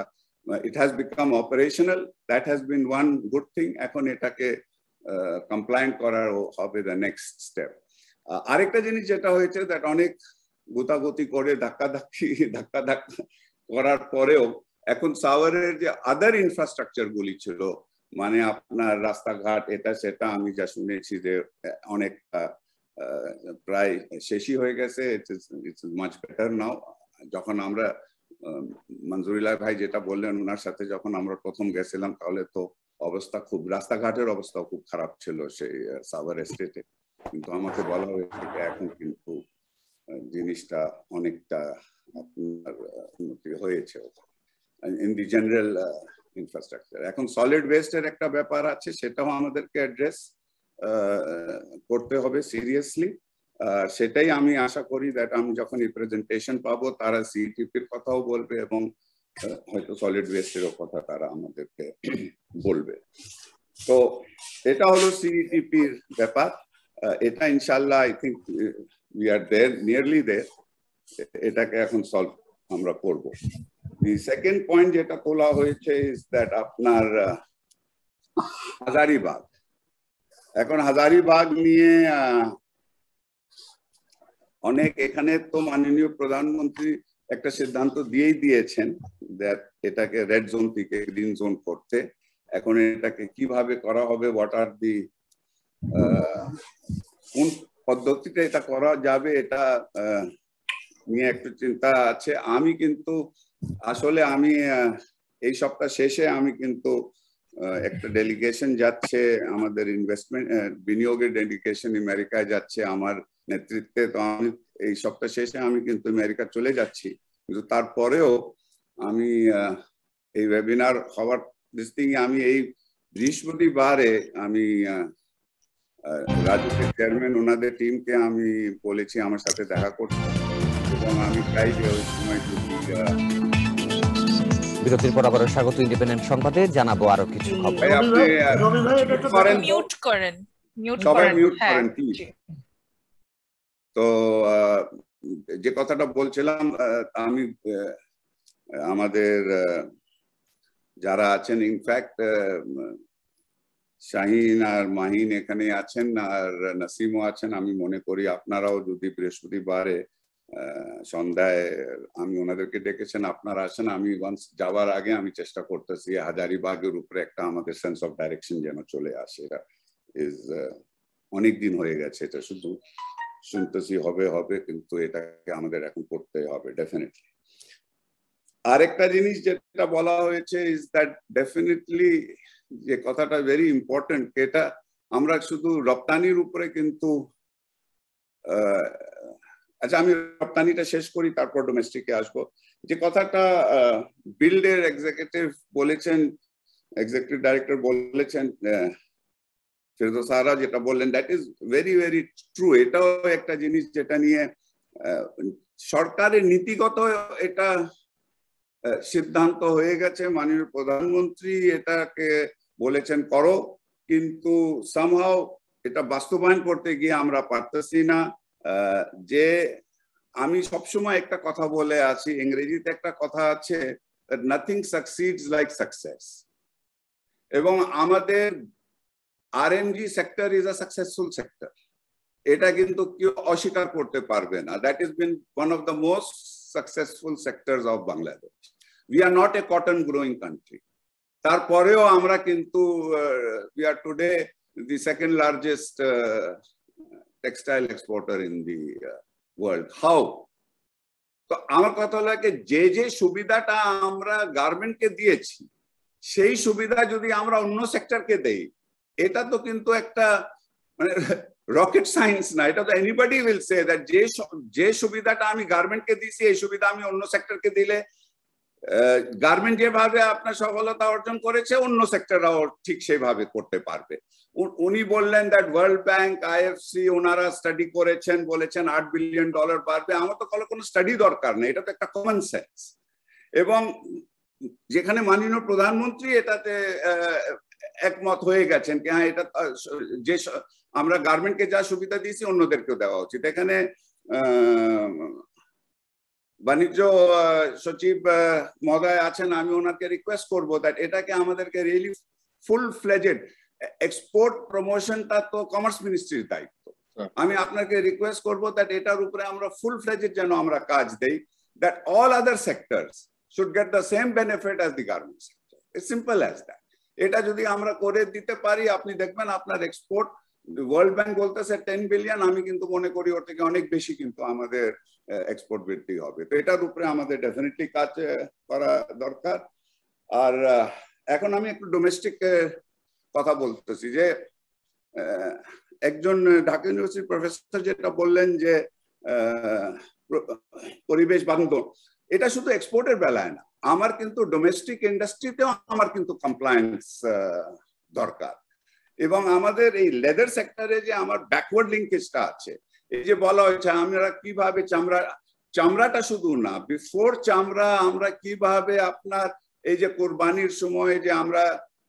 it has become operational. That has been one good thing. Ekhon etake compliant korar hobe the next step. আরেকটা জিনিস যেটা হয়েছে that অনেক গুতাগুতি করে ধাক্কা ধাক্কি ধাক্কা ধাক্কা করার পরেও এখন সাভারের যে আদার ইনফ্রাস্ট্রাকচার গুলি ছিল মানে আপনার রাস্তাঘাট এটা সেটা আমি যা শুনেছি যে অনেকটা প্রায় শেষই হয়ে গেছে, ইটস মাচ বেটার নাও। যখন আমরা মঞ্জুরিল্লাহ ভাই যেটা বললেন ওনার সাথে যখন আমরা প্রথম গেছিলাম তাহলে তো অবস্থা খুব, রাস্তাঘাটের অবস্থা খুব খারাপ ছিল সেই সাভার এস্টেটে, কিন্তু আমাকে বলা হয়েছে এখন কিন্তু জিনিসটা অনেকটা আপনার উন্নতি হয়েছে ইন দি জেনারেল ইনফ্রাস্ট্রাকচার। এখন সলিড ওয়েস্টের একটা ব্যাপার আছে, সেটাও আমাদেরকে অ্যাড্রেস করতে হবে সিরিয়াসলি। সেটাই আমি আশা করি দ্যাট আমি যখন এই প্রেজেন্টেশন পাবো তারা সিইটিপির কথাও বলবে এবং হয়তো সলিড ওয়েস্টেরও কথা তারা আমাদেরকে বলবে। তো এটা হলো সিইটিপির ব্যাপার। এটা ইনশাল্লাহ I think we are there, nearly there, এটাকে এখন সলভ আমরা করব। দি সেকেন্ড পয়েন্ট যেটা তোলা হয়েছে ইজ দ্যাট আপনার হাজারিবাগ, এখন হাজারিবাগ নিয়ে অনেক, এখানে তো মাননীয় প্রধানমন্ত্রী একটা সিদ্ধান্ত দিয়েই দিয়েছেন দ্যাট এটাকে রেড জোন থেকে গ্রিন জোন করতে। এখন এটাকে কিভাবে করা হবে, হোয়াট আর দি কোন পদ্ধতিতে এটা করা যাবে এটা নিয়ে একটু চিন্তা আছে। আমি কিন্তু আসলে আমি এই সপ্তাহ শেষে আমি কিন্তু একটা ডেলিগেশন যাচ্ছে, আমাদের ইনভেস্টমেন্ট বিনিয়োগের ডেলিগেশন আমেরিকায় যাচ্ছে আমার নেতৃত্বে। তো আমি এই সপ্তাহ শেষে আমি কিন্তু আমেরিকা চলে যাচ্ছি, কিন্তু তারপরেও আমি এই ওয়েবিনার হওয়ার দিন আমি এই বৃহস্পতিবারে আমি রাজুকের চেয়ারম্যান ওনাদের টিমকে আমি বলেছি আমার সাথে দেখা করতে, এবং আমি চাই যে ওই সময় বিরতির পর আবার স্বাগত ইন্ডিপেন্ডেন্ট সংবাদে, জানাবো আরো কিছু খবর। মিউট করেন, মিউট সবাই করেন, মিউট হ্যাঁ, করেন প্লিজ। তো যে কথাটা বলছিলাম, আমি আমাদের যারা আছেন, ইনফ্যাক্ট শাহিন আর মাহিন এখানে আছেন আর নাসিমও আছেন, আমি মনে করি আপনারাও যদি বৃহস্পতিবারে সন্ধ্যায় আমি ওনাদেরকে ডেকেছেন, আপনারা আসেন। আমি ওয়ান্স যাওয়ার আগে আমি চেষ্টা করতেছি হাজারিবাগের উপরে একটা আমাদের সেন্স অফ ডাইরেকশন যেন চলে আসে। এটা ইজ অনেক দিন হয়ে গেছে, এটা শুধু শুনতেছি হবে হবে, কিন্তু এটাকে আমাদের এখন করতে হবে ডেফিনেটলি। আরেকটা জিনিস যেটা বলা হয়েছে ইজ দ্যাট ডেফিনেটলি যে কথাটা ভেরি ইম্পর্টেন্ট, এটা আমরা শুধু রপ্তানির উপরে কিন্তু আচ্ছা আমি রপ্তানিটা শেষ করি তারপর ডোমেস্টিকে আসবো। যে কথাটা বিল্ডের এক্সিকিউটিভ বলেছেন, এক্সিকিউটিভ ডাইরেক্টর বলেছেন ফেরদৌস আরা যেটা বললেন, that is very very true. এটাও একটা জিনিস যেটা নিয়ে সরকারের নীতিগত এটা সিদ্ধান্ত হয়ে গেছে, মাননীয় প্রধানমন্ত্রী এটাকে বলেছেন করো, কিন্তু সামহাও এটা বাস্তবায়ন করতে গিয়ে আমরা পারতেছি না। যে আমি সবসময় একটা কথা বলে আছি, ইংরেজিতে একটা কথা আছে, নাথিং সাকসিডস লাইক সাকসেস, এবং আমাদের RMG sector is a successful sector, এটা কিন্তু কেউ অস্বীকার করতে পারবে না। That is been one of the most successful sectors of Bangladesh. We are not a cotton growing country, তারপরেও আমরা কিন্তু we are today the second largest textile exporter in the world. How? তো আমার কথা হলো যে যে সুবিধাটা আমরা গার্মেন্টকে দিয়েছি সেই সুবিধা যদি আমরা অন্য সেক্টরকে দেই, এটা তো কিন্তু একটা মানে রকেট সায়েন্স না। এটা তো এনিবডি উইল সে দ্যাট যে যে সুবিধাটা আমি গার্মেন্টকে দিয়েছি এই সুবিধা আমি অন্য সেক্টরকে দিলে গার্মেন্ট যেভাবে আপনার সফলতা অর্জন করেছে অন্য সেক্টররাও ঠিক সেইভাবে করতে পারবে। উনি বললেন দ্যাট ওয়ার্ল্ড ব্যাংক, আইএফসি ওনারা স্টাডি করেছেন, বলেছেন আট বিলিয়ন ডলার বাড়বে। আমার তো কোনো স্টাডি দরকার নেই, এটা তো একটা কমন সেন্স। এবং যেখানে মাননীয় প্রধানমন্ত্রী এটাতে একমত হয়ে গেছেন কি হ্যাঁ এটা যে আমরা গার্মেন্টকে যা সুবিধা দিয়েছি অন্যদেরকেও দেওয়া উচিত। এখানে বাণিজ্য সচিব মহোদয় আছেন, আমি ওনাকে রিকোয়েস্ট করবো দ্যাট এটাকে আমাদেরকে রিয়েলি ফুল ফ্লেজেড, এক্সপোর্ট প্রমোশনটা তো কমার্স মিনিস্ট্রির দায়িত্ব, আমি আপনাকে রিকোয়েস্ট করবো দ্যাট এটার উপরে আমরা ফুল ফ্লেজেড যেন আমরা কাজ দেই, that all other sectors should get the same benefit as the garments sector, it's simple as that. এটা যদি আমরা করে দিতে পারি, আপনি দেখবেন আপনার এক্সপোর্ট, ওয়ার্ল্ড ব্যাংক বলতেছে টেন বিলিয়ন, আমি কিন্তু মনে করি ওর থেকে অনেক বেশি কিন্তু আমাদের এক্সপোর্ট বৃদ্ধি হবে। তো এটার উপরে আমাদের ডেফিনেটলি কাজ করা দরকার। আর এখন আমি একটু ডোমেস্টিক কথা বলতেছি, যে একজন ঢাকা ইউনিভার্সিটির প্রফেসর যেটা বললেন যে পরিবেশ বান্ধব, এটা শুধু এক্সপোর্টের বেলায় না, আমার কিন্তু ডোমেস্টিক ইন্ডাস্ট্রিতেও আমার কিন্তু কমপ্লায়েন্স দরকার। এবং আমাদের এই লেদার সেক্টরে যে আমার ব্যাকওয়ার্ড লিঙ্কেজটা আছে, এই যে বলা হয়েছে আমরা কিভাবে চামড়া, চামড়াটা শুধু না, বিফোর চামড়া আমরা কিভাবে আপনার এই যে কোরবানির সময় যে আমরা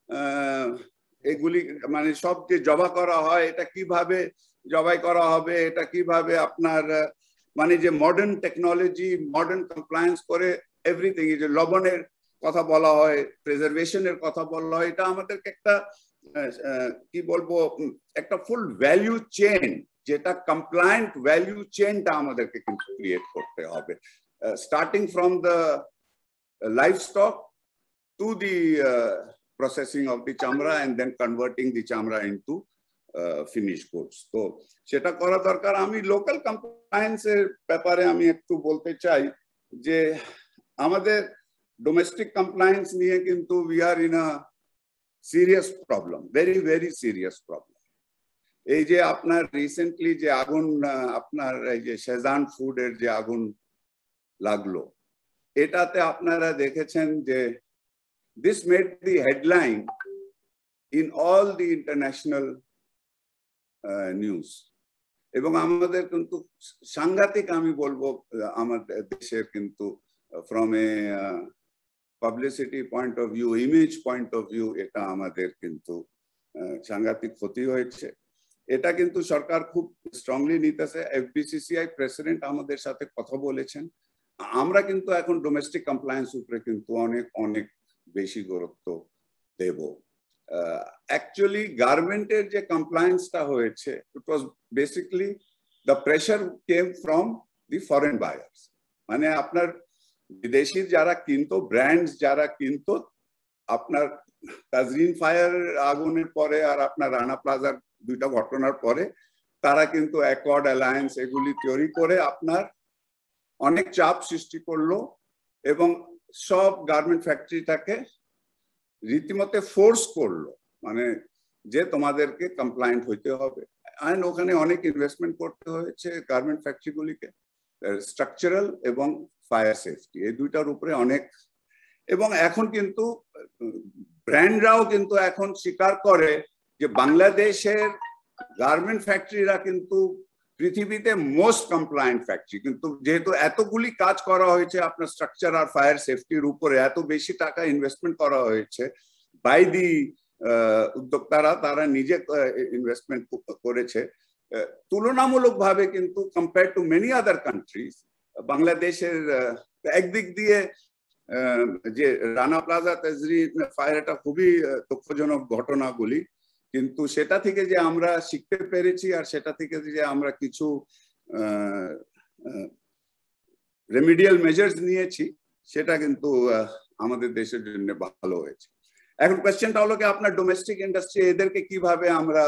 এগুলি মানে সব যে জবা করা হয়, এটা কিভাবে জবাই করা হবে, এটা কিভাবে আপনার মানে যে মডার্ন টেকনোলজি, মডার্ন কমপ্লায়েন্স করে এভরিথিং, এই যে লবণের কথা বলা হয়, প্রিজার্ভেশনের কথা বলা হয়, এটা আমাদেরকে একটা কি বলবো একটা ফুল ভ্যালু চেইন, যেটা কমপ্লায়েন্ট ভ্যালু চেইনটা আমাদেরকে কিন্তু ক্রিয়েট করতে হবে, starting from the livestock to the processing of the চামড়া এন্ড দেন কনভার্টিং দি চামড়া ইনটু ফিনিশ গুডস। তো সেটা করা দরকার। আমি লোকাল কমপ্লায়েন্সের ব্যাপারে আমি একটু বলতে চাই যে আমাদের ডোমেস্টিক কমপ্লায়েন্স নিয়ে কিন্তু we are in a serious problem, very very serious problem. এই যে আপনার রিসেন্টলি যে আগুন, আপনার এই যে শেজান ফুডের যে আগুন লাগলো, এটাতে আপনারা দেখেছেন যে this made the headline in all the international news. এবং আমাদের কিন্তু সাংঘাতিক, আমি বলবো আমাদের দেশের কিন্তু from a publicity point of view, image point of view, এটা আমাদের কিন্তু সাংঘাতিক ক্ষতি হয়েছে। এটা কিন্তু সরকার খুব স্ট্রংলি নিতেছে। এফবিসিসিআই প্রেসিডেন্ট আমাদের সাথে কথা বলেছেন। আমরা কিন্তু এখন ডোমেস্টিক কমপ্লায়েন্স উপরে কিন্তু অনেক অনেক বেশি গুরুত্ব দেব। অ্যাকচুয়ালি গার্মেন্টের যে কমপ্লায়েন্সটা হয়েছে, it was basically the pressure came from the foreign buyers, মানে আপনার বিদেশি যারা কিনতো, ব্র্যান্ডস যারা কিনতো, আপনার তাজরিন ফায়ার আগুনের পরে আর আপনার রানা প্লাজার দুইটা ঘটনার পরে তারা কিন্তু অ্যাকর্ড অ্যালায়েন্স এগুলি তৈরি করে আপনার অনেক চাপ সৃষ্টি করলো এবং সব গার্মেন্ট ফ্যাক্টরিটাকে রীতিমতো ফোর্স করলো, মানে যে তোমাদেরকে কমপ্লায়েন্ট হইতে হবে। আর ওখানে অনেক ইনভেস্টমেন্ট করতে হয়েছে গার্মেন্ট ফ্যাক্টরিগুলিকে, স্ট্রাকচারাল এবং ফায়ার সেফটি, এই দুইটার উপরে অনেক। এবং এখন কিন্তু ব্র্যান্ডরাও কিন্তু এখন স্বীকার করে যে বাংলাদেশের গার্মেন্ট ফ্যাক্টরিরা কিন্তু পৃথিবীতে মোস্ট কমপ্লায়েন্ট ফ্যাক্টরি, কিন্তু যেহেতু এতগুলি কাজ করা হয়েছে আপনার স্ট্রাকচার আর ফায়ার সেফটির উপরে, এত বেশি টাকা ইনভেস্টমেন্ট করা হয়েছে বাই দি উদ্যোক্তারা, তারা নিজে ইনভেস্টমেন্ট করেছে তুলনামূলকভাবে, কিন্তু compare to many other countries বাংলাদেশের একদিক দিয়ে যে রানা প্লাজা তাজরিন ফায়ার, এটা খুবই দুঃখজনক ঘটনাগুলি, কিন্তু সেটা থেকে যে আমরা শিখতে পেরেছি আর সেটা থেকে যে আমরা কিছু রেমিডিয়াল মেজার্স নিয়েছি, সেটা কিন্তু আমাদের দেশের জন্য ভালো হয়েছে। এখন কোয়েশ্চেনটা হলো কি আপনার ডোমেস্টিক ইন্ডাস্ট্রি এদেরকে কিভাবে আমরা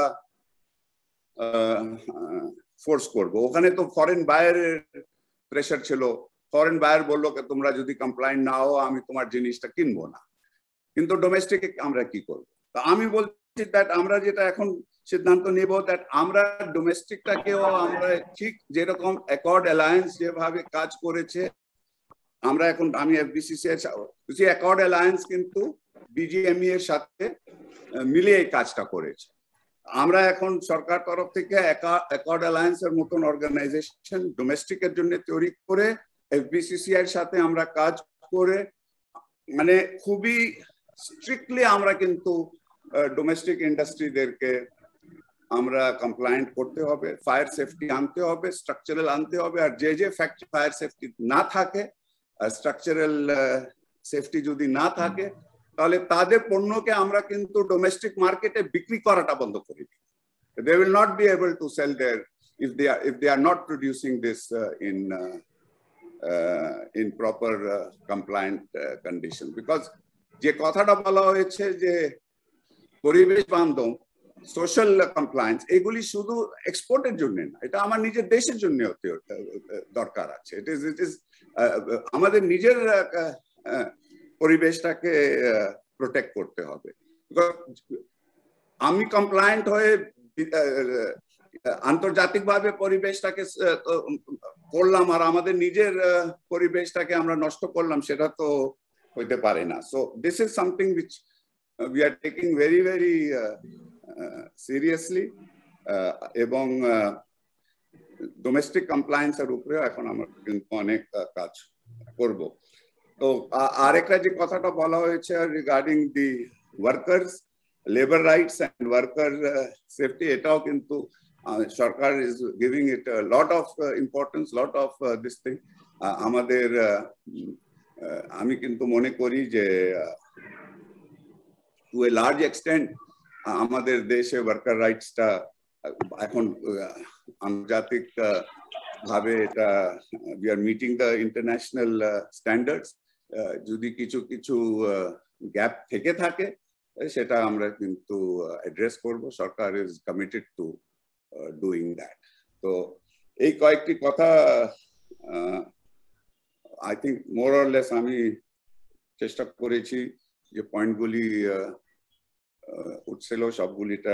ফোর্স করব। ওখানে তো ফরেন বায়ারের প্রেশার ছিল, ফরেন বায়ার বললো তোমরা যদি কমপ্লায়েন্ট না হও আমি তোমার জিনিসটা কিনবো না, কিন্তু ডোমেস্টিকে আমরা কি করব। তো আমি বলছি দ্যাট আমরা যেটা এখন সিদ্ধান্ত নেব দ্যাট আমরা ডোমেস্টিকটাকেও আমরা ঠিক যেরকম অ্যাকর্ড অ্যালায়েন্স যেভাবে কাজ করেছে, আমরা এখন আমি এফবিসিসিআই অ্যাকর্ড অ্যালায়েন্স কিন্তু বিজিএমই এর সাথে মিলিয়ে এই কাজটা করেছে। আমরা এখন সরকার তরফ থেকে অ্যাকর্ড অ্যালায়েন্সের মতন অর্গানাইজেশন ডোমেস্টিকের জন্য তৈরি করে এফবিসিসিআই এর সাথে আমরা কাজ করে, মানে খুবই স্ট্রিক্টলি আমরা কিন্তু ডোমেস্টিক ইন্ডাস্ট্রিদেরকে আমরা কমপ্লায়েন্ট করতে হবে, ফায়ার সেফটি আনতে হবে, স্ট্রাকচারাল আনতে হবে। আর যে যে ফ্যাক্টরি ফায়ার সেফটি না থাকে, স্ট্রাকচারাল সেফটি যদি না থাকে, তাহলে তাদের পণ্যকে আমরা কিন্তু ডোমেস্টিক মার্কেটে বিক্রি করাটা বন্ধ করে দিই। They will not be able to sell their if they are if they are not producing this uh, in uh, uh, in proper uh, compliant uh, condition. Because যে কথাটা বলা হয়েছে যে পরিবেশ বান্ধব সোশ্যাল কমপ্লায়েন্স, এগুলি শুধু এক্সপোর্টের জন্য না, এটা আমার নিজের দেশের জন্য দরকার আছে। ইট ইজ ইট ইজ আমাদের নিজের পরিবেশটাকে প্রোটেক্ট করতে হবে। আমি কমপ্লায়েন্ট হয়ে আন্তর্জাতিকভাবে পরিবেশটাকে করলাম আর আমাদের নিজের পরিবেশটাকে আমরা নষ্ট করলাম, সেটা তো হইতে পারে না। So this is something which we are taking very very seriously, এবং ডোমেস্টিক কমপ্লায়েন্সের উপরে এখন আমরা কিন্তু অনেক কাজ করব। তো আরেকটা যে কথাটা বলা হয়েছে regarding the workers, labour rights and worker safety, এটাও কিন্তু সরকার is giving it lot of importance, lot of this thing. আমাদের আমি কিন্তু মনে করি যে টু এ লার্জ এক্সটেন্ট আমাদের দেশে ওয়ার্কার রাইটসটা এখন আন্তর্জাতিক ভাবে এটা we are meeting the international standards. যদি কিছু কিছু গ্যাপ থেকে থাকে সেটা আমরা কিন্তু অ্যাড্রেস করব। সরকার is committed to doing that. তো এই কয়েকটি কথা I think more or less আমি চেষ্টা করেছি যে পয়েন্টগুলি উঠছিল সবগুলিটা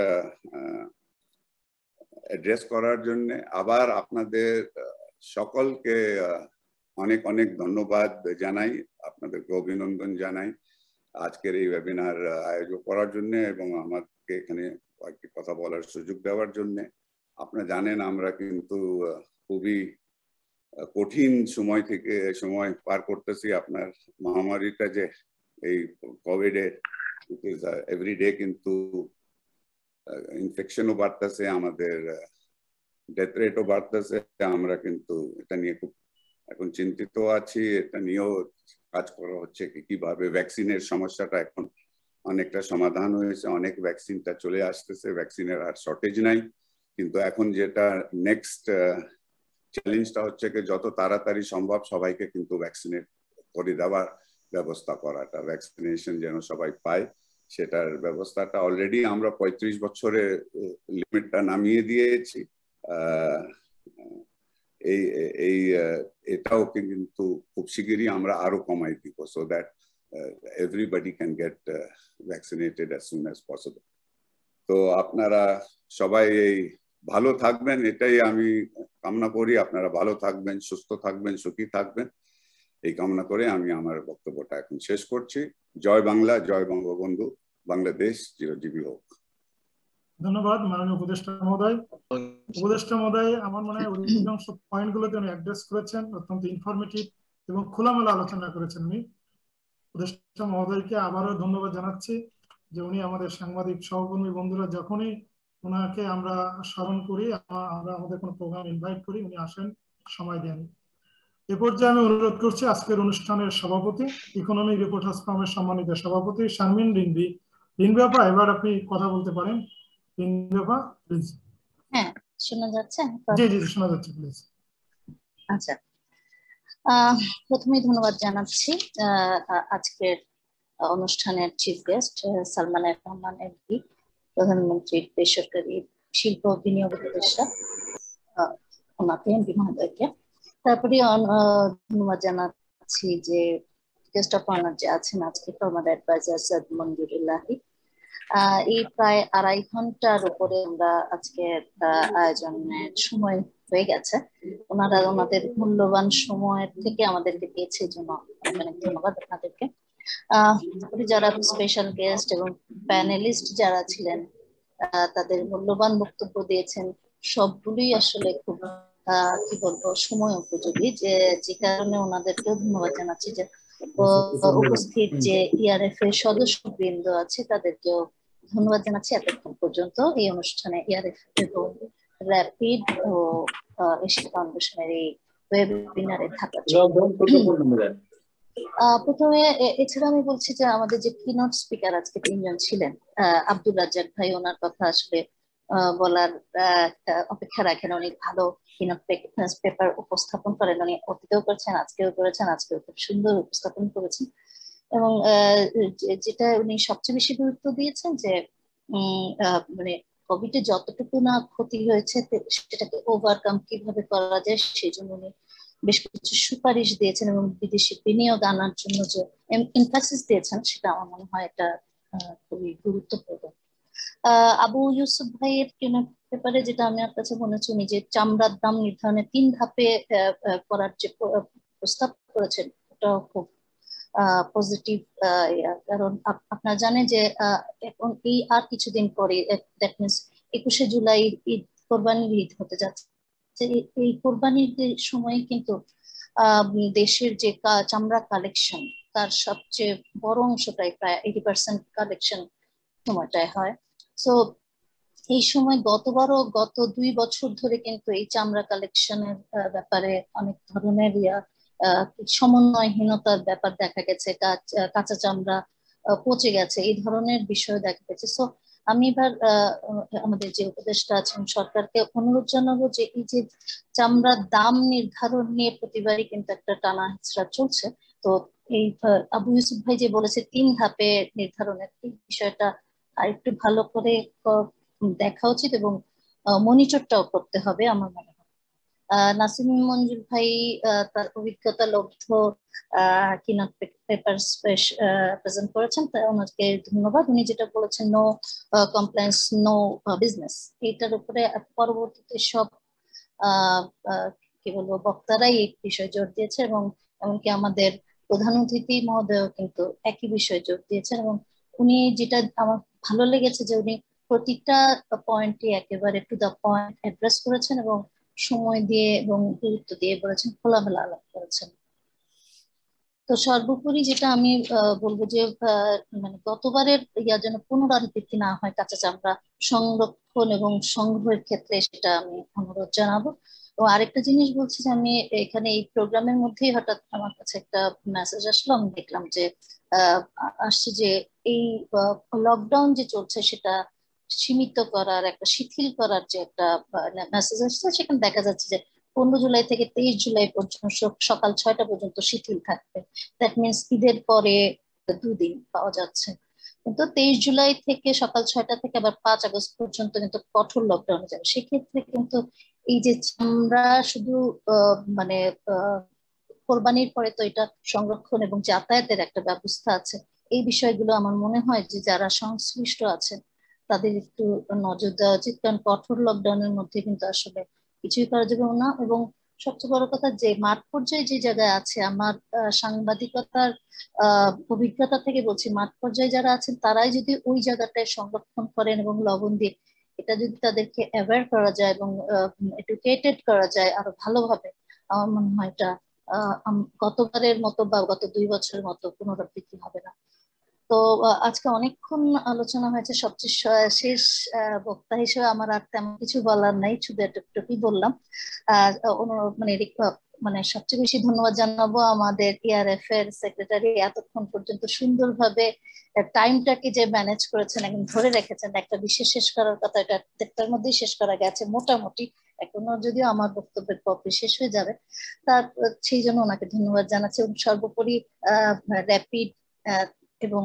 অ্যাড্রেস করার জন্য। আবার আপনাদের সকলকে অনেক অনেক ধন্যবাদ জানাই, আপনাদেরকে অভিনন্দন জানাই আজকের এই ওয়েবিনার আয়োজন করার জন্য এবং আমাকে এখানে কয়েকটি কথা বলার সুযোগ দেওয়ার জন্য। আপনারা জানেন আমরা কিন্তু খুবই কঠিন সময় থেকে সময় পার করতেছি। আপনার মহামারীটা যে এই কোভিডের এভরিডে কিন্তু ইনফেকশনও বাড়তেছে, আমাদের ডেথ রেটও বাড়তেছে। আমরা কিন্তু এটা নিয়ে খুব এখন চিন্তিত আছি। এটা নিয়েও কাজ করা হচ্ছে কি কিভাবে ভ্যাকসিনের সমস্যাটা এখন অনেকটা সমাধান হয়েছে, অনেক ভ্যাকসিনটা চলে আসতেছে, ভ্যাকসিনের আর শর্টেজ নাই। কিন্তু এখন যেটা নেক্সট চ্যালেঞ্জটা হচ্ছে কি যত তাড়াতাড়ি সম্ভব সবাইকে কিন্তু ভ্যাকসিনেট করে দেওয়ার ব্যবস্থা করাটা, ভ্যাকসিনেশন যেন সবাই পায় সেটার ব্যবস্থাটা অলরেডি আমরা পঁয়ত্রিশ বছরে লিমিটটা নামিয়ে দিয়েছি। এই এই এটাও কিন্তু খুব শিগগিরই আমরা আরো কমাই দিব, so that everybody can get vaccinated as soon as possible. তো আপনারা সবাই এই ভালো থাকবেন, এটাই আমি কামনা করি। আপনারা ভালো থাকবেন, সুস্থ থাকবেন, সুখী থাকবেন, এই কামনা করে আমি আমার বক্তব্যটা এখন শেষ করছি। জয় বাংলা, জয় বঙ্গবন্ধু, বাংলাদেশ চিরজীবী হোক। ধন্যবাদ মাননীয় উপদেষ্টা মহোদয়। উপদেষ্টা মহোদয় আমার মনে হয় অধিকাংশ পয়েন্ট গুলোতে উনি অ্যাড্রেস করেছেন, অত্যন্ত ইনফরমেটিভ এবং খোলামেলা আলোচনা করেছেন উনি। উপদেষ্টা মহোদয়কে আবারও ধন্যবাদ জানাচ্ছি যে উনি আমাদের সাংবাদিক সহকর্মী বন্ধুরা যখনই ওনাকে আমরা স্মরণ করি, আমরা আমাদের কোনো প্রোগ্রাম ইনভাইট করি, উনি আসেন, সময় দেন। এ পর্যায়ে আমি অনুরোধ করছি আজকের অনুষ্ঠানের সভাপতি, ইকোনমিক রিপোর্টার্স ফোরামের সম্মানিত সভাপতি শারমিন রিনভি। রিনভি আপা, এবার আপনি কথা বলতে পারেন। রিনভি আপা প্লিজ। হ্যাঁ, শোনা যাচ্ছে? জি জি শোনা যাচ্ছে, প্লিজ। আচ্ছা, প্রথমেই ধন্যবাদ জানাচ্ছি আজকের অনুষ্ঠানের chief guest Salman F Rahman MP, প্রধানমন্ত্রীর বেসরকারি শিল্প বিনিয়োগ উপদেষ্টা ওনাকে, এমপি মহোদয়কে। তারপরে ধন্যবাদ জানাচ্ছি যে গেস্ট অফ অনার যে আছেন আজকে, ফরমার অ্যাডভাইজার সৈয়দ মঞ্জুরুল্লাহি। আহ এই প্রায় আড়াই ঘন্টার উপরে আমরা আজকে আয়োজনের সময় হয়ে গেছে। ওনারা ওনাদের মূল্যবান সময়ের থেকে আমাদেরকে দিয়েছে, এই জন্য অনেক ধন্যবাদ আপনাদেরকে। আহ যারা স্পেশাল গেস্ট এবং প্যানেলিস্ট যারা ছিলেন তাদের মূল্যবান বক্তব্য দিয়েছেন, সবগুলোই আসলে খুব আহ কি বলবো সময় উপযোগী, যে যে কারণে ওনাদেরকেও ধন্যবাদ জানাচ্ছি। যে উপস্থিত যে ইআরএফ এর সদস্য বৃন্দ আছে তাদেরকেও ধন্যবাদ জানাচ্ছি এতক্ষণ পর্যন্ত এই অনুষ্ঠানে ইআরএফ এবং র্যাপিড ও এশিয়া ফাউন্ডেশনের এই ওয়েবিনারে থাকার জন্য। প্রথমে এছাড়া আমি বলছি যে আমাদের যে কিনোট স্পিকার আজকে তিনজন ছিলেন, আব্দুর রাজ্জাক ভাই, ওনার কথা আসলে বলার অপেক্ষা রাখেন। অনেক ভালো কিনোট পেপার উপস্থাপন করেন, উনি অতীতেও করেছেন, আজকেও করেছেন, আজকেও খুব সুন্দর উপস্থাপন করেছেন। এবং যেটা উনি সবচেয়ে বেশি গুরুত্ব দিয়েছেন যে মানে কোভিডে যতটুকু না ক্ষতি হয়েছে সেটাকে ওভারকাম কিভাবে করা যায় সেই জন্য উনি বেশ কিছু সুপারিশ দিয়েছেন এবং বিদেশি বিনিয়োগ আনার জন্য যে এমফাসিস দিয়েছেন সেটা আমার মনে হয় একটা খুবই গুরুত্বপূর্ণ। আহ আবু ইউসুফ ভাইয়ের ব্যাপারে যেটা আমি আপনার কাছে মনে হচ্ছে, উনি যে চামড়ার দাম নির্ধারণে তিন ধাপে করার যে প্রস্তাব করেছেন ওটাও খুব পজিটিভ। কারণ আপনারা জানেন যে এখন এই আর কিছুদিন পরে দ্যাট মিনস একুশে জুলাই ঈদ, কোরবানির ঈদ হতে যাচ্ছে। এই কোরবানির সময় কিন্তু আহ দেশের যে চামড়া কালেকশন তার সবচেয়ে বড় অংশটাই প্রায় এইটি পার্সেন্ট কালেকশন সময়টায় হয়। সো এই সময় গতবারও গত দুই বছর ধরে কিন্তু এই চামড়া কালেকশনের ব্যাপারে অনেক ধরনের ইয়া সমন্বয়হীনতার ব্যাপার দেখা গেছে, কাঁচা চামড়া পচে গেছে, এই ধরনের বিষয় দেখা গেছে। সো আমি এবার আমাদের যে উপদেষ্টা আছেন সরকারকে অনুরোধ জানাবো যে এই যে চামড়ার দাম নির্ধারণ নিয়ে প্রতিবারই কিন্তু একটা টানা হেঁচড়া চলছে। তো এই আবু ইউসুফ ভাই যে বলেছে তিন ধাপে নির্ধারণের, এই বিষয়টা আরেকটু ভালো করে দেখা উচিত এবং মনিটরটাও করতে হবে আমার মনে হয়। আহ নাসিম মঞ্জুর ভাই তার অভিজ্ঞতা লব্ধ আহ কিনোট পেপার প্রেজেন্ট করেছেন, তাই ওনাকে ধন্যবাদ। উনি যেটা বলেছেন নো কমপ্লায়েন্স নো বিজনেস, এইটার উপরে পরবর্তীতে সব আহ কি বলবো বক্তারাই এই বিষয়ে জোর দিয়েছে এবং এমনকি আমাদের প্রধান অতিথি মহোদয় কিন্তু একই বিষয়ে জোর দিয়েছেন। এবং উনি যেটা আমার ভালো লেগেছে যে উনি প্রতিটা পয়েন্টে একেবারে টু দা পয়েন্ট অ্যাড্রেস করেছেন এবং সময় দিয়ে এবং গুরুত্ব দিয়ে বলেছেন, খোলামেলা আলাপ করেছেন। তো সর্বোপরি যেটা আমি বলবো যে মানে গতবারের ইয়া যেন পুনরাবৃত্তি না হয় কাঁচা চামড়া সংরক্ষণ এবং সংগ্রহের ক্ষেত্রে, সেটা আমি অনুরোধ জানাবো। তো আরেকটা জিনিস বলছি যে আমি এখানে এই প্রোগ্রামের মধ্যেই হঠাৎ আমার কাছে একটা মেসেজ আসলো, আমি দেখলাম যে আহ আসছে যে এই লকডাউন যে চলছে সেটা সীমিত করার একটা শিথিল করার যে একটা মেসেজ আসছে, সেখানে দেখা যাচ্ছে যে পনেরো জুলাই থেকে তেইশ জুলাই পর্যন্ত সকাল ছয়টা পর্যন্ত শিথিল থাকবে। দ্যাট মিনস ঈদের পরে দুদিন পাওয়া যাচ্ছে, কিন্তু তেইশ জুলাই থেকে সকাল ছয়টা থেকে আবার পাঁচ আগস্ট পর্যন্ত কিন্তু কঠোর লকডাউনে যাবে। সেক্ষেত্রে কিন্তু এই যে চামড়া শুধু মানে কোরবানির পরে তো এটা সংরক্ষণ এবং যাতায়াতের একটা ব্যবস্থা আছে, এই বিষয়গুলো আমার মনে হয় যে যারা সংশ্লিষ্ট আছে তাদের একটু নজর দেওয়া উচিত। কারণ কঠোর লকডাউনের মধ্যে কিন্তু আসলে কিছুই করা যাবে না। এবং সবচেয়ে বড় কথা যে মাঠ পর্যায়ে যে জায়গায় আছে, আমার সাংবাদিকতার আহ অভিজ্ঞতা থেকে বলছি, মাঠ পর্যায়ে যারা আছেন তারাই যদি ওই জায়গাটায় সংরক্ষণ করেন এবং লবণ দিয়ে এটা যদি তাদেরকে অ্যাওয়্যার করা যায় এবং এডুকেটেড করা যায় আরো ভালোভাবে, আমার মনে হয় এটা আহ গতবারের মতো বা গত দুই বছরের মতো পুনরাবৃত্তি হবে না। তো আজকে অনেকক্ষণ আলোচনা হয়েছে, সবচেয়ে শেষ বক্তা হিসেবে আমার আর তেমন কিছু বলার নাই, শুধু এটুকুই বললাম। আহ মানে মানে সবচেয়ে বেশি ধন্যবাদ জানাবো আমাদের ইআরএফ এর সেক্রেটারি, এতক্ষণ পর্যন্ত সুন্দরভাবে টাইমটাকে যে ম্যানেজ করেছেন, এখন ধরে রেখেছেন। একটা বিশেষ শেষ করার কথা, এটা দেড়টার মধ্যেই শেষ করা গেছে মোটামুটি, এখনো যদিও আমার বক্তব্যের কপি শেষ হয়ে যাবে, তার সেই জন্য ওনাকে ধন্যবাদ জানাচ্ছি। এবং সর্বোপরি আহ র্যাপিড এবং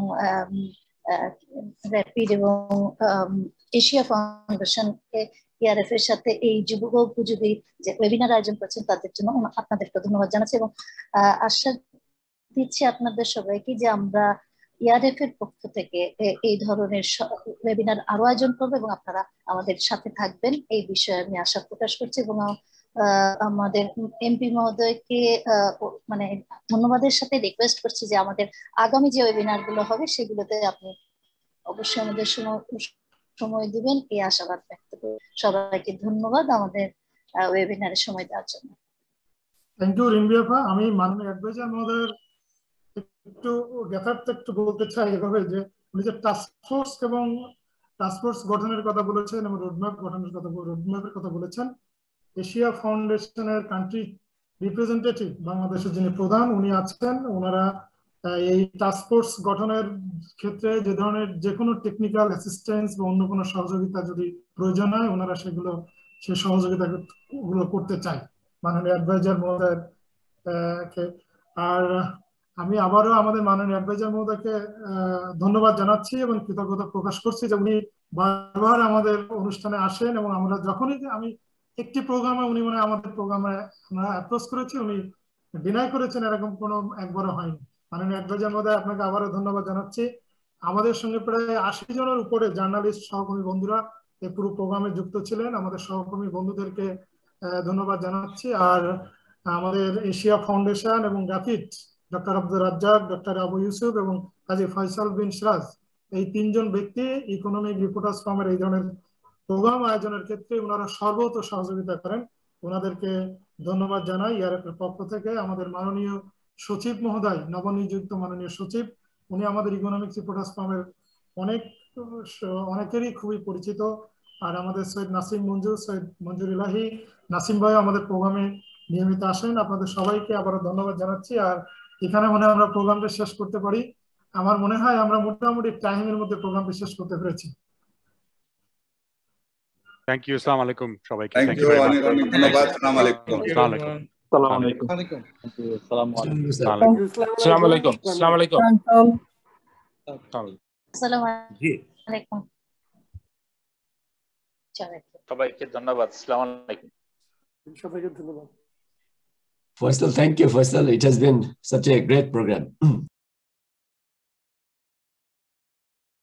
র্যাপিড এবং এশিয়া ফাউন্ডেশন ইআরএফ এর সাথে এই যুব উপযোগী যে ওয়েবিনার আয়োজন করেছেন তাদের জন্য আপনাদেরকে ধন্যবাদ জানাচ্ছি এবং আশ্বাস দিচ্ছি আপনাদের সবাইকে যে আমরা ইআরএফ এর পক্ষ থেকে এই ধরনের ওয়েবিনার আরো আয়োজন করবো এবং আপনারা আমাদের সাথে থাকবেন এই বিষয়ে আমি আশা প্রকাশ করছি। এবং আমাদের এমপি মহোদয়কে মানে ধন্যবাদের সাথে রিকোয়েস্ট করছি যে আমাদের আগামী যে ওয়েবিনার গুলো হবে সেগুলোতে আপনি অবশ্যই আমাদের সময় দিবেন, এই আশাবাদ ব্যক্ত করি। সবাইকে ধন্যবাদ আমাদের ওয়েবিনারে সময় দেওয়ার জন্য। থ্যাংক ইউ রিম্বি আপা। আমি মাননীয় অ্যাডভাইজার মহোদয়ের একটু জ্ঞাতার্থে একটু বলতে চাই এভাবে যে উনি যে টাস্ক ফোর্স এবং টাস্ক ফোর্স গঠনের কথা বলেছেন এবং রোডম্যাপ গঠনের কথা রোডম্যাপের কথা বলেছেন। এশিয়া ফাউন্ডেশনের কান্ট্রি রিপ্রেজেন্টেটিভ বাংলাদেশের যিনি প্রধান উনি আছেন, ওনারা এই টাস্ক ফোর্স গঠনের ক্ষেত্রে যে ধরনের যে কোনো টেকনিক্যাল অ্যাসিস্ট্যান্স বা অন্য কোনো সহযোগিতা যদি প্রয়োজন হয় ওনারা সেগুলো সেই সহযোগিতা গুলো করতে চাই মাননীয় অ্যাডভাইজার মহোদয়ের কে। আর আমি আবারও আমাদের মাননীয় অ্যাডভাইজার মহোদয়কে ধন্যবাদ জানাচ্ছি এবং কৃতজ্ঞতা প্রকাশ করছি যে উনি বারবার আমাদের অনুষ্ঠানে আসেন এবং আমরা যখনই আমি একটি প্রোগ্রামে উনি মানে আমাদের প্রোগ্রামে আমরা অ্যাপ্রোচ করেছি উনি ডিনাই করেছেন, এরকম কোনো একবারও হয়নি। মাননীয় অ্যাডভাইজার মহোদয় আপনাকে আবারও ধন্যবাদ জানাচ্ছি। আমাদের সঙ্গে প্রায় আশি জনের উপরে জার্নালিস্ট সহকর্মী বন্ধুরা এই পুরো প্রোগ্রামে যুক্ত ছিলেন, আমাদের সহকর্মী বন্ধুদেরকে ধন্যবাদ জানাচ্ছি। আর আমাদের এশিয়া ফাউন্ডেশন এবং গ্রাফিট ডক্টর আব্দুর রাজ্জাক, ডক্টর আবু ইউসুফ এবং কাজী ফয়সাল বিন সিরাজ, এই তিনজন ব্যক্তি ইকোনমিক রিপোর্টার্স ফোরামের এই ধরনের প্রোগ্রাম আয়োজনের ক্ষেত্রে ওনারা সর্বত সহযোগিতা করেন, ওনাদেরকে ধন্যবাদ জানাই। ইয়ার পক্ষ থেকে আমাদের মাননীয় সচিব মহোদয়, নবনিযুক্ত মাননীয় সচিব, উনি আমাদের ইকোনমিক রিপোর্টার্স ফোরামের অনেক অনেকেরই খুবই পরিচিত। আর আমাদের সৈয়দ নাসিম মঞ্জুর, সৈয়দ মঞ্জুর ইলাহি, নাসিম ভাই আমাদের প্রোগ্রামে নিয়মিত আসেন। আপনাদের সবাইকে আবারও ধন্যবাদ জানাচ্ছি। আর এখানে মনে হয় আমরা প্রোগ্রামটা শেষ করতে পারি। আমার মনে হয় আমরা মোটামুটি টাইমের মধ্যে প্রোগ্রামটি শেষ করতে পেরেছি। Thank you. আসসালামু আলাইকুম সবাইকে। থ্যাংক ইউ, অনেক অনেক ধন্যবাদ। আসসালামু আলাইকুম। আসসালামু আলাইকুম। আসসালামু আলাইকুম। আসসালামু আলাইকুম। আসসালামু আলাইকুম। আসসালামু আলাইকুম। আসসালামু আলাইকুম সবাইকে ধন্যবাদ। আসসালামু আলাইকুম। সবাইকে ধন্যবাদ। Faisal, thank you, Faisal. It has been such a great program.